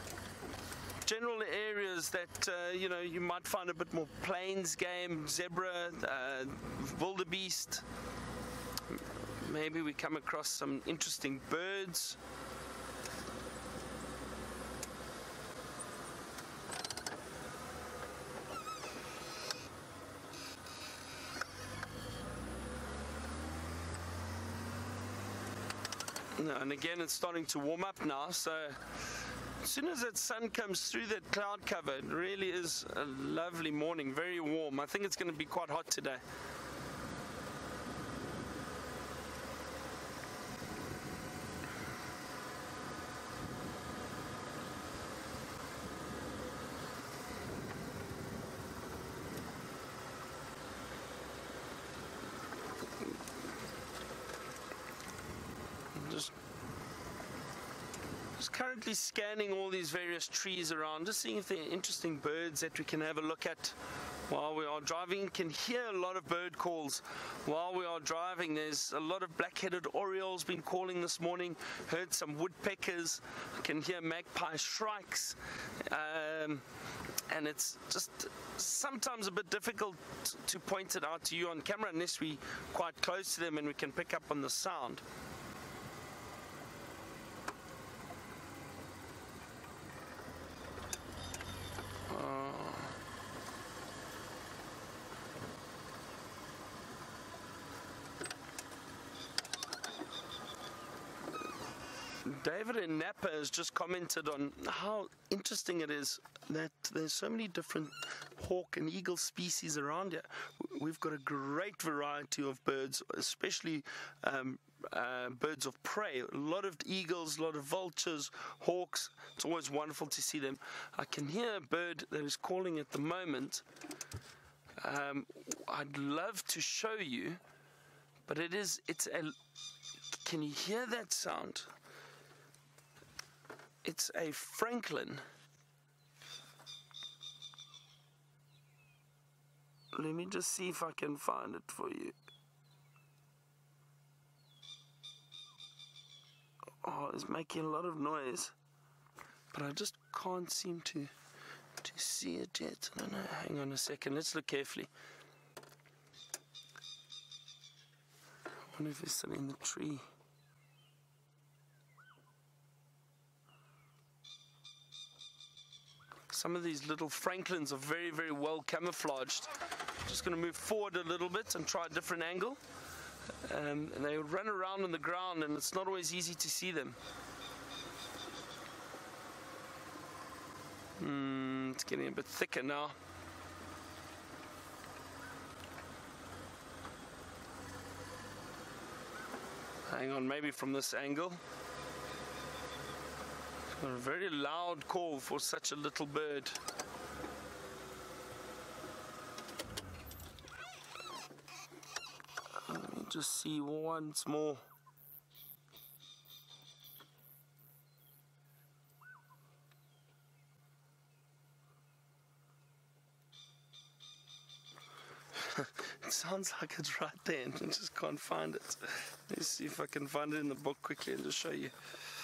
areas that you might find a bit more plains game, zebra, wildebeest. Maybe we come across some interesting birds. And again, it's starting to warm up now, so as soon as that sun comes through that cloud cover, it really is a lovely morning, very warm. I think it's going to be quite hot today. Just currently scanning all these various trees around, just seeing if there are interesting birds that we can have a look at while we are driving. Can hear a lot of bird calls while we are driving. There's a lot of black-headed orioles been calling this morning. Heard some woodpeckers. I can hear magpie shrikes. And it's just sometimes a bit difficult to point it out to you on camera unless we're quite close to them and we can pick up on the sound. David in Napa has just commented on how interesting it is that there's so many different hawk and eagle species around here. We've got a great variety of birds, especially birds of prey. A lot of eagles, a lot of vultures, hawks. It's always wonderful to see them. I can hear a bird that is calling at the moment. I'd love to show you, but can you hear that sound? It's a francolin. Let me just see if I can find it for you. Oh, it's making a lot of noise, but I just can't seem to see it yet. I don't know. Hang on a second. Let's look carefully. I wonder if it's still in the tree. Some of these little francolins are very, very well camouflaged. Just going to move forward a little bit and try a different angle. and they run around on the ground, and it's not always easy to see them. It's getting a bit thicker now. Hang on, maybe from this angle. It's got a very loud call for such a little bird. Let me just see once more. It sounds like it's right there and I just can't find it. Let's see if I can find it in the book quickly and just show you.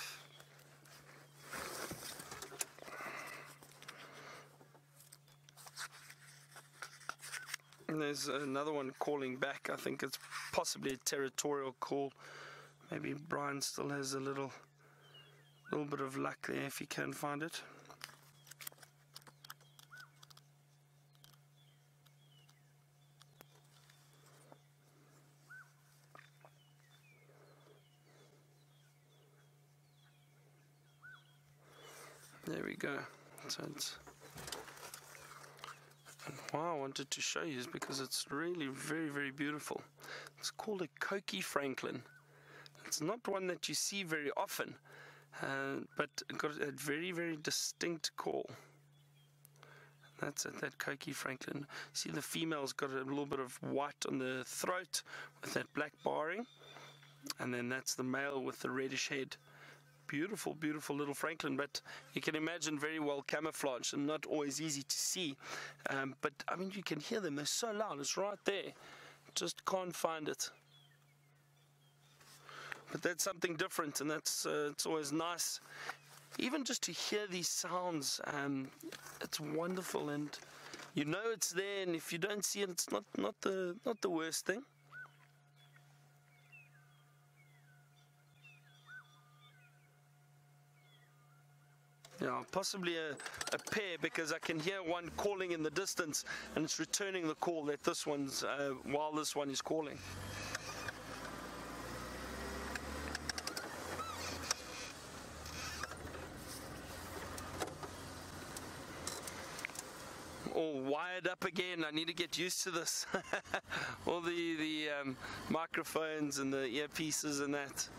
And there's another one calling back. I think it's possibly a territorial call. Maybe Brian still has a little bit of luck there if he can find it. There we go. So it's, and why I wanted to show you is because it's really very, very beautiful. It's called a Coqui Franklin. It's not one that you see very often, but it got a very, very distinct call. That's it, that Coqui Franklin. See, the female's got a little bit of white on the throat with that black barring, and then that's the male with the reddish head. Beautiful, beautiful little Franklin, but you can imagine very well camouflaged and not always easy to see. But I mean, you can hear them, they're so loud, it's right there. Just can't find it. But that's something different, and that's it's always nice. Even just to hear these sounds, it's wonderful, and you know it's there, and if you don't see it, it's not the worst thing. Yeah, possibly a pair, because I can hear one calling in the distance and it's returning the call that this one's while this one is calling. All wired up again. I need to get used to this. All the microphones and the earpieces and that.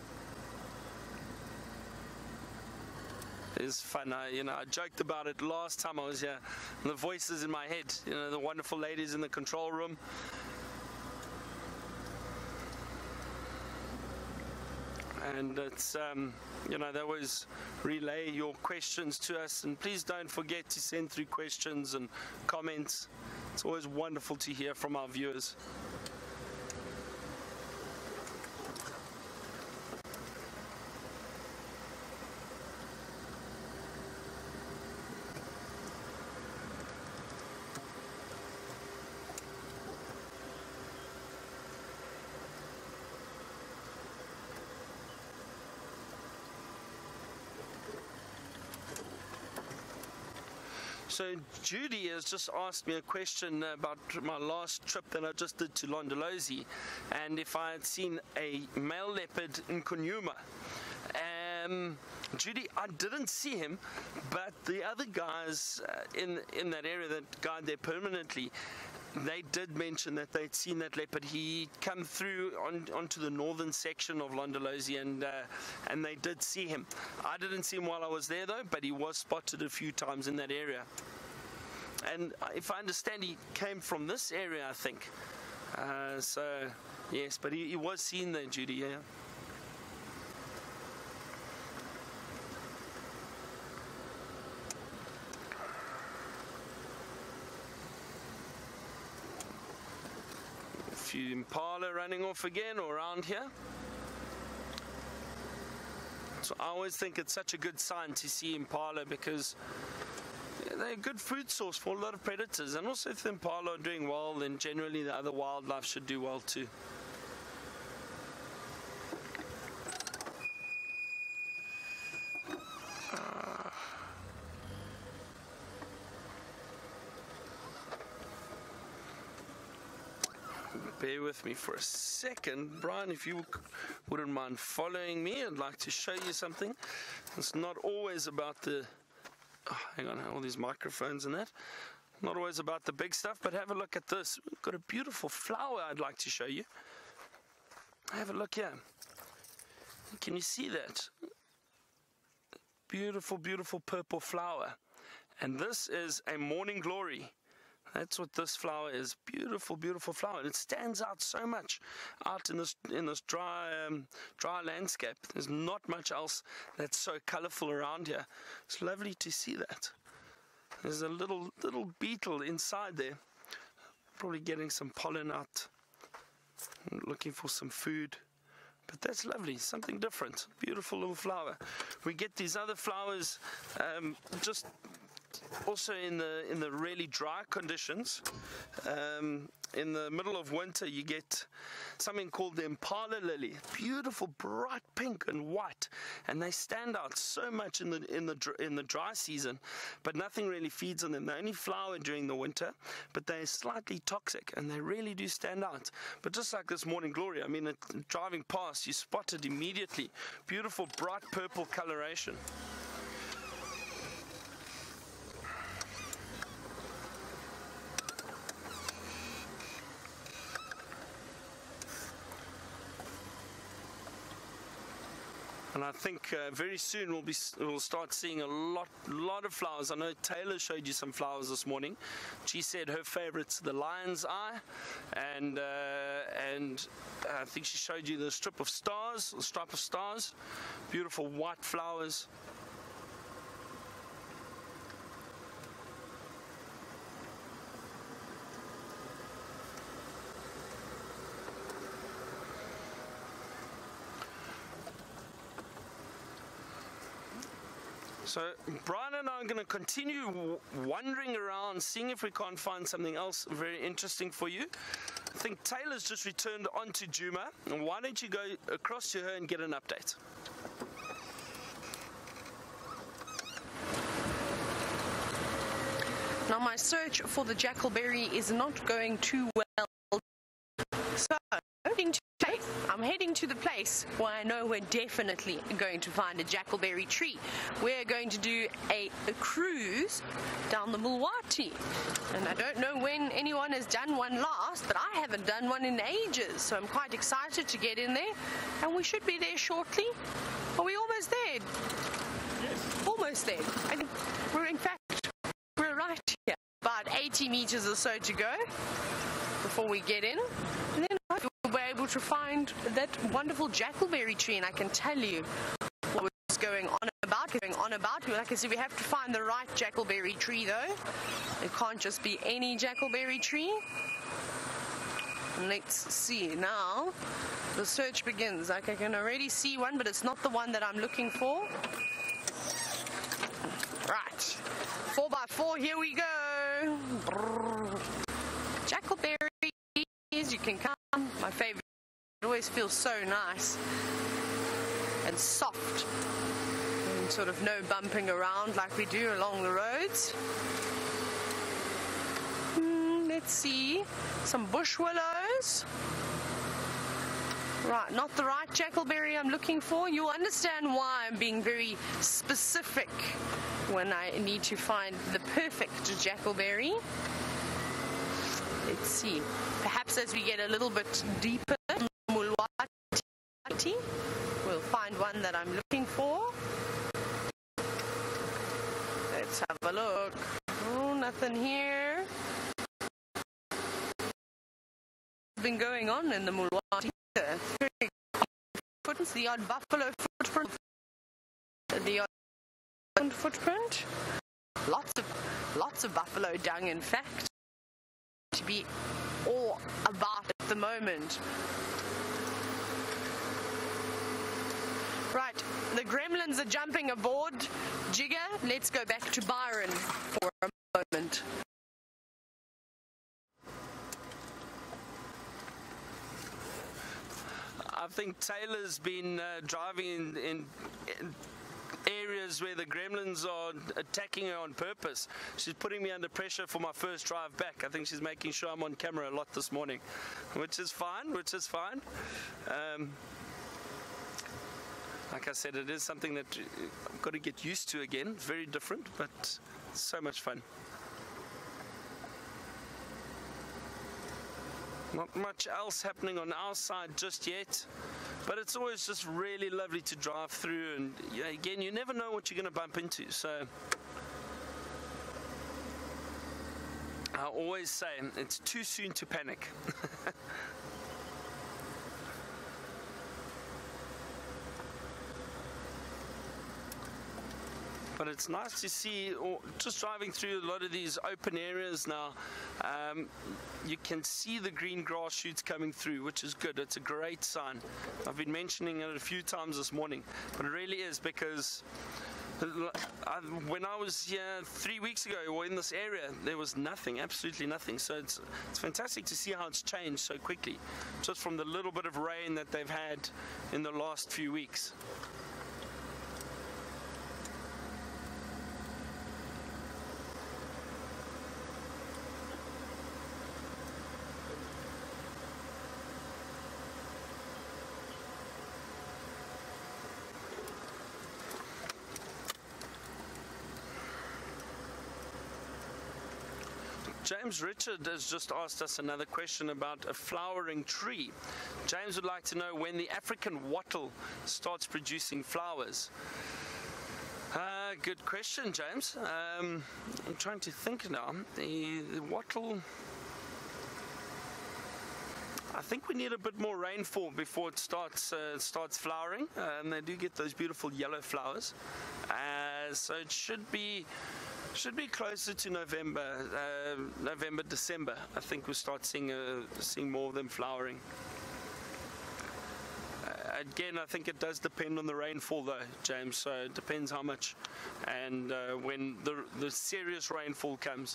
It's fun. I joked about it last time I was here. The voices in my head, the wonderful ladies in the control room. And it's, they always relay your questions to us. And please don't forget to send through questions and comments. It's always wonderful to hear from our viewers. So Judy has just asked me a question about my last trip that I just did to Londolozi, and if I had seen a male leopard in Kunyuma. Judy, I didn't see him, but the other guys in that area that guide there permanently, they did mention that they'd seen that leopard. He come through onto the northern section of Londolozi, and they did see him. I didn't see him while I was there though, but he was spotted a few times in that area. And if I understand, he came from this area, I think. So yes, but he was seen there, Judy. Yeah. Few impala running off again or around here. So I always think it's such a good sign to see impala, because they're a good food source for a lot of predators, and also if the impala are doing well, then generally the other wildlife should do well too. bear with me for a second. Brian, if you wouldn't mind following me, I'd like to show you something. It's not always about the... Oh, hang on, all these microphones and that. Not always about the big stuff, but have a look at this. We've got a beautiful flower I'd like to show you. Have a look here. Can you see that? Beautiful, beautiful purple flower. And this is a morning glory. That's what this flower is. Beautiful, beautiful flower. And it stands out so much out in this dry landscape. There's not much else that's so colorful around here. It's lovely to see that. There's a little beetle inside there, probably getting some pollen out, looking for some food. But that's lovely, something different. Beautiful little flower. We get these other flowers just also in the really dry conditions. In the middle of winter, you get something called the impala lily. Beautiful, bright pink and white, and they stand out so much in the dry season. But nothing really feeds on them. They only flower during the winter, but they're slightly toxic, and they really do stand out. But just like this morning glory, I mean, driving past, you spot it immediately. Beautiful, bright purple coloration. And I think very soon we'll start seeing a lot of flowers. I know Taylor showed you some flowers this morning. She said her favorite's the lion's eye, and I think she showed you the stripe of stars, beautiful white flowers. So Brian and I are going to continue wandering around, seeing if we can't find something else very interesting for you. I think Taylor's just returned onto Djuma, and why don't you go across to her and get an update? Now my search for the jackalberry is not going too well. So I'm heading to the place where I know we're definitely going to find a jackalberry tree. We're going to do a cruise down the Mulwati. And I don't know when anyone has done one last, but I haven't done one in ages. So I'm quite excited to get in there. And we should be there shortly. Are we almost there? Yes. Almost there. And we're right here. About 80 meters or so to go before we get in. And then we'll be able to find that wonderful jackalberry tree, and I can tell you what was going on about. Like I said, we have to find the right jackalberry tree though. It can't just be any jackalberry tree. And let's see now. The search begins. Like I can already see one, but it's not the one that I'm looking for. Right. 4x4, here we go. Jackalberry. You can come. My favorite. It always feels so nice and soft, and sort of no bumping around like we do along the roads. Let's see, some bush willows. Right, not the right jackalberry I'm looking for. You'll understand why I'm being very specific when I need to find the perfect jackalberry. Let's see. Perhaps as we get a little bit deeper in Mulwati, we'll find one that I'm looking for. Let's have a look. Oh, nothing here. What's been going on in the Mulwati? Footprints, the odd buffalo footprint. The odd footprint. Lots of buffalo dung, in fact. To be all about at the moment. Right, the gremlins are jumping aboard. Jigger, let's go back to Byron for a moment. I think Taylor's been driving areas where the gremlins are attacking her on purpose. She's putting me under pressure for my first drive back. I think she's making sure I'm on camera a lot this morning, which is fine, like I said, it is something that I've got to get used to again. It's very different, but so much fun. Not much else happening on our side just yet, but it's always just really lovely to drive through, and yeah, again, you never know what you're going to bump into, so I always say it's too soon to panic. But it's nice to see, just driving through a lot of these open areas now, you can see the green grass shoots coming through, which is good. It's a great sign. I've been mentioning it a few times this morning, but it really is, because when I was here 3 weeks ago or in this area, there was nothing, absolutely nothing. So it's fantastic to see how it's changed so quickly, just from the little bit of rain that they've had in the last few weeks. James Richard has just asked us another question about a flowering tree. James would like to know when the African wattle starts producing flowers. Good question, James. I'm trying to think now. The wattle, I think we need a bit more rainfall before it starts flowering. They do get those beautiful yellow flowers. So it should be closer to November, December. I think we'll start seeing more of them flowering. Again, I think it does depend on the rainfall though, James, so it depends how much and when the serious rainfall comes.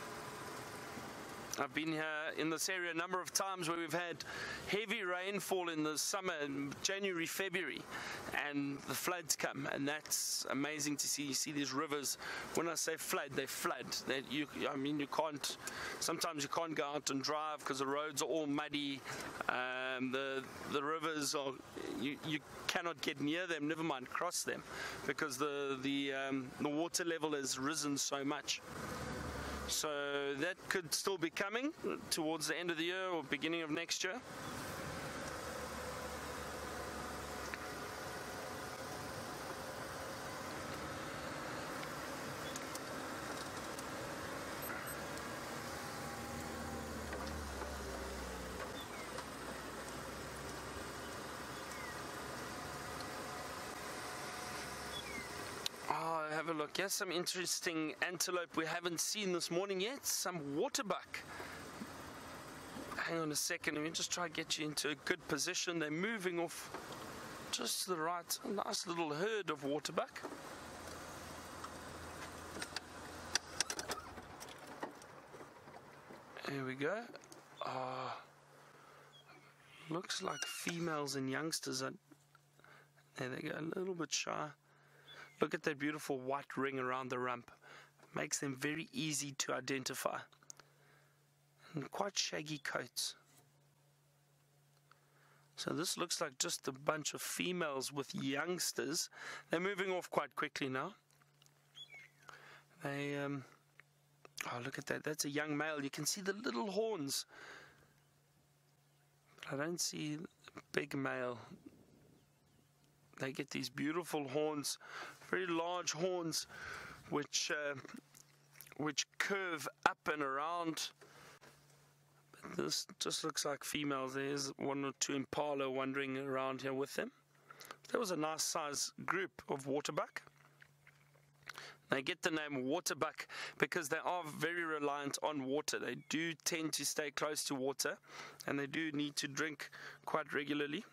I've been here in this area a number of times where we've had heavy rainfall in the summer, in January, February, and the floods come, and that's amazing to see. You see these rivers. When I say flood, they flood. Sometimes you can't go out and drive because the roads are all muddy. The rivers are, you cannot get near them, never mind cross them, because the water level has risen so much. So that could still be coming towards the end of the year or beginning of next year. Have a look. Here's some interesting antelope we haven't seen this morning yet. Some waterbuck. Hang on a second. Let me just try to get you into a good position. They're moving off just to the right. A nice little herd of waterbuck. There we go. Looks like females and youngsters are. There they go. A little bit shy. Look at that beautiful white ring around the rump. Makes them very easy to identify. And quite shaggy coats. So this looks like just a bunch of females with youngsters. They're moving off quite quickly now. They, oh, look at that. That's a young male. You can see the little horns. But I don't see a big male. They get these beautiful horns, very large horns, which curve up and around. But this just looks like females. There's one or two impala wandering around here with them. That was a nice size group of waterbuck. They get the name waterbuck because they are very reliant on water. They do tend to stay close to water, and they do need to drink quite regularly.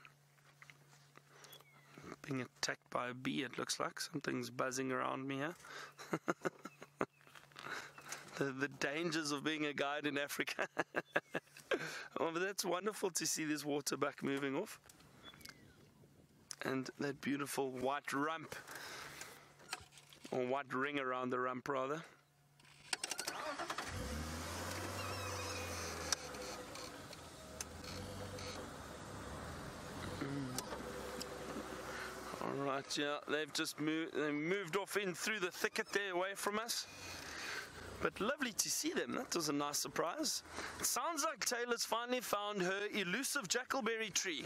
Being attacked by a bee, it looks like. Something's buzzing around me here. the dangers of being a guide in Africa. Oh, but that's wonderful to see this waterbuck moving off. And that beautiful white rump. or white ring around the rump rather. Alright, yeah, they've just moved off in through the thicket there away from us. But lovely to see them. That was a nice surprise. It sounds like Taylor's finally found her elusive jackalberry tree.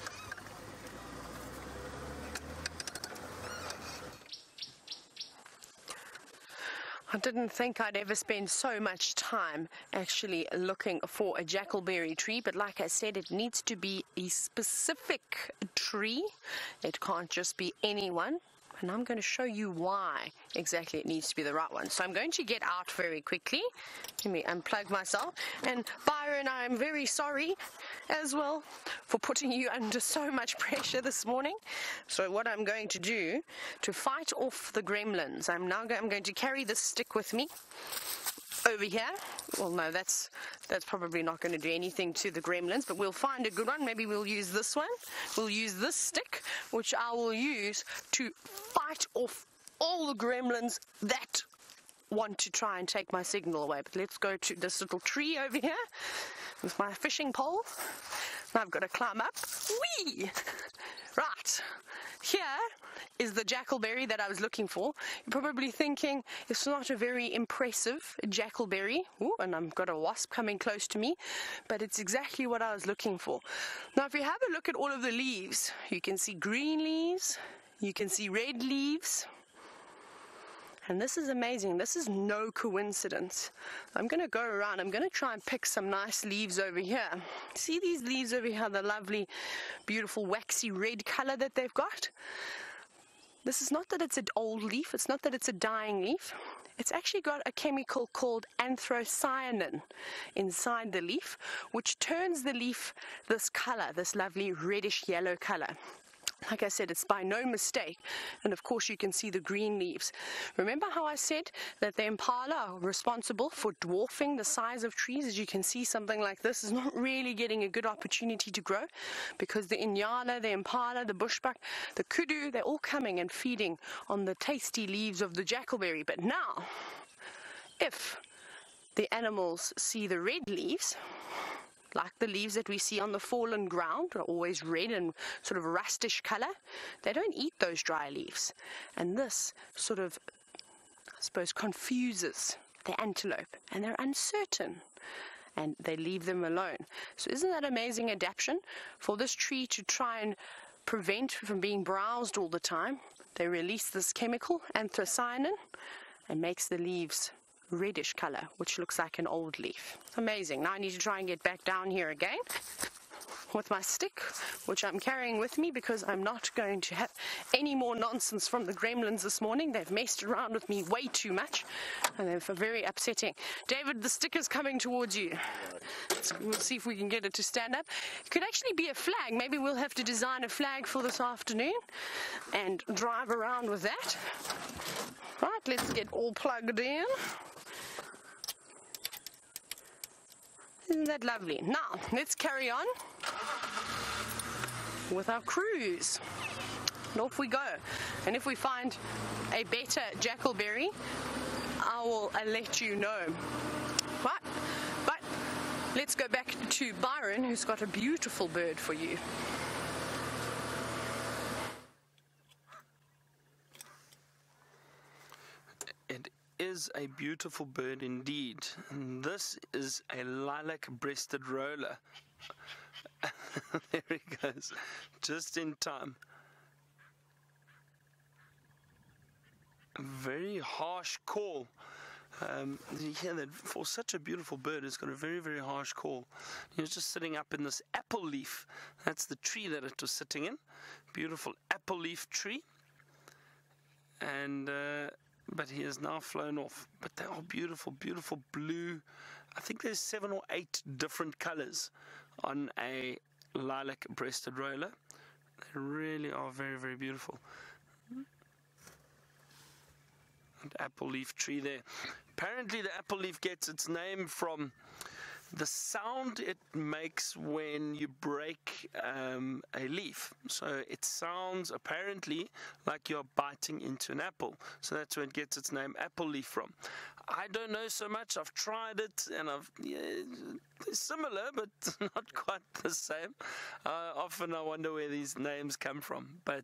I didn't think I'd ever spend so much time actually looking for a jackalberry tree, but like I said, it needs to be a specific tree. It can't just be any one. And I'm going to show you why exactly it needs to be the right one. So I'm going to get out very quickly. Let me unplug myself. And Byron, I'm very sorry as well for putting you under so much pressure this morning. So what I'm going to do to fight off the gremlins, I'm going to carry this stick with me over here. Well, no, that's probably not going to do anything to the gremlins, but we'll find a good one. Maybe we'll use this one. We'll use this stick, which I will use to fight off all the gremlins that want to try and take my signal away. But let's go to this little tree over here with my fishing pole. I've got to climb up. Whee! Right. Here is the jackalberry that I was looking for. You're probably thinking it's not a very impressive jackalberry. Ooh, and I've got a wasp coming close to me, but it's exactly what I was looking for. Now, if you have a look at all of the leaves, you can see green leaves, you can see red leaves. And this is amazing. This is no coincidence. I'm going to go around. I'm going to try and pick some nice leaves over here. See these leaves over here, the lovely, beautiful, waxy red color that they've got? This is not that it's an old leaf. It's not that it's a dying leaf. It's actually got a chemical called anthocyanin inside the leaf, which turns the leaf this color, this lovely reddish yellow color. Like I said, it's by no mistake. And of course you can see the green leaves. Remember how I said that the impala are responsible for dwarfing the size of trees? As you can see, something like this is not really getting a good opportunity to grow because the inyala, the impala, the bushbuck, the kudu, they're all coming and feeding on the tasty leaves of the jackalberry. But now, if the animals see the red leaves, like the leaves that we see on the fallen ground, are always red and sort of rustish color, they don't eat those dry leaves. And this sort of, I suppose, confuses the antelope, and they're uncertain, and they leave them alone. So isn't that amazing adaptation for this tree to try and prevent from being browsed all the time? They release this chemical, anthocyanin, and makes the leaves reddish color, which looks like an old leaf. Amazing. Now I need to try and get back down here again with my stick, which I'm carrying with me because I'm not going to have any more nonsense from the gremlins this morning. They've messed around with me way too much, and they're very upsetting. David, the stick is coming towards you. So we'll see if we can get it to stand up. It could actually be a flag. Maybe we'll have to design a flag for this afternoon and drive around with that. Right, let's get all plugged in. Isn't that lovely? Now, let's carry on with our cruise. And off we go. And if we find a better jackalberry, I will let you know. Right? But let's go back to Byron, who's got a beautiful bird for you. It is a beautiful bird indeed. And this is a lilac-breasted roller. There he goes, just in time. A very harsh call. You hear that for such a beautiful bird, it's got a very, very harsh call. He was just sitting up in this apple leaf. That's the tree that it was sitting in. Beautiful apple leaf tree. And but he has now flown off. But they are beautiful, beautiful blue. I think there's 7 or 8 different colors on a lilac-breasted roller. They really are very, very beautiful. And apple leaf tree there. Apparently the apple leaf gets its name from the sound it makes when you break a leaf. So it sounds apparently like you're biting into an apple. So that's where it gets its name, apple leaf, from. I don't know so much. I've tried it, and it's similar, but not quite the same. Often I wonder where these names come from. But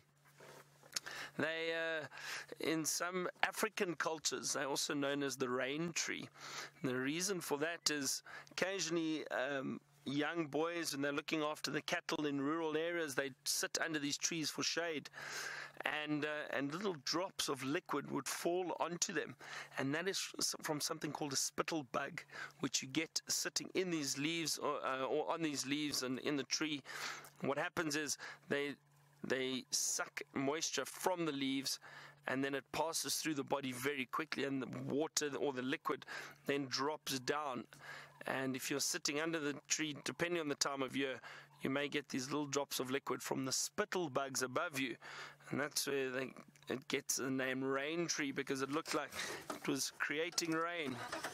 they, in some African cultures, they're also known as the rain tree. And the reason for that is occasionally young boys, when they're looking after the cattle in rural areas, they sit under these trees for shade. And little drops of liquid would fall onto them, and that is from something called a spittle bug, which you get sitting in these leaves or on these leaves and in the tree. What happens is they suck moisture from the leaves, and then it passes through the body very quickly, and the water or the liquid then drops down. And if you're sitting under the tree, depending on the time of year, you may get these little drops of liquid from the spittle bugs above you. And that's where it gets the name rain tree, because it looked like it was creating rain.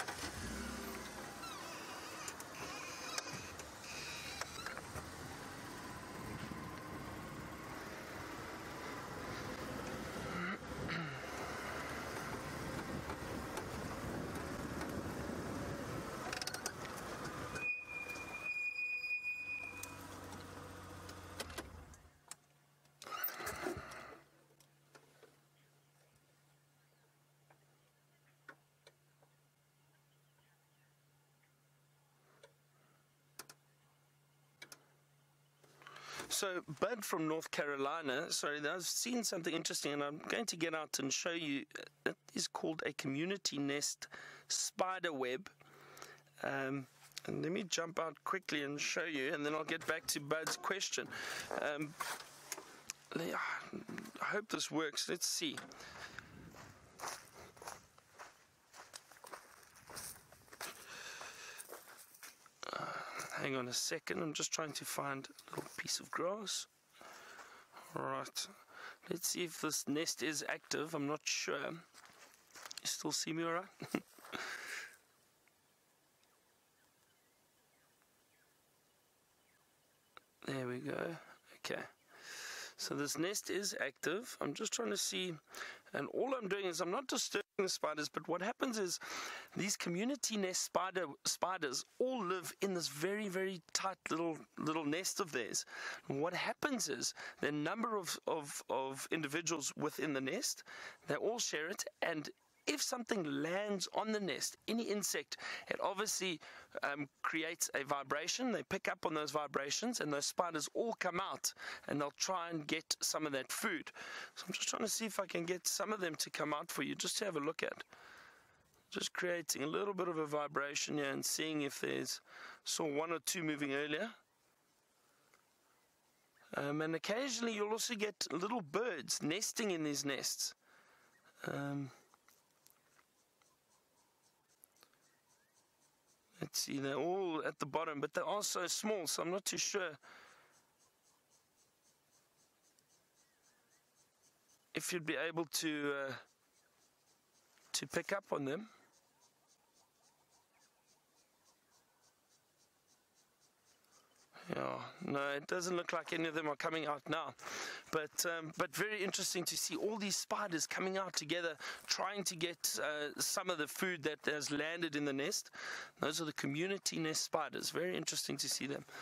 So, Bud from North Carolina, I've seen something interesting, and I'm going to get out and show you. It is called a community nest spider web. And let me jump out quickly and show you, and then I'll get back to Bud's question. I hope this works. Let's see. Hang on a second, I'm just trying to find a little piece of grass. Alright, let's see if this nest is active. I'm not sure. You still see me alright? There we go. Okay. So this nest is active. I'm just trying to see, and all I'm doing is I'm not disturbing the spiders, but what happens is these community nest spiders all live in this very, very tight little nest of theirs. And what happens is the number of individuals within the nest, they all share it, and if something lands on the nest, any insect, it obviously creates a vibration. They pick up on those vibrations, and those spiders all come out, and they'll try and get some of that food. So I'm just trying to see if I can get some of them to come out for you, just to have a look at. Just creating a little bit of a vibration here and seeing if there's, saw one or two moving earlier. And occasionally you'll also get little birds nesting in these nests. Let's see, they're all at the bottom, but they are so small, so I'm not too sure if you'd be able to pick up on them. Yeah, no, it doesn't look like any of them are coming out now, but very interesting to see all these spiders coming out together, trying to get some of the food that has landed in the nest. Those are the community nest spiders. Very interesting to see them.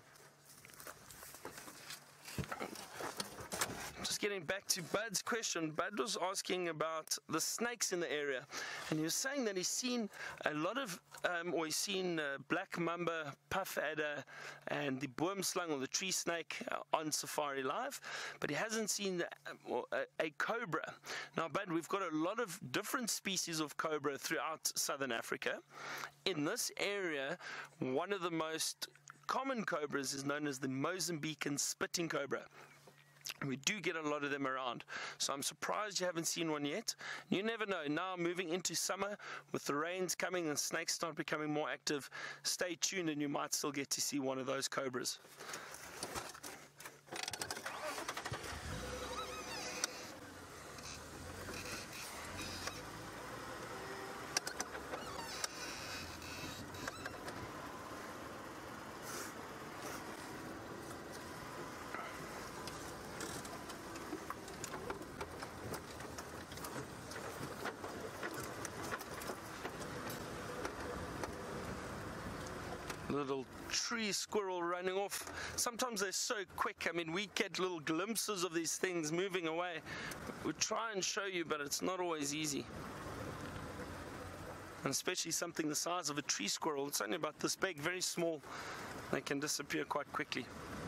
Just getting back to Bud's question, Bud was asking about the snakes in the area, and he was saying that he's seen a lot of, he's seen black mamba, puff adder, and the boomslang or the tree snake on Safari Live, but he hasn't seen a cobra. Now, Bud, we've got a lot of different species of cobra throughout southern Africa. In this area, one of the most common cobras is known as the Mozambican spitting cobra. We do get a lot of them around, so I'm surprised you haven't seen one yet. You never know. Now, moving into summer, with the rains coming and snakes start becoming more active, stay tuned and you might still get to see one of those cobras. Little tree squirrel running off. Sometimes they're so quick. I mean, we get little glimpses of these things moving away. We try and show you, but it's not always easy. And especially something the size of a tree squirrel. It's only about this big, very small. They can disappear quite quickly.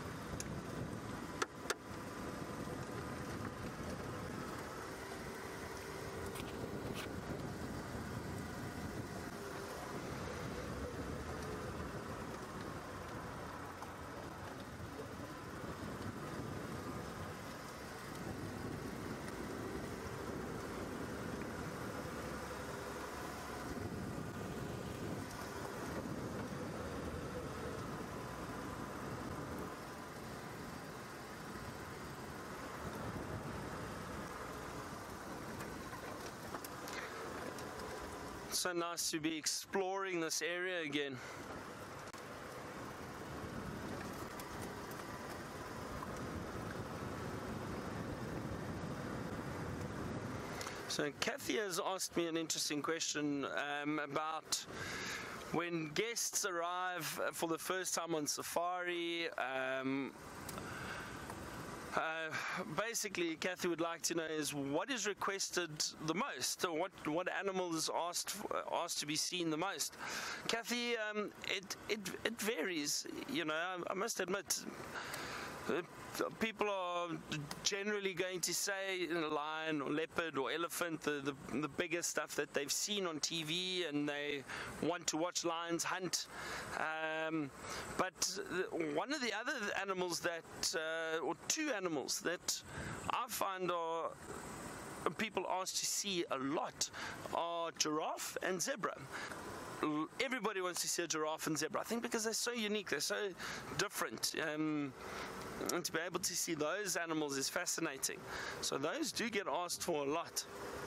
So nice to be exploring this area again. So Kathy has asked me an interesting question about when guests arrive for the first time on safari. Basically, Kathy would like to know is what is requested the most, or what animal is asked to be seen the most. Kathy, it varies. You know, I must admit. People are generally going to say lion or leopard or elephant, the bigger stuff that they've seen on TV, and they want to watch lions hunt. But one of the other animals that, or two animals that I find are people asked to see a lot are giraffe and zebra. Everybody wants to see a giraffe and zebra, I think, because they're so unique, they're so different. And to be able to see those animals is fascinating. So those do get asked for a lot.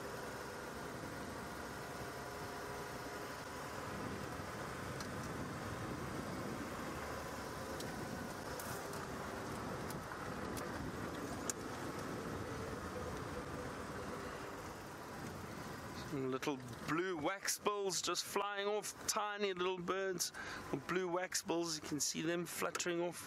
Some little blue waxbills just flying off, tiny little birds, blue waxbills, you can see them fluttering off.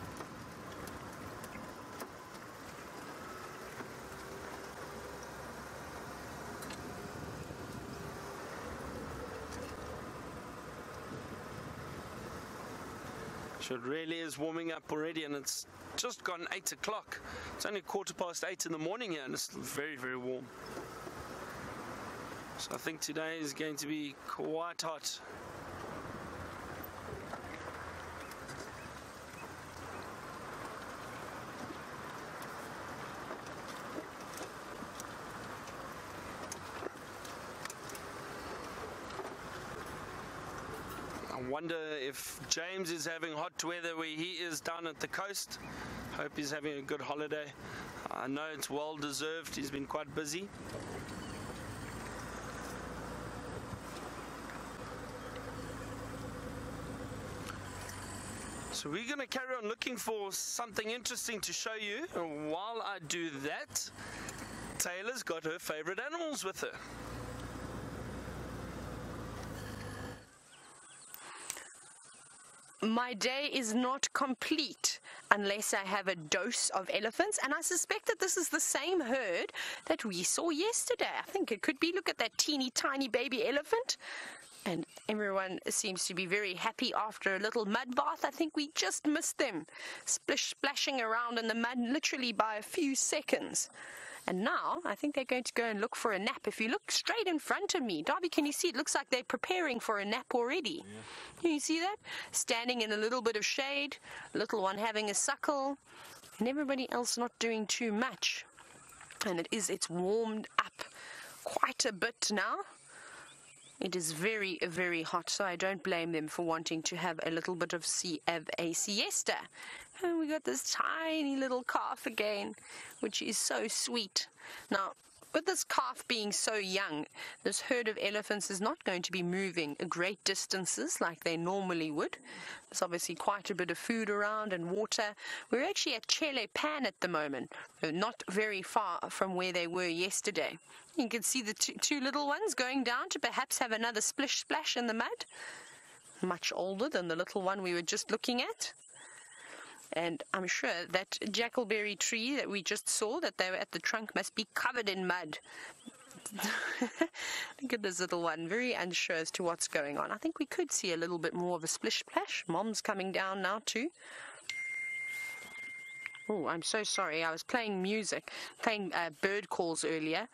So it really is warming up already, and it's just gone 8 o'clock. It's only 8:15 in the morning here, and it's very, very warm. So I think today is going to be quite hot. I wonder if James is having hot weather where he is down at the coast. Hope he's having a good holiday. I know it's well deserved. He's been quite busy. So we're going to carry on looking for something interesting to show you. And while I do that, Taylor's got her favorite animals with her. My day is not complete unless I have a dose of elephants, and I suspect that this is the same herd that we saw yesterday. I think it could be. Look at that teeny tiny baby elephant, and everyone seems to be very happy after a little mud bath. I think we just missed them splashing around in the mud literally by a few seconds. And now, I think they're going to go and look for a nap. If you look straight in front of me, Darby, can you see? It looks like they're preparing for a nap already. Yeah. Can you see that? Standing in a little bit of shade, little one having a suckle, and everybody else not doing too much. And it's warmed up quite a bit now. It is very, very hot, so I don't blame them for wanting to have a little bit of a siesta. And we got this tiny little calf again, which is so sweet. Now, with this calf being so young, this herd of elephants is not going to be moving great distances like they normally would. There's obviously quite a bit of food around and water. We're actually at Chele Pan at the moment, not very far from where they were yesterday. You can see the two little ones going down to perhaps have another splish splash in the mud. much older than the little one we were just looking at. And I'm sure that jackalberry tree that we just saw, that they were at the trunk, must be covered in mud. Look at this little one, very unsure as to what's going on. I think we could see a little bit more of a splish splash. Mom's coming down now too. Oh, I'm so sorry. I was playing music, playing bird calls earlier,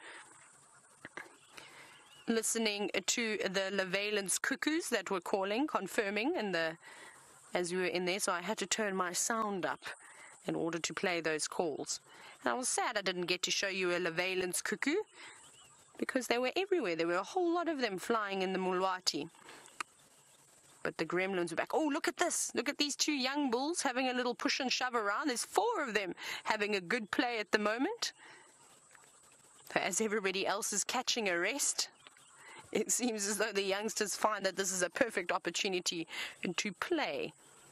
listening to the Levalence cuckoos that were calling, confirming as we were in there, so I had to turn my sound up in order to play those calls. And I was sad I didn't get to show you a Levalence cuckoo, because they were everywhere. There were a whole lot of them flying in the Mulwati. But the gremlins were back. Oh, look at this. Look at these two young bulls having a little push and shove around. There's 4 of them having a good play at the moment. As everybody else is catching a rest, it seems as though the youngsters find that this is a perfect opportunity to play.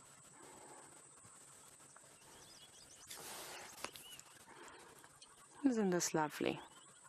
Isn't this lovely?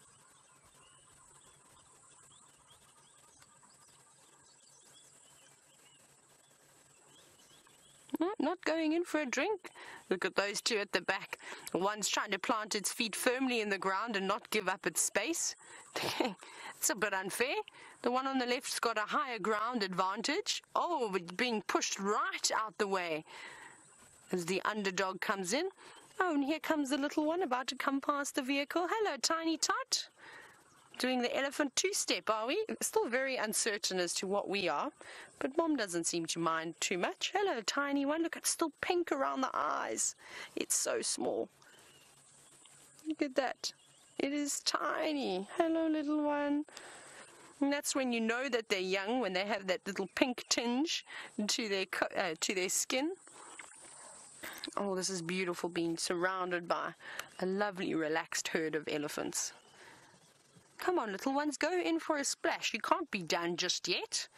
Not going in for a drink. Look at those two at the back. One's trying to plant its feet firmly in the ground and not give up its space. It's a bit unfair. The one on the left's got a higher ground advantage. Oh, it's being pushed right out the way as the underdog comes in. Oh, and here comes the little one about to come past the vehicle. Hello, Tiny Tot. Doing the elephant two-step, are we? Still very uncertain as to what we are, but Mom doesn't seem to mind too much. Hello, tiny one. Look, it's still pink around the eyes. It's so small. Look at that. It is tiny. Hello, little one. And that's when you know that they're young, when they have that little pink tinge to their skin. Oh, this is beautiful, being surrounded by a lovely, relaxed herd of elephants. Come on, little ones, go in for a splash. You can't be done just yet.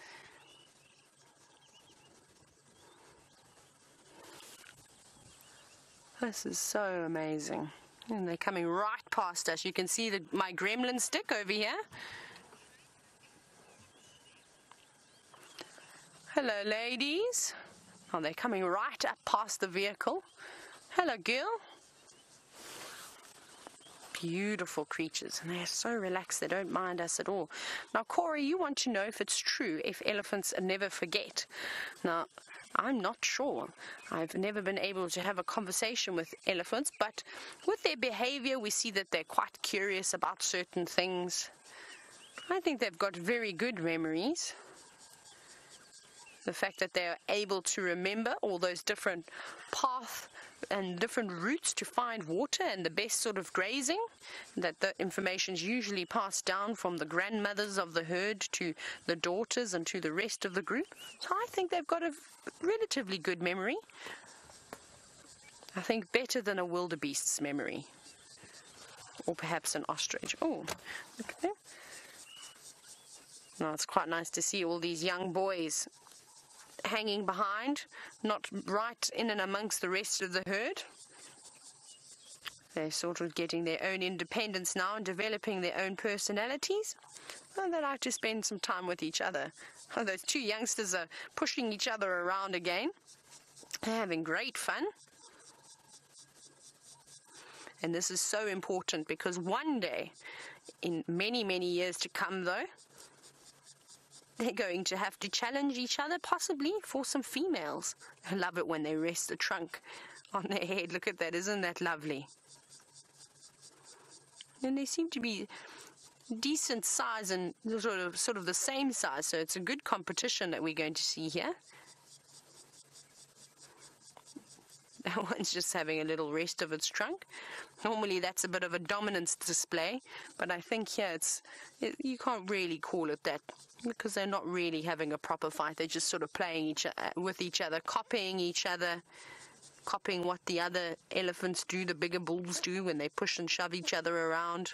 This is so amazing. And they're coming right past us. You can see my gremlin stick over here. Hello, ladies. Oh, they're coming right up past the vehicle. Hello, girl. Beautiful creatures, and they're so relaxed, they don't mind us at all. Now, Corey, you want to know if it's true if elephants never forget. Now, I'm not sure. I've never been able to have a conversation with elephants, but with their behavior, we see that they're quite curious about certain things. I think they've got very good memories. The fact that they're able to remember all those different paths and different routes to find water and the best sort of grazing, that the information is usually passed down from the grandmothers of the herd to the daughters and to the rest of the group. So I think they've got a relatively good memory. I think better than a wildebeest's memory, or perhaps an ostrich. Oh, look at that. Now it's quite nice to see all these young boys hanging behind, not right in and amongst the rest of the herd. They're sort of getting their own independence now and developing their own personalities. And they like to spend some time with each other. Oh, those two youngsters are pushing each other around again. They're having great fun. And this is so important because one day, in many, many years to come though, they're going to have to challenge each other, possibly for some females. I love it when they rest the trunk on their head. Look at that, isn't that lovely? And they seem to be decent size and sort of the same size, so it's a good competition that we're going to see here. That one's just having a little rest of its trunk. Normally that's a bit of a dominance display, but I think here you can't really call it that because they're not really having a proper fight. They're just sort of playing with each other, copying each other, copying what the other elephants do, the bigger bulls do when they push and shove each other around.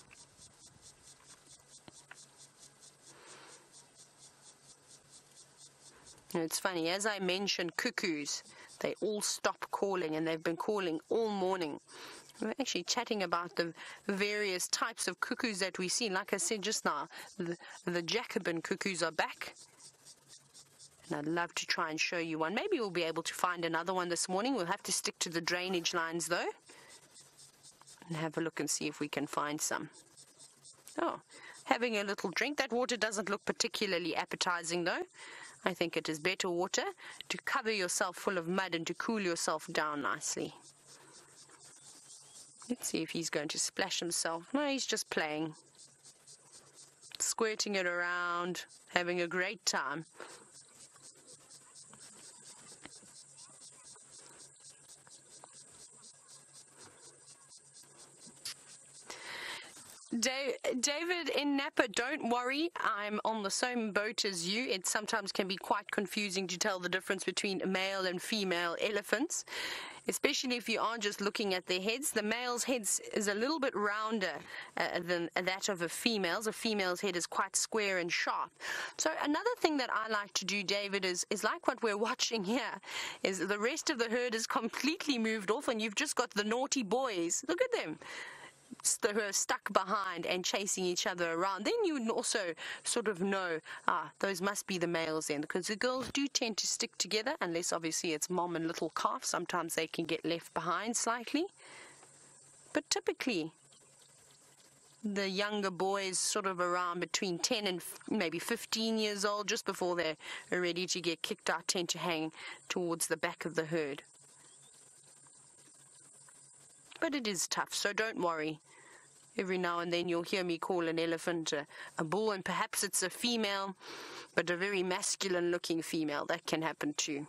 And it's funny, as I mentioned cuckoos, they all stop calling, and they've been calling all morning. We're actually chatting about the various types of cuckoos that we see. Like I said just now, the Jacobin cuckoos are back. And I'd love to try and show you one. Maybe we'll be able to find another one this morning. We'll have to stick to the drainage lines though, and have a look and see if we can find some. Oh, having a little drink. That water doesn't look particularly appetizing though. I think it is better water to cover yourself full of mud and to cool yourself down nicely. Let's see if he's going to splash himself. No, he's just playing. Squirting it around, having a great time. David in Napa, don't worry, I'm on the same boat as you. It sometimes can be quite confusing to tell the difference between male and female elephants, especially if you aren't just looking at their heads. The male's head is a little bit rounder than that of a female's. A female's head is quite square and sharp. So another thing that I like to do, David, is like what we're watching here, is the rest of the herd is completely moved off and you've just got the naughty boys. Look at them. Who are stuck behind and chasing each other around. Then you would also sort of know, those must be the males then, because the girls do tend to stick together, unless obviously it's mom and little calf. Sometimes they can get left behind slightly. But typically, the younger boys sort of around between 10 and maybe 15 years old, just before they're ready to get kicked out, tend to hang towards the back of the herd. But it is tough, so don't worry. Every now and then you'll hear me call an elephant a bull, and perhaps it's a female, but a very masculine-looking female. That can happen too.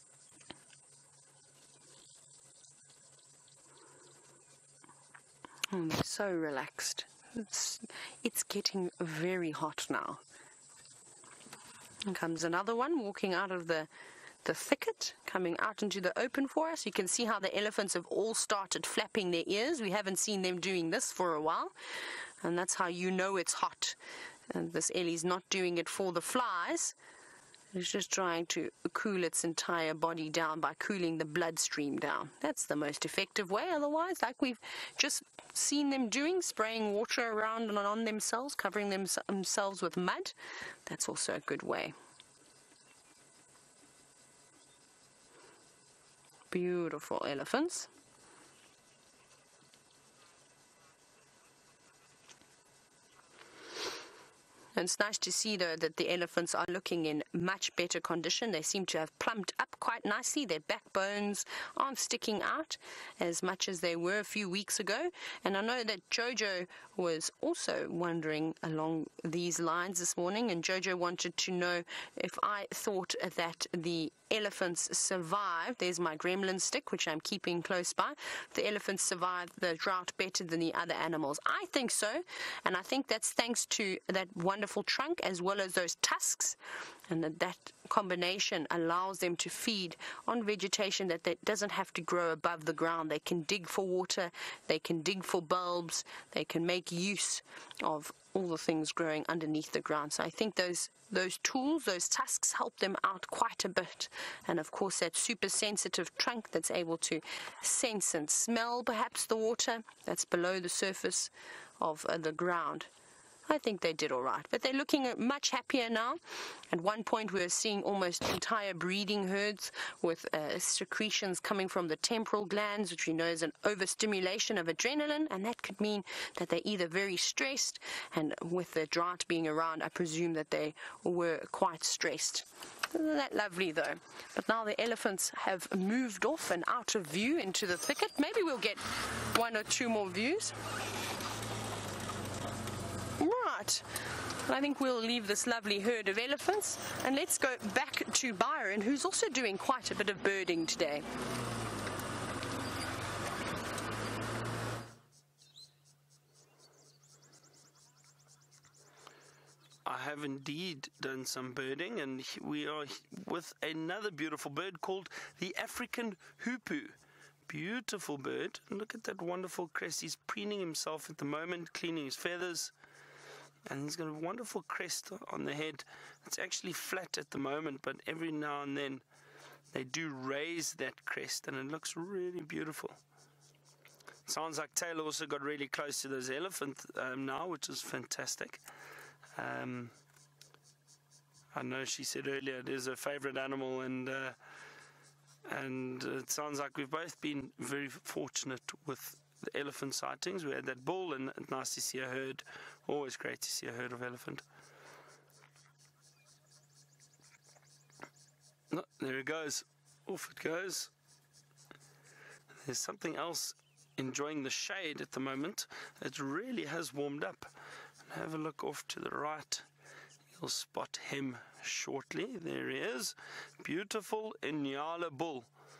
Oh, they're so relaxed. It's getting very hot now. And comes another one walking out of the thicket, coming out into the open for us. You can see how the elephants have all started flapping their ears. We haven't seen them doing this for a while, and that's how you know it's hot. And this Ellie's not doing it for the flies. It's just trying to cool its entire body down by cooling the bloodstream down. That's the most effective way. Otherwise, like we've just seen them doing, spraying water around and on themselves, covering themselves with mud, that's also a good way. Beautiful elephants. And it's nice to see, though, that the elephants are looking in much better condition. They seem to have plumped up quite nicely. Their backbones aren't sticking out as much as they were a few weeks ago. And I know that Jojo was also wondering along these lines this morning, and Jojo wanted to know if I thought that the elephants survived. There's my gremlin stick, which I'm keeping close by. The elephants survived the drought better than the other animals. I think so, and I think that's thanks to that wonderful trunk as well as those tusks, and that combination allows them to feed on vegetation that doesn't have to grow above the ground. They can dig for water, they can dig for bulbs, they can make use of all the things growing underneath the ground. So I think those tools, those tusks, help them out quite a bit. And of course that super sensitive trunk that's able to sense and smell perhaps the water that's below the surface of the ground. I think they did all right, but they're looking much happier now. At one point we were seeing almost entire breeding herds with secretions coming from the temporal glands, which we know is an overstimulation of adrenaline, and that could mean that they're either very stressed, and with the drought being around, I presume that they were quite stressed. Isn't that lovely though? But now the elephants have moved off and out of view into the thicket. Maybe we'll get one or two more views. Right, I think we'll leave this lovely herd of elephants and let's go back to Byron, who's also doing quite a bit of birding today. I have indeed done some birding, and we are with another beautiful bird called the African hoopoe. Beautiful bird. Look at that wonderful crest. He's preening himself at the moment, cleaning his feathers. And he's got a wonderful crest on the head. It's actually flat at the moment, but every now and then they do raise that crest, and it looks really beautiful. Sounds like Taylor also got really close to those elephants now, which is fantastic. I know she said earlier it is her favorite animal, and it sounds like we've both been very fortunate with the elephant sightings. We had that bull, and it's nice to see a herd. Always great to see a herd of elephant. No, there it goes. Off it goes. There's something else enjoying the shade at the moment. It really has warmed up. And have a look off to the right. You'll spot him shortly. There he is. Beautiful Inyala bull.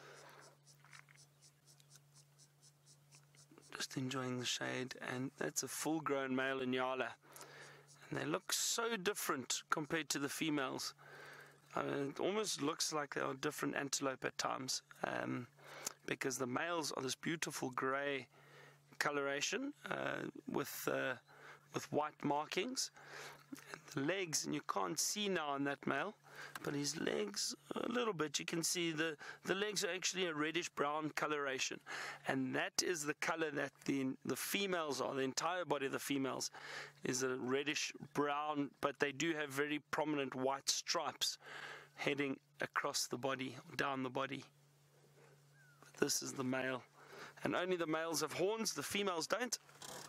Just enjoying the shade, and that's a full-grown male Inyala. And they look so different compared to the females. It almost looks like they are different antelope at times, because the males are this beautiful grey coloration with white markings. And the legs, and you can't see now on that male, but his legs a little bit. You can see the legs are actually a reddish brown coloration, and that is the color that the females are. The entire body of the females is a reddish brown, but they do have very prominent white stripes heading across the body, down the body. But this is the male, and only the males have horns, the females don't.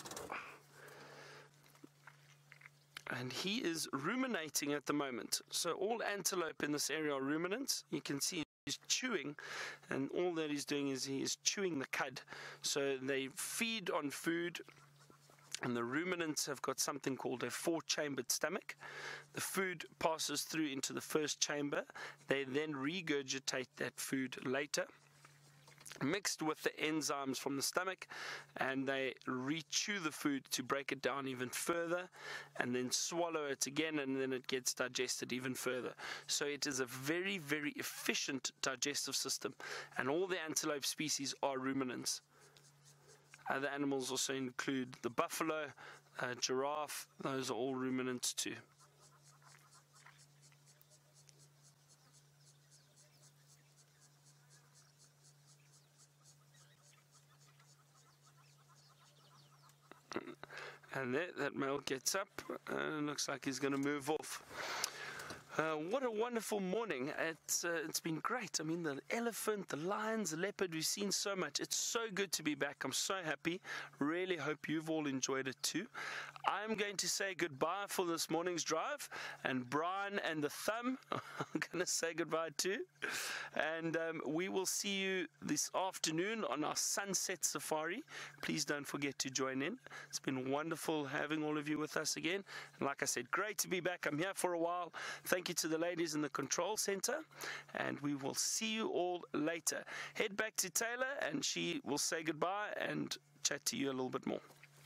And he is ruminating at the moment. So all antelope in this area are ruminants. You can see he's chewing, and all that he's doing is he is chewing the cud. So they feed on food, and the ruminants have got something called a four-chambered stomach. The food passes through into the first chamber. They then regurgitate that food later, mixed with the enzymes from the stomach, and they re-chew the food to break it down even further, and then swallow it again, and then it gets digested even further. So it is a very, very efficient digestive system, and all the antelope species are ruminants. Other animals also include the buffalo, giraffe. Those are all ruminants too. And there, that male gets up and looks like he's going to move off. What a wonderful morning. It's been great. I mean, the elephant, the lions, the leopard, we've seen so much. It's so good to be back. I'm so happy. Really hope you've all enjoyed it too. I'm going to say goodbye for this morning's drive, and Brian and the Thumb I'm going to say goodbye too. And we will see you this afternoon on our sunset safari. Please don't forget to join in. It's been wonderful having all of you with us again. And like I said, great to be back. I'm here for a while. Thank you to the ladies in the control center, and we will see you all later. Head back to Taylor, and she will say goodbye and chat to you a little bit more.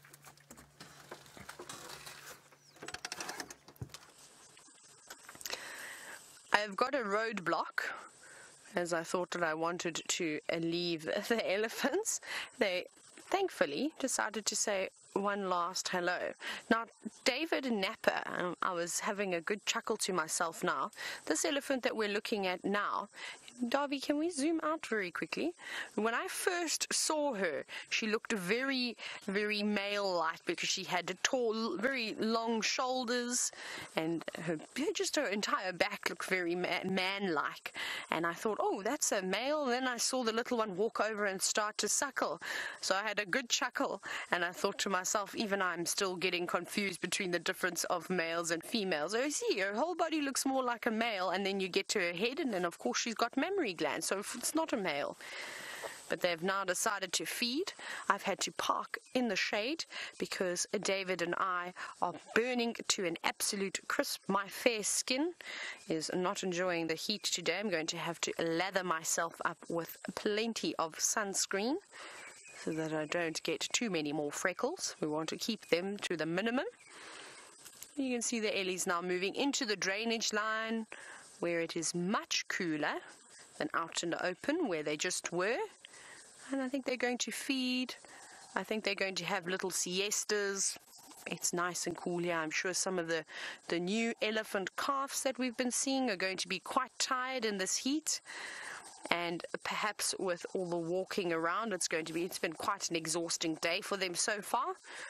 I've got a roadblock, as I thought that I wanted to leave the elephants. They thankfully decided to say one last hello. Now, David Napper, I was having a good chuckle to myself now. This elephant that we're looking at now, Darby, can we zoom out very quickly? When I first saw her, she looked very, very male-like because she had tall, very long shoulders, and just her entire back looked very man-like. And I thought, oh, that's a male. Then I saw the little one walk over and start to suckle. So I had a good chuckle, and I thought to myself, even I'm still getting confused between the difference of males and females. Oh, see, her whole body looks more like a male, and then you get to her head, and then of course she's got mammary glands, so it's not a male. But they've now decided to feed. I've had to park in the shade because David and I are burning to an absolute crisp. My fair skin is not enjoying the heat today. I'm going to have to lather myself up with plenty of sunscreen so that I don't get too many more freckles. We want to keep them to the minimum. You can see the Ellies now moving into the drainage line where it is much cooler than out in the open where they just were. And I think they're going to feed. I think they're going to have little siestas. It's nice and cool here. I'm sure some of the new elephant calves that we've been seeing are going to be quite tired in this heat. And perhaps with all the walking around, it's been quite an exhausting day for them so far.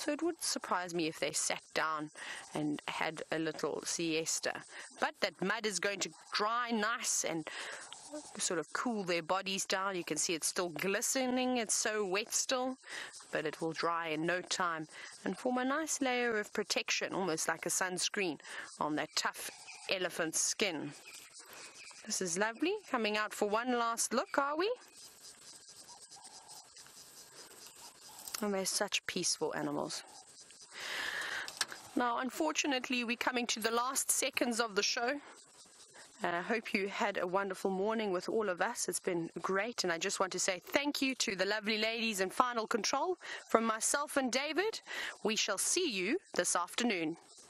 So it would surprise me if they sat down and had a little siesta. But that mud is going to dry nice and sort of cool their bodies down. You can see it's still glistening. It's so wet still, but it will dry in no time and form a nice layer of protection, almost like a sunscreen on that tough elephant skin. This is lovely. Coming out for one last look, are we? And they're such peaceful animals. Now, unfortunately, we're coming to the last seconds of the show. I hope you had a wonderful morning with all of us. It's been great, and I just want to say thank you to the lovely ladies in Final Control. From myself and David, we shall see you this afternoon.